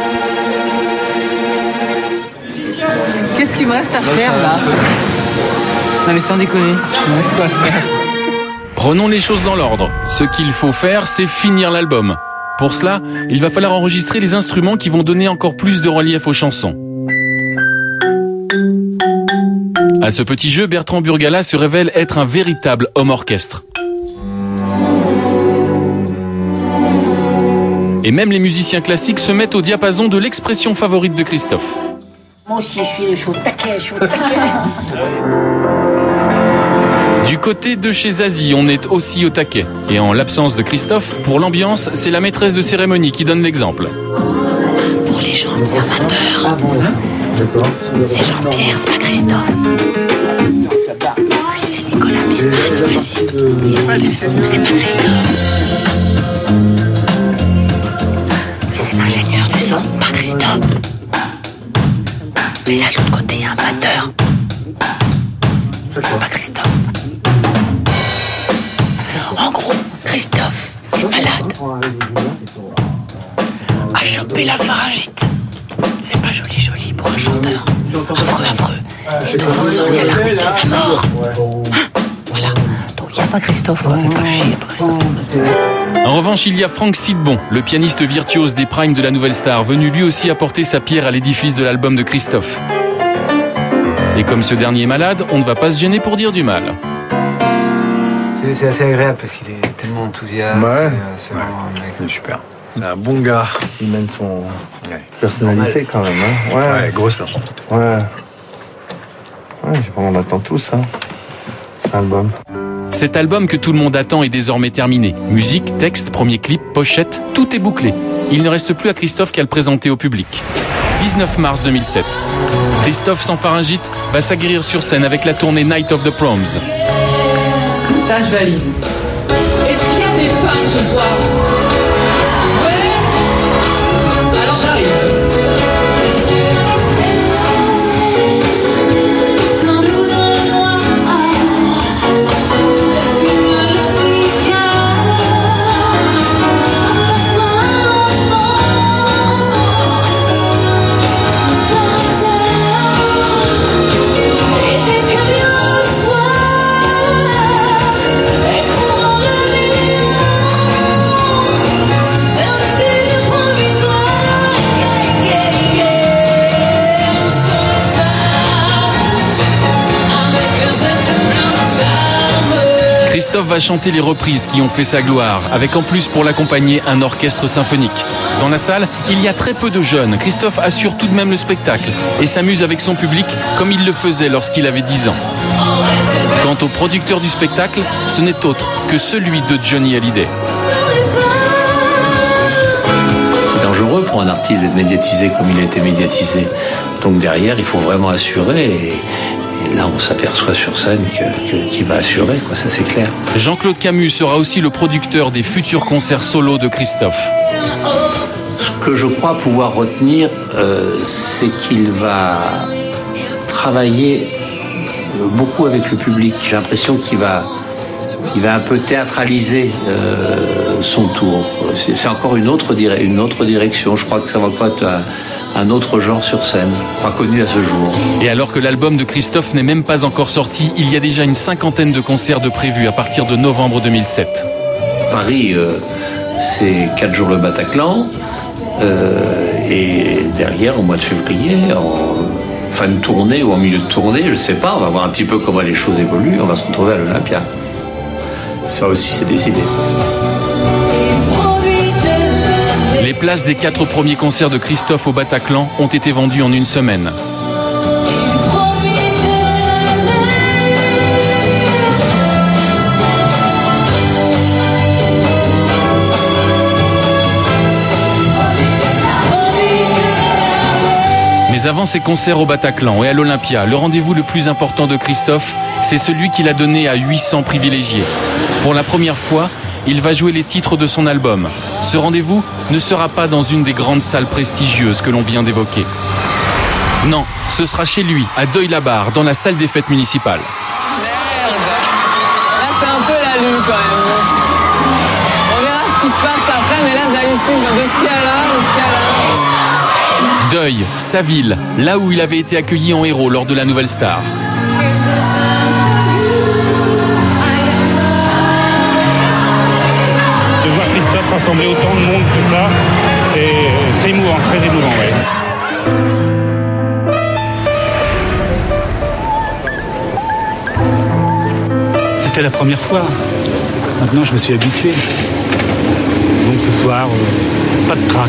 D: Qu'est-ce qu'il me reste à faire, là? Non mais sans déconner, il me reste quoi à faire?
A: Prenons les choses dans l'ordre. Ce qu'il faut faire, c'est finir l'album. Pour cela, il va falloir enregistrer les instruments qui vont donner encore plus de relief aux chansons. À ce petit jeu, Bertrand Burgalat se révèle être un véritable homme orchestre. Et même les musiciens classiques se mettent au diapason de l'expression favorite de Christophe.
E: Moi aussi, je suis, je suis au taquet, je suis au taquet.
A: Du côté de chez Zazie, on est aussi au taquet. Et en l'absence de Christophe, pour l'ambiance, c'est la maîtresse de cérémonie qui donne l'exemple.
B: Pour les gens observateurs, c'est Jean-Pierre, c'est pas Christophe. Lui, c'est Nicolas Wiesmann, le bassiste. C'est pas Christophe. Lui, c'est l'ingénieur du son, pas Christophe. Mais là, de l'autre côté, il y a un batteur. C'est pas Christophe. En gros, Christophe est malade. A chopé la pharyngite. C'est pas joli joli pour un chanteur. Affreux, affreux. Et devant Sorny à l'article de sa mort. Hein, voilà. Donc il n'y a pas Christophe, quoi. Fais pas chier, y a pas Christophe.
A: En revanche, il y a Franck Sidbon, le pianiste virtuose des primes de la Nouvelle Star, venu lui aussi apporter sa pierre à l'édifice de l'album de Christophe. Et comme ce dernier est malade, on ne va pas se gêner pour dire du mal.
F: C'est assez agréable parce qu'il est tellement enthousiaste.
K: Ouais.
F: C'est vraiment un mec.
K: Il est super. C'est un bon gars. Il mène son ouais. personnalité quand même. Hein. Ouais.
G: ouais, grosse personnalité.
K: Ouais. Ouais, on attend tous, hein. Cet album.
A: Cet album que tout le monde attend est désormais terminé. Musique, texte, premier clip, pochette, tout est bouclé. Il ne reste plus à Christophe qu'à le présenter au public. dix-neuf mars deux mille sept. Christophe sans pharyngite va s'aguerrir sur scène avec la tournée Night of the Proms.
U: Ça, je valide. Est-ce qu'il y a des femmes ce soir? Ouais. Alors j'arrive.
A: Christophe va chanter les reprises qui ont fait sa gloire, avec en plus pour l'accompagner un orchestre symphonique. Dans la salle, il y a très peu de jeunes. Christophe assure tout de même le spectacle et s'amuse avec son public comme il le faisait lorsqu'il avait dix ans. Quant au producteur du spectacle, ce n'est autre que celui de Johnny Hallyday.
V: C'est dangereux pour un artiste d'être médiatisé comme il a été médiatisé. Donc derrière, il faut vraiment assurer et... Et là, on s'aperçoit sur scène que, que, qu'il va assurer, quoi, ça c'est clair.
A: Jean-Claude Camus sera aussi le producteur des futurs concerts solo de Christophe.
V: Ce que je crois pouvoir retenir, euh, c'est qu'il va travailler beaucoup avec le public. J'ai l'impression qu'il va, il va un peu théâtraliser euh, son tour. C'est, c'est encore une autre, dire, une autre direction. Je crois que ça va pas être un, un autre genre sur scène, pas connu à ce jour.
A: Et alors que l'album de Christophe n'est même pas encore sorti, il y a déjà une cinquantaine de concerts de prévus à partir de novembre deux mille sept.
V: Paris, euh, c'est quatre jours le Bataclan, euh, et derrière, au mois de février, en fin de tournée ou en milieu de tournée, je sais pas, on va voir un petit peu comment les choses évoluent, on va se retrouver à l'Olympia. Ça aussi, c'est décidé.
A: Les places des quatre premiers concerts de Christophe au Bataclan ont été vendues en une semaine. Mais avant ces concerts au Bataclan et à l'Olympia, le rendez-vous le plus important de Christophe, c'est celui qu'il a donné à huit cents privilégiés. Pour la première fois, il va jouer les titres de son album. Ce rendez-vous ne sera pas dans une des grandes salles prestigieuses que l'on vient d'évoquer. Non, ce sera chez lui, à Deuil-la-Barre, dans la salle des fêtes municipales.
U: Merde. Là, c'est un peu la lue quand même. On verra ce qui se passe après, mais là, j'hallucine de ce qu'il y a là, de ce qu'il y a là.
A: Deuil, sa ville, là où il avait été accueilli en héros lors de la Nouvelle Star.
O: De voir Christophe rassembler autant de monde que ça, c'est, c'est émouvant, c'est très émouvant, ouais. C'était la première fois. Maintenant, je me suis habitué. Donc ce soir, euh, pas de craque.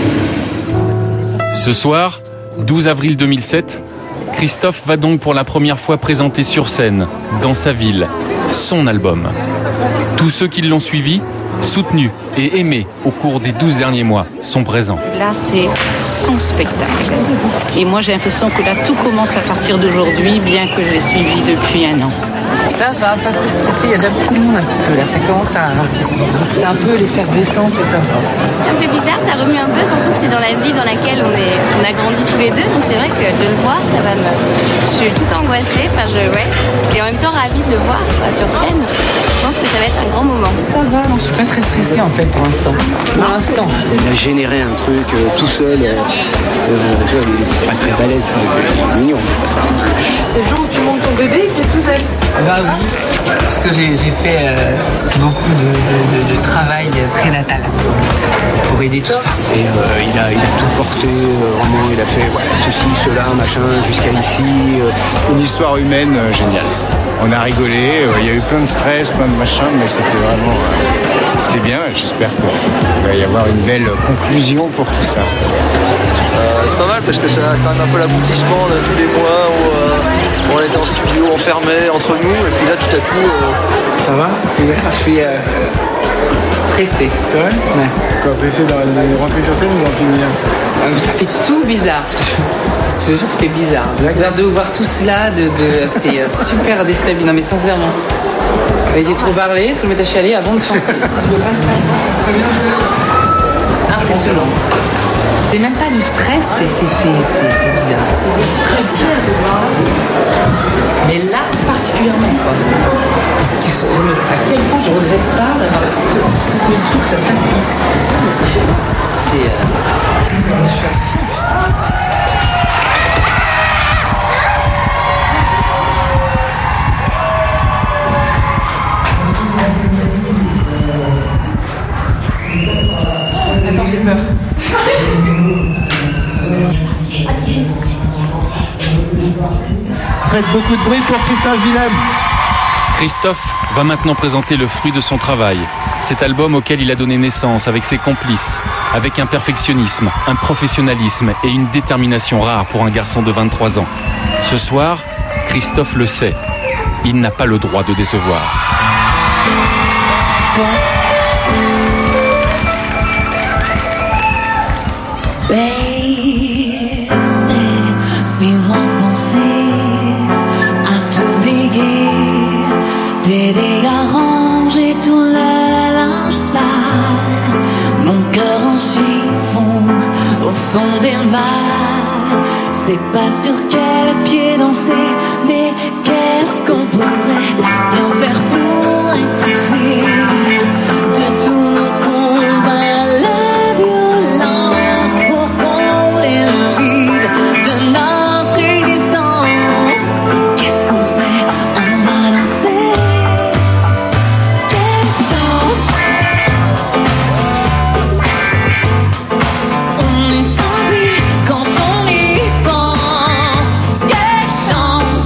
A: Ce soir, douze avril deux mille sept, Christophe va donc pour la première fois présenter sur scène, dans sa ville, son album. Tous ceux qui l'ont suivi, soutenu et aimé au cours des douze derniers mois, sont présents.
P: Là, c'est son spectacle. Et moi, j'ai l'impression que là, tout commence à partir d'aujourd'hui, bien que je l'ai suivi depuis un an.
D: Ça va, pas trop stressé, il y a déjà beaucoup de monde un petit peu là, ça commence à... C'est un peu l'effervescence, mais ça va.
T: Ça me fait bizarre, ça remue un peu, surtout que c'est dans la vie dans laquelle on, est, on a grandi tous les deux, donc c'est vrai que de le voir, ça va me... Je suis toute angoissée, enfin je... Ouais. Et en même temps ravie de le voir enfin, sur scène. Je pense que ça va être un grand moment.
D: Ça va, non, je suis pas très stressée en fait pour l'instant. Pour l'instant.
W: Il a généré un truc euh, tout seul, euh, euh, tu vois, il est pas très balèze, il est mignon.
U: C'est le jour où tu montes ton bébé qui est tout seul.
D: Bah oui, parce que j'ai, j'ai fait euh, beaucoup de, de, de, de travail prénatal pour aider tout ça.
W: Et euh, il, a, il a tout porté, euh, vraiment, il a fait voilà, ceci, cela, machin, jusqu'à ici. Euh.
K: Une histoire humaine euh, géniale. On a rigolé, euh, il y a eu plein de stress, plein de machins, mais c'était vraiment... Euh, c'était bien, j'espère qu'il va y avoir une belle conclusion pour tout ça.
X: Euh, c'est pas mal parce que c'est quand même un peu l'aboutissement de tous les mois où euh, on était en studio enfermés entre nous et puis là tout à coup... Euh...
D: Ça va? Je suis euh, pressé.
K: C'est vrai? Ouais. Quoi, pressé dans de rentrer sur scène ou d'en finir?
D: euh, Ça fait tout bizarre. Je te jure, ça fait bizarre. C'est vrai que... de voir tout cela, de, de, c'est super déstabilisant. Non mais sincèrement. J'ai trop parlé, parce que je m'étais chialée avant de chanter. Tu veux pas ça? C'est impressionnant. C'est même pas du stress, c'est, c'est, c'est, c'est, c'est bizarre. Très bien de voir. Mais là, particulièrement, quoi. Parce que je, à quel point je regrette pas d'avoir ce, ce que le truc, ça se passe ici. C'est... Euh, je suis à fond. Attends, j'ai peur.
K: Faites beaucoup de bruit pour Christophe Willem.
A: Christophe va maintenant présenter le fruit de son travail. Cet album auquel il a donné naissance avec ses complices, avec un perfectionnisme, un professionnalisme et une détermination rare pour un garçon de vingt-trois ans. Ce soir, Christophe le sait. Il n'a pas le droit de décevoir.
L: Baby, fais-moi penser à t'oublier. T'aider à ranger tout le linge sale. Mon cœur en chiffon au fond des balles. C'est pas sur quel pied danser, mais qu'est-ce qu'on pourrait bien faire pour étouffer de tous nos combats la violence, pour combler le vide de notre existence. Qu'est-ce qu'on fait? On va danser. Quelle chance! On est en vie quand on y pense. Quelle chance!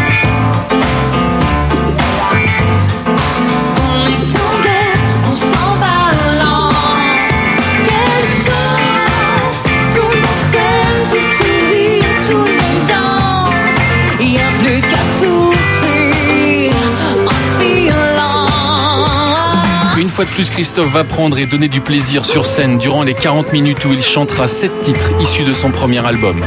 L: On est en guerre, on s'en balance. Quelle chance! Tout le monde s'aime, se sourit, tout le monde danse. Il n'y a plus qu'à souffrir en silence.
A: Une fois de plus, Christophe va prendre et donner du plaisir sur scène durant les quarante minutes où il chantera sept titres issus de son premier album.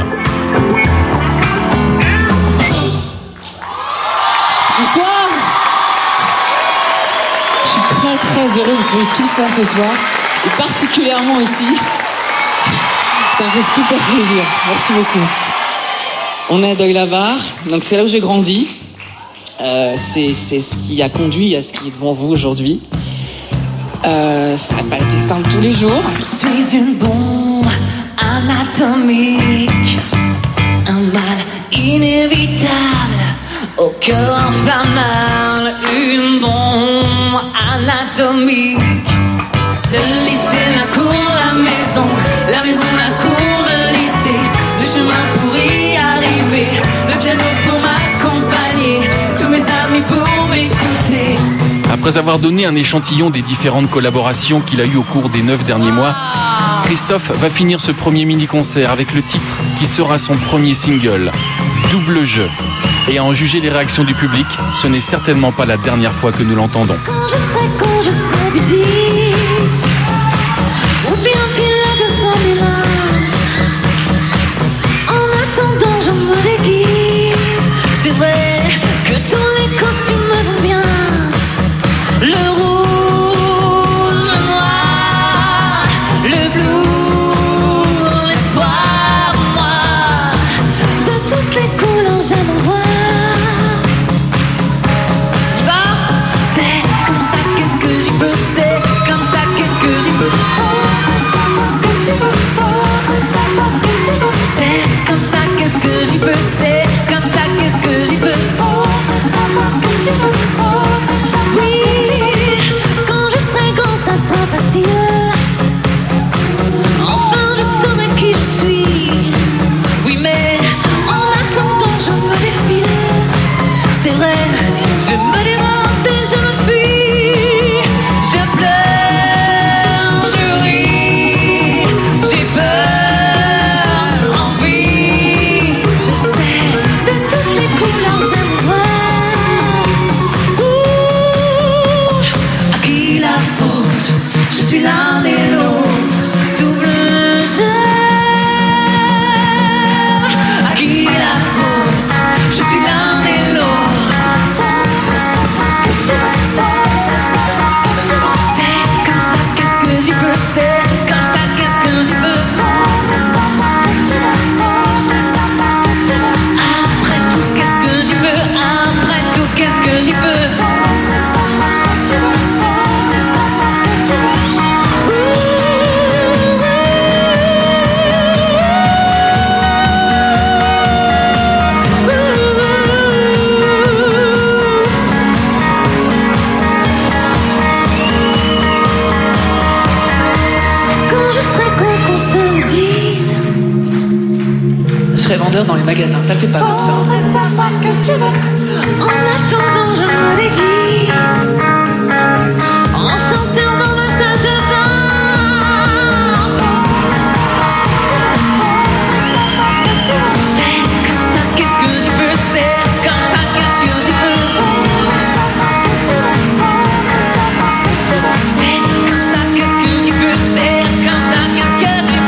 U: Bonsoir. Je suis
D: très très heureux de se retrouver tous là ce soir, et particulièrement ici. Ça me fait super plaisir. Merci beaucoup. On est à Deuil-la-Barre, donc c'est là où j'ai grandi. Euh, c'est, c'est ce qui a conduit à ce qui est devant vous aujourd'hui. Euh, ça n'a pas été simple tous les jours.
L: Je suis une bombe anatomique, un mal inévitable au cœur inflammable, une bombe anatomique. Le lycée, la cour, la maison, la maison, la cour, le lycée, le chemin pour y arriver, le piano pour m'accompagner, tous mes amis pour m'écouter.
A: Après avoir donné un échantillon des différentes collaborations qu'il a eues au cours des neuf derniers mois, Christophe va finir ce premier mini-concert avec le titre qui sera son premier single, Double Jeu. Et à en juger les réactions du public, ce n'est certainement pas la dernière fois que nous l'entendons.
L: Quand je serai, quand je serai bêtise, ou bien pilote de Formule un, en attendant je me déguise. C'est vrai que tous les costumes me vont bien, le rouge, le noir, le bleu, l'espoir, moi, de toutes les couleurs j'aime en voir.
D: Dans les magasins, ça le fait pas comme ça.
L: Savoir ce que tu veux. En attendant, je me déguise. En chantant dans ma salle de bain. C'est comme ça, qu'est-ce que je peux. C'est comme ça, qu'est-ce que je peux. C'est comme ça, qu'est-ce que je peux. C'est comme ça, qu'est-ce que je peux.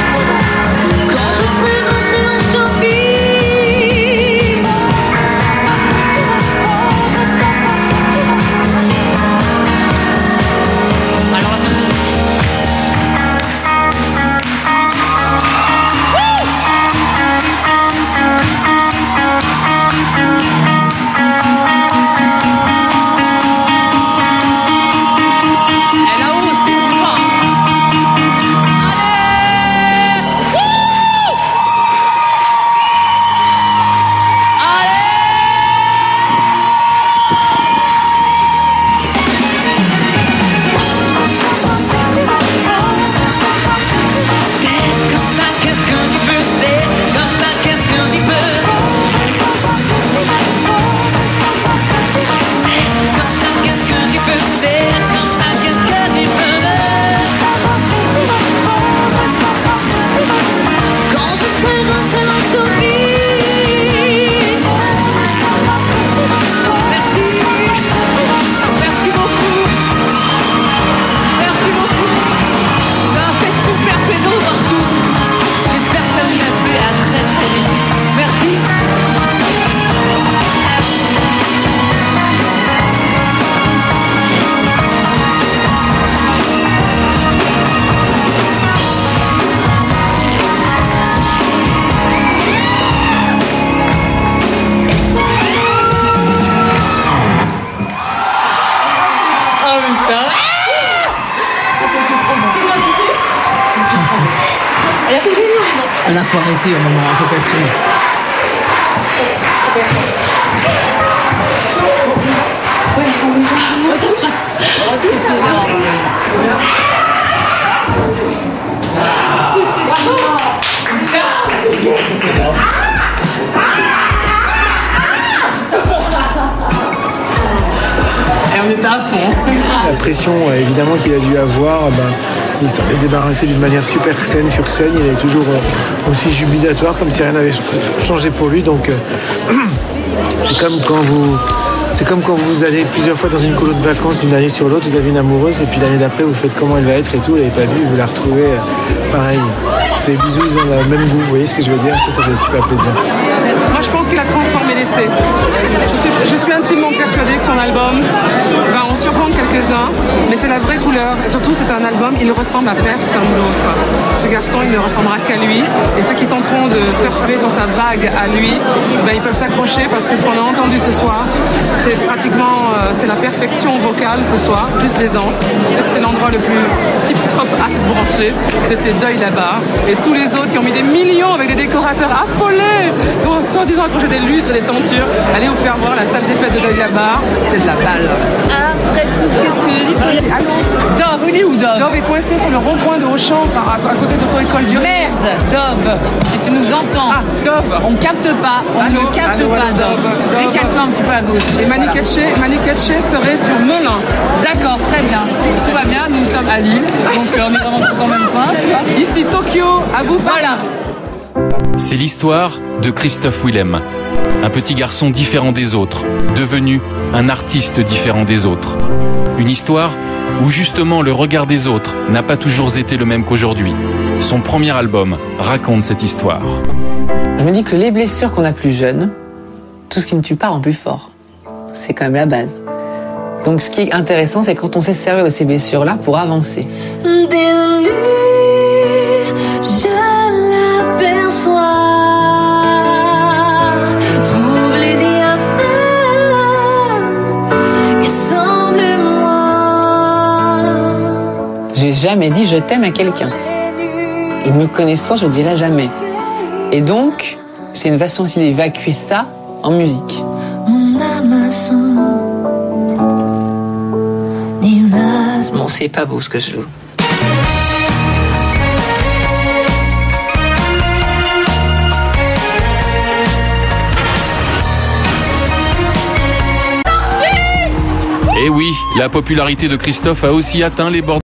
L: Quand je serai, quand je serai en shopping.
D: Là, faut arrêter un moment, un peu perdu.
U: C'était énorme. Et on était à fond.
K: La pression, euh, évidemment, qu'il a dû avoir, ben, il s'en est débarrassé d'une manière super saine sur scène. Il est toujours euh, aussi jubilatoire, comme si rien n'avait changé pour lui. Donc, euh, c'est comme quand vous... C'est comme quand vous allez plusieurs fois dans une colonie de vacances d'une année sur l'autre, vous avez une amoureuse et puis l'année d'après vous faites comment elle va être et tout, vous l'avez pas vue, vous la retrouvez euh, pareil. Ces bisous, ils ont le même goût, vous voyez ce que je veux dire? Ça, ça fait super plaisir.
U: Moi, je pense qu'il a transformé l'essai. Je suis, je suis intimement persuadée que son album va en surprendre quelques-uns, mais c'est la vraie couleur. Et surtout, c'est un album, il ne ressemble à personne d'autre. Ce garçon, il ne ressemblera qu'à lui. Et ceux qui tenteront de surfer sur sa vague à lui, ben, ils peuvent s'accrocher parce que ce qu'on a entendu ce soir, c'est pratiquement euh, c'est la perfection vocale ce soir, plus l'aisance. Et c'était l'endroit le plus tip-top à brancher. C'était Deuil là-bas. Et tous les autres qui ont mis des millions avec des décorateurs affolés pour soi-disant accrocher des lustres et des tentures. Allez vous faire voir la salle des fêtes de Deuil là-bas. C'est de la balle.
N: Après tout, qu'est-ce que j'ai dit?
U: Allô
N: Dove, il est où Dove?
U: Dove est coincé sur le rond-point de Auchan à, à côté de l'auto-école du
N: Merde, Dove, si tu nous entends.
U: Ah, Dove.
N: On capte pas, on
U: Allô,
N: ne capte
U: allô,
N: pas,
U: allô,
N: Dove.
U: Dove.
N: Décale-toi un petit peu à gauche.
U: Et Mani Katché, Mani Katché serait sur Melun.
N: D'accord, très bien. Tout va bien, nous sommes à Lille, donc euh, on est vraiment tous dans le même coin, tu vois.
U: Ici Tokyo, à vous.
N: Voilà.
A: C'est l'histoire de Christophe Willem, un petit garçon différent des autres, devenu un artiste différent des autres. Une histoire où justement le regard des autres n'a pas toujours été le même qu'aujourd'hui. Son premier album raconte cette histoire.
D: Je me dis que les blessures qu'on a plus jeunes, tout ce qui ne tue pas rend plus fort. C'est quand même la base. Donc ce qui est intéressant, c'est quand on sait se servir de ces blessures-là pour avancer.
L: Des nuits, je l'aperçois, troublé diaphane, et semble-moi.
D: J'ai jamais dit je t'aime à quelqu'un. Et me connaissant, je dirais jamais. Et donc, c'est une façon aussi d'évacuer ça en musique.
L: Mon âme son image.
D: Bon, c'est pas beau ce que je joue.
A: Et oui, la popularité de Christophe a aussi atteint les bords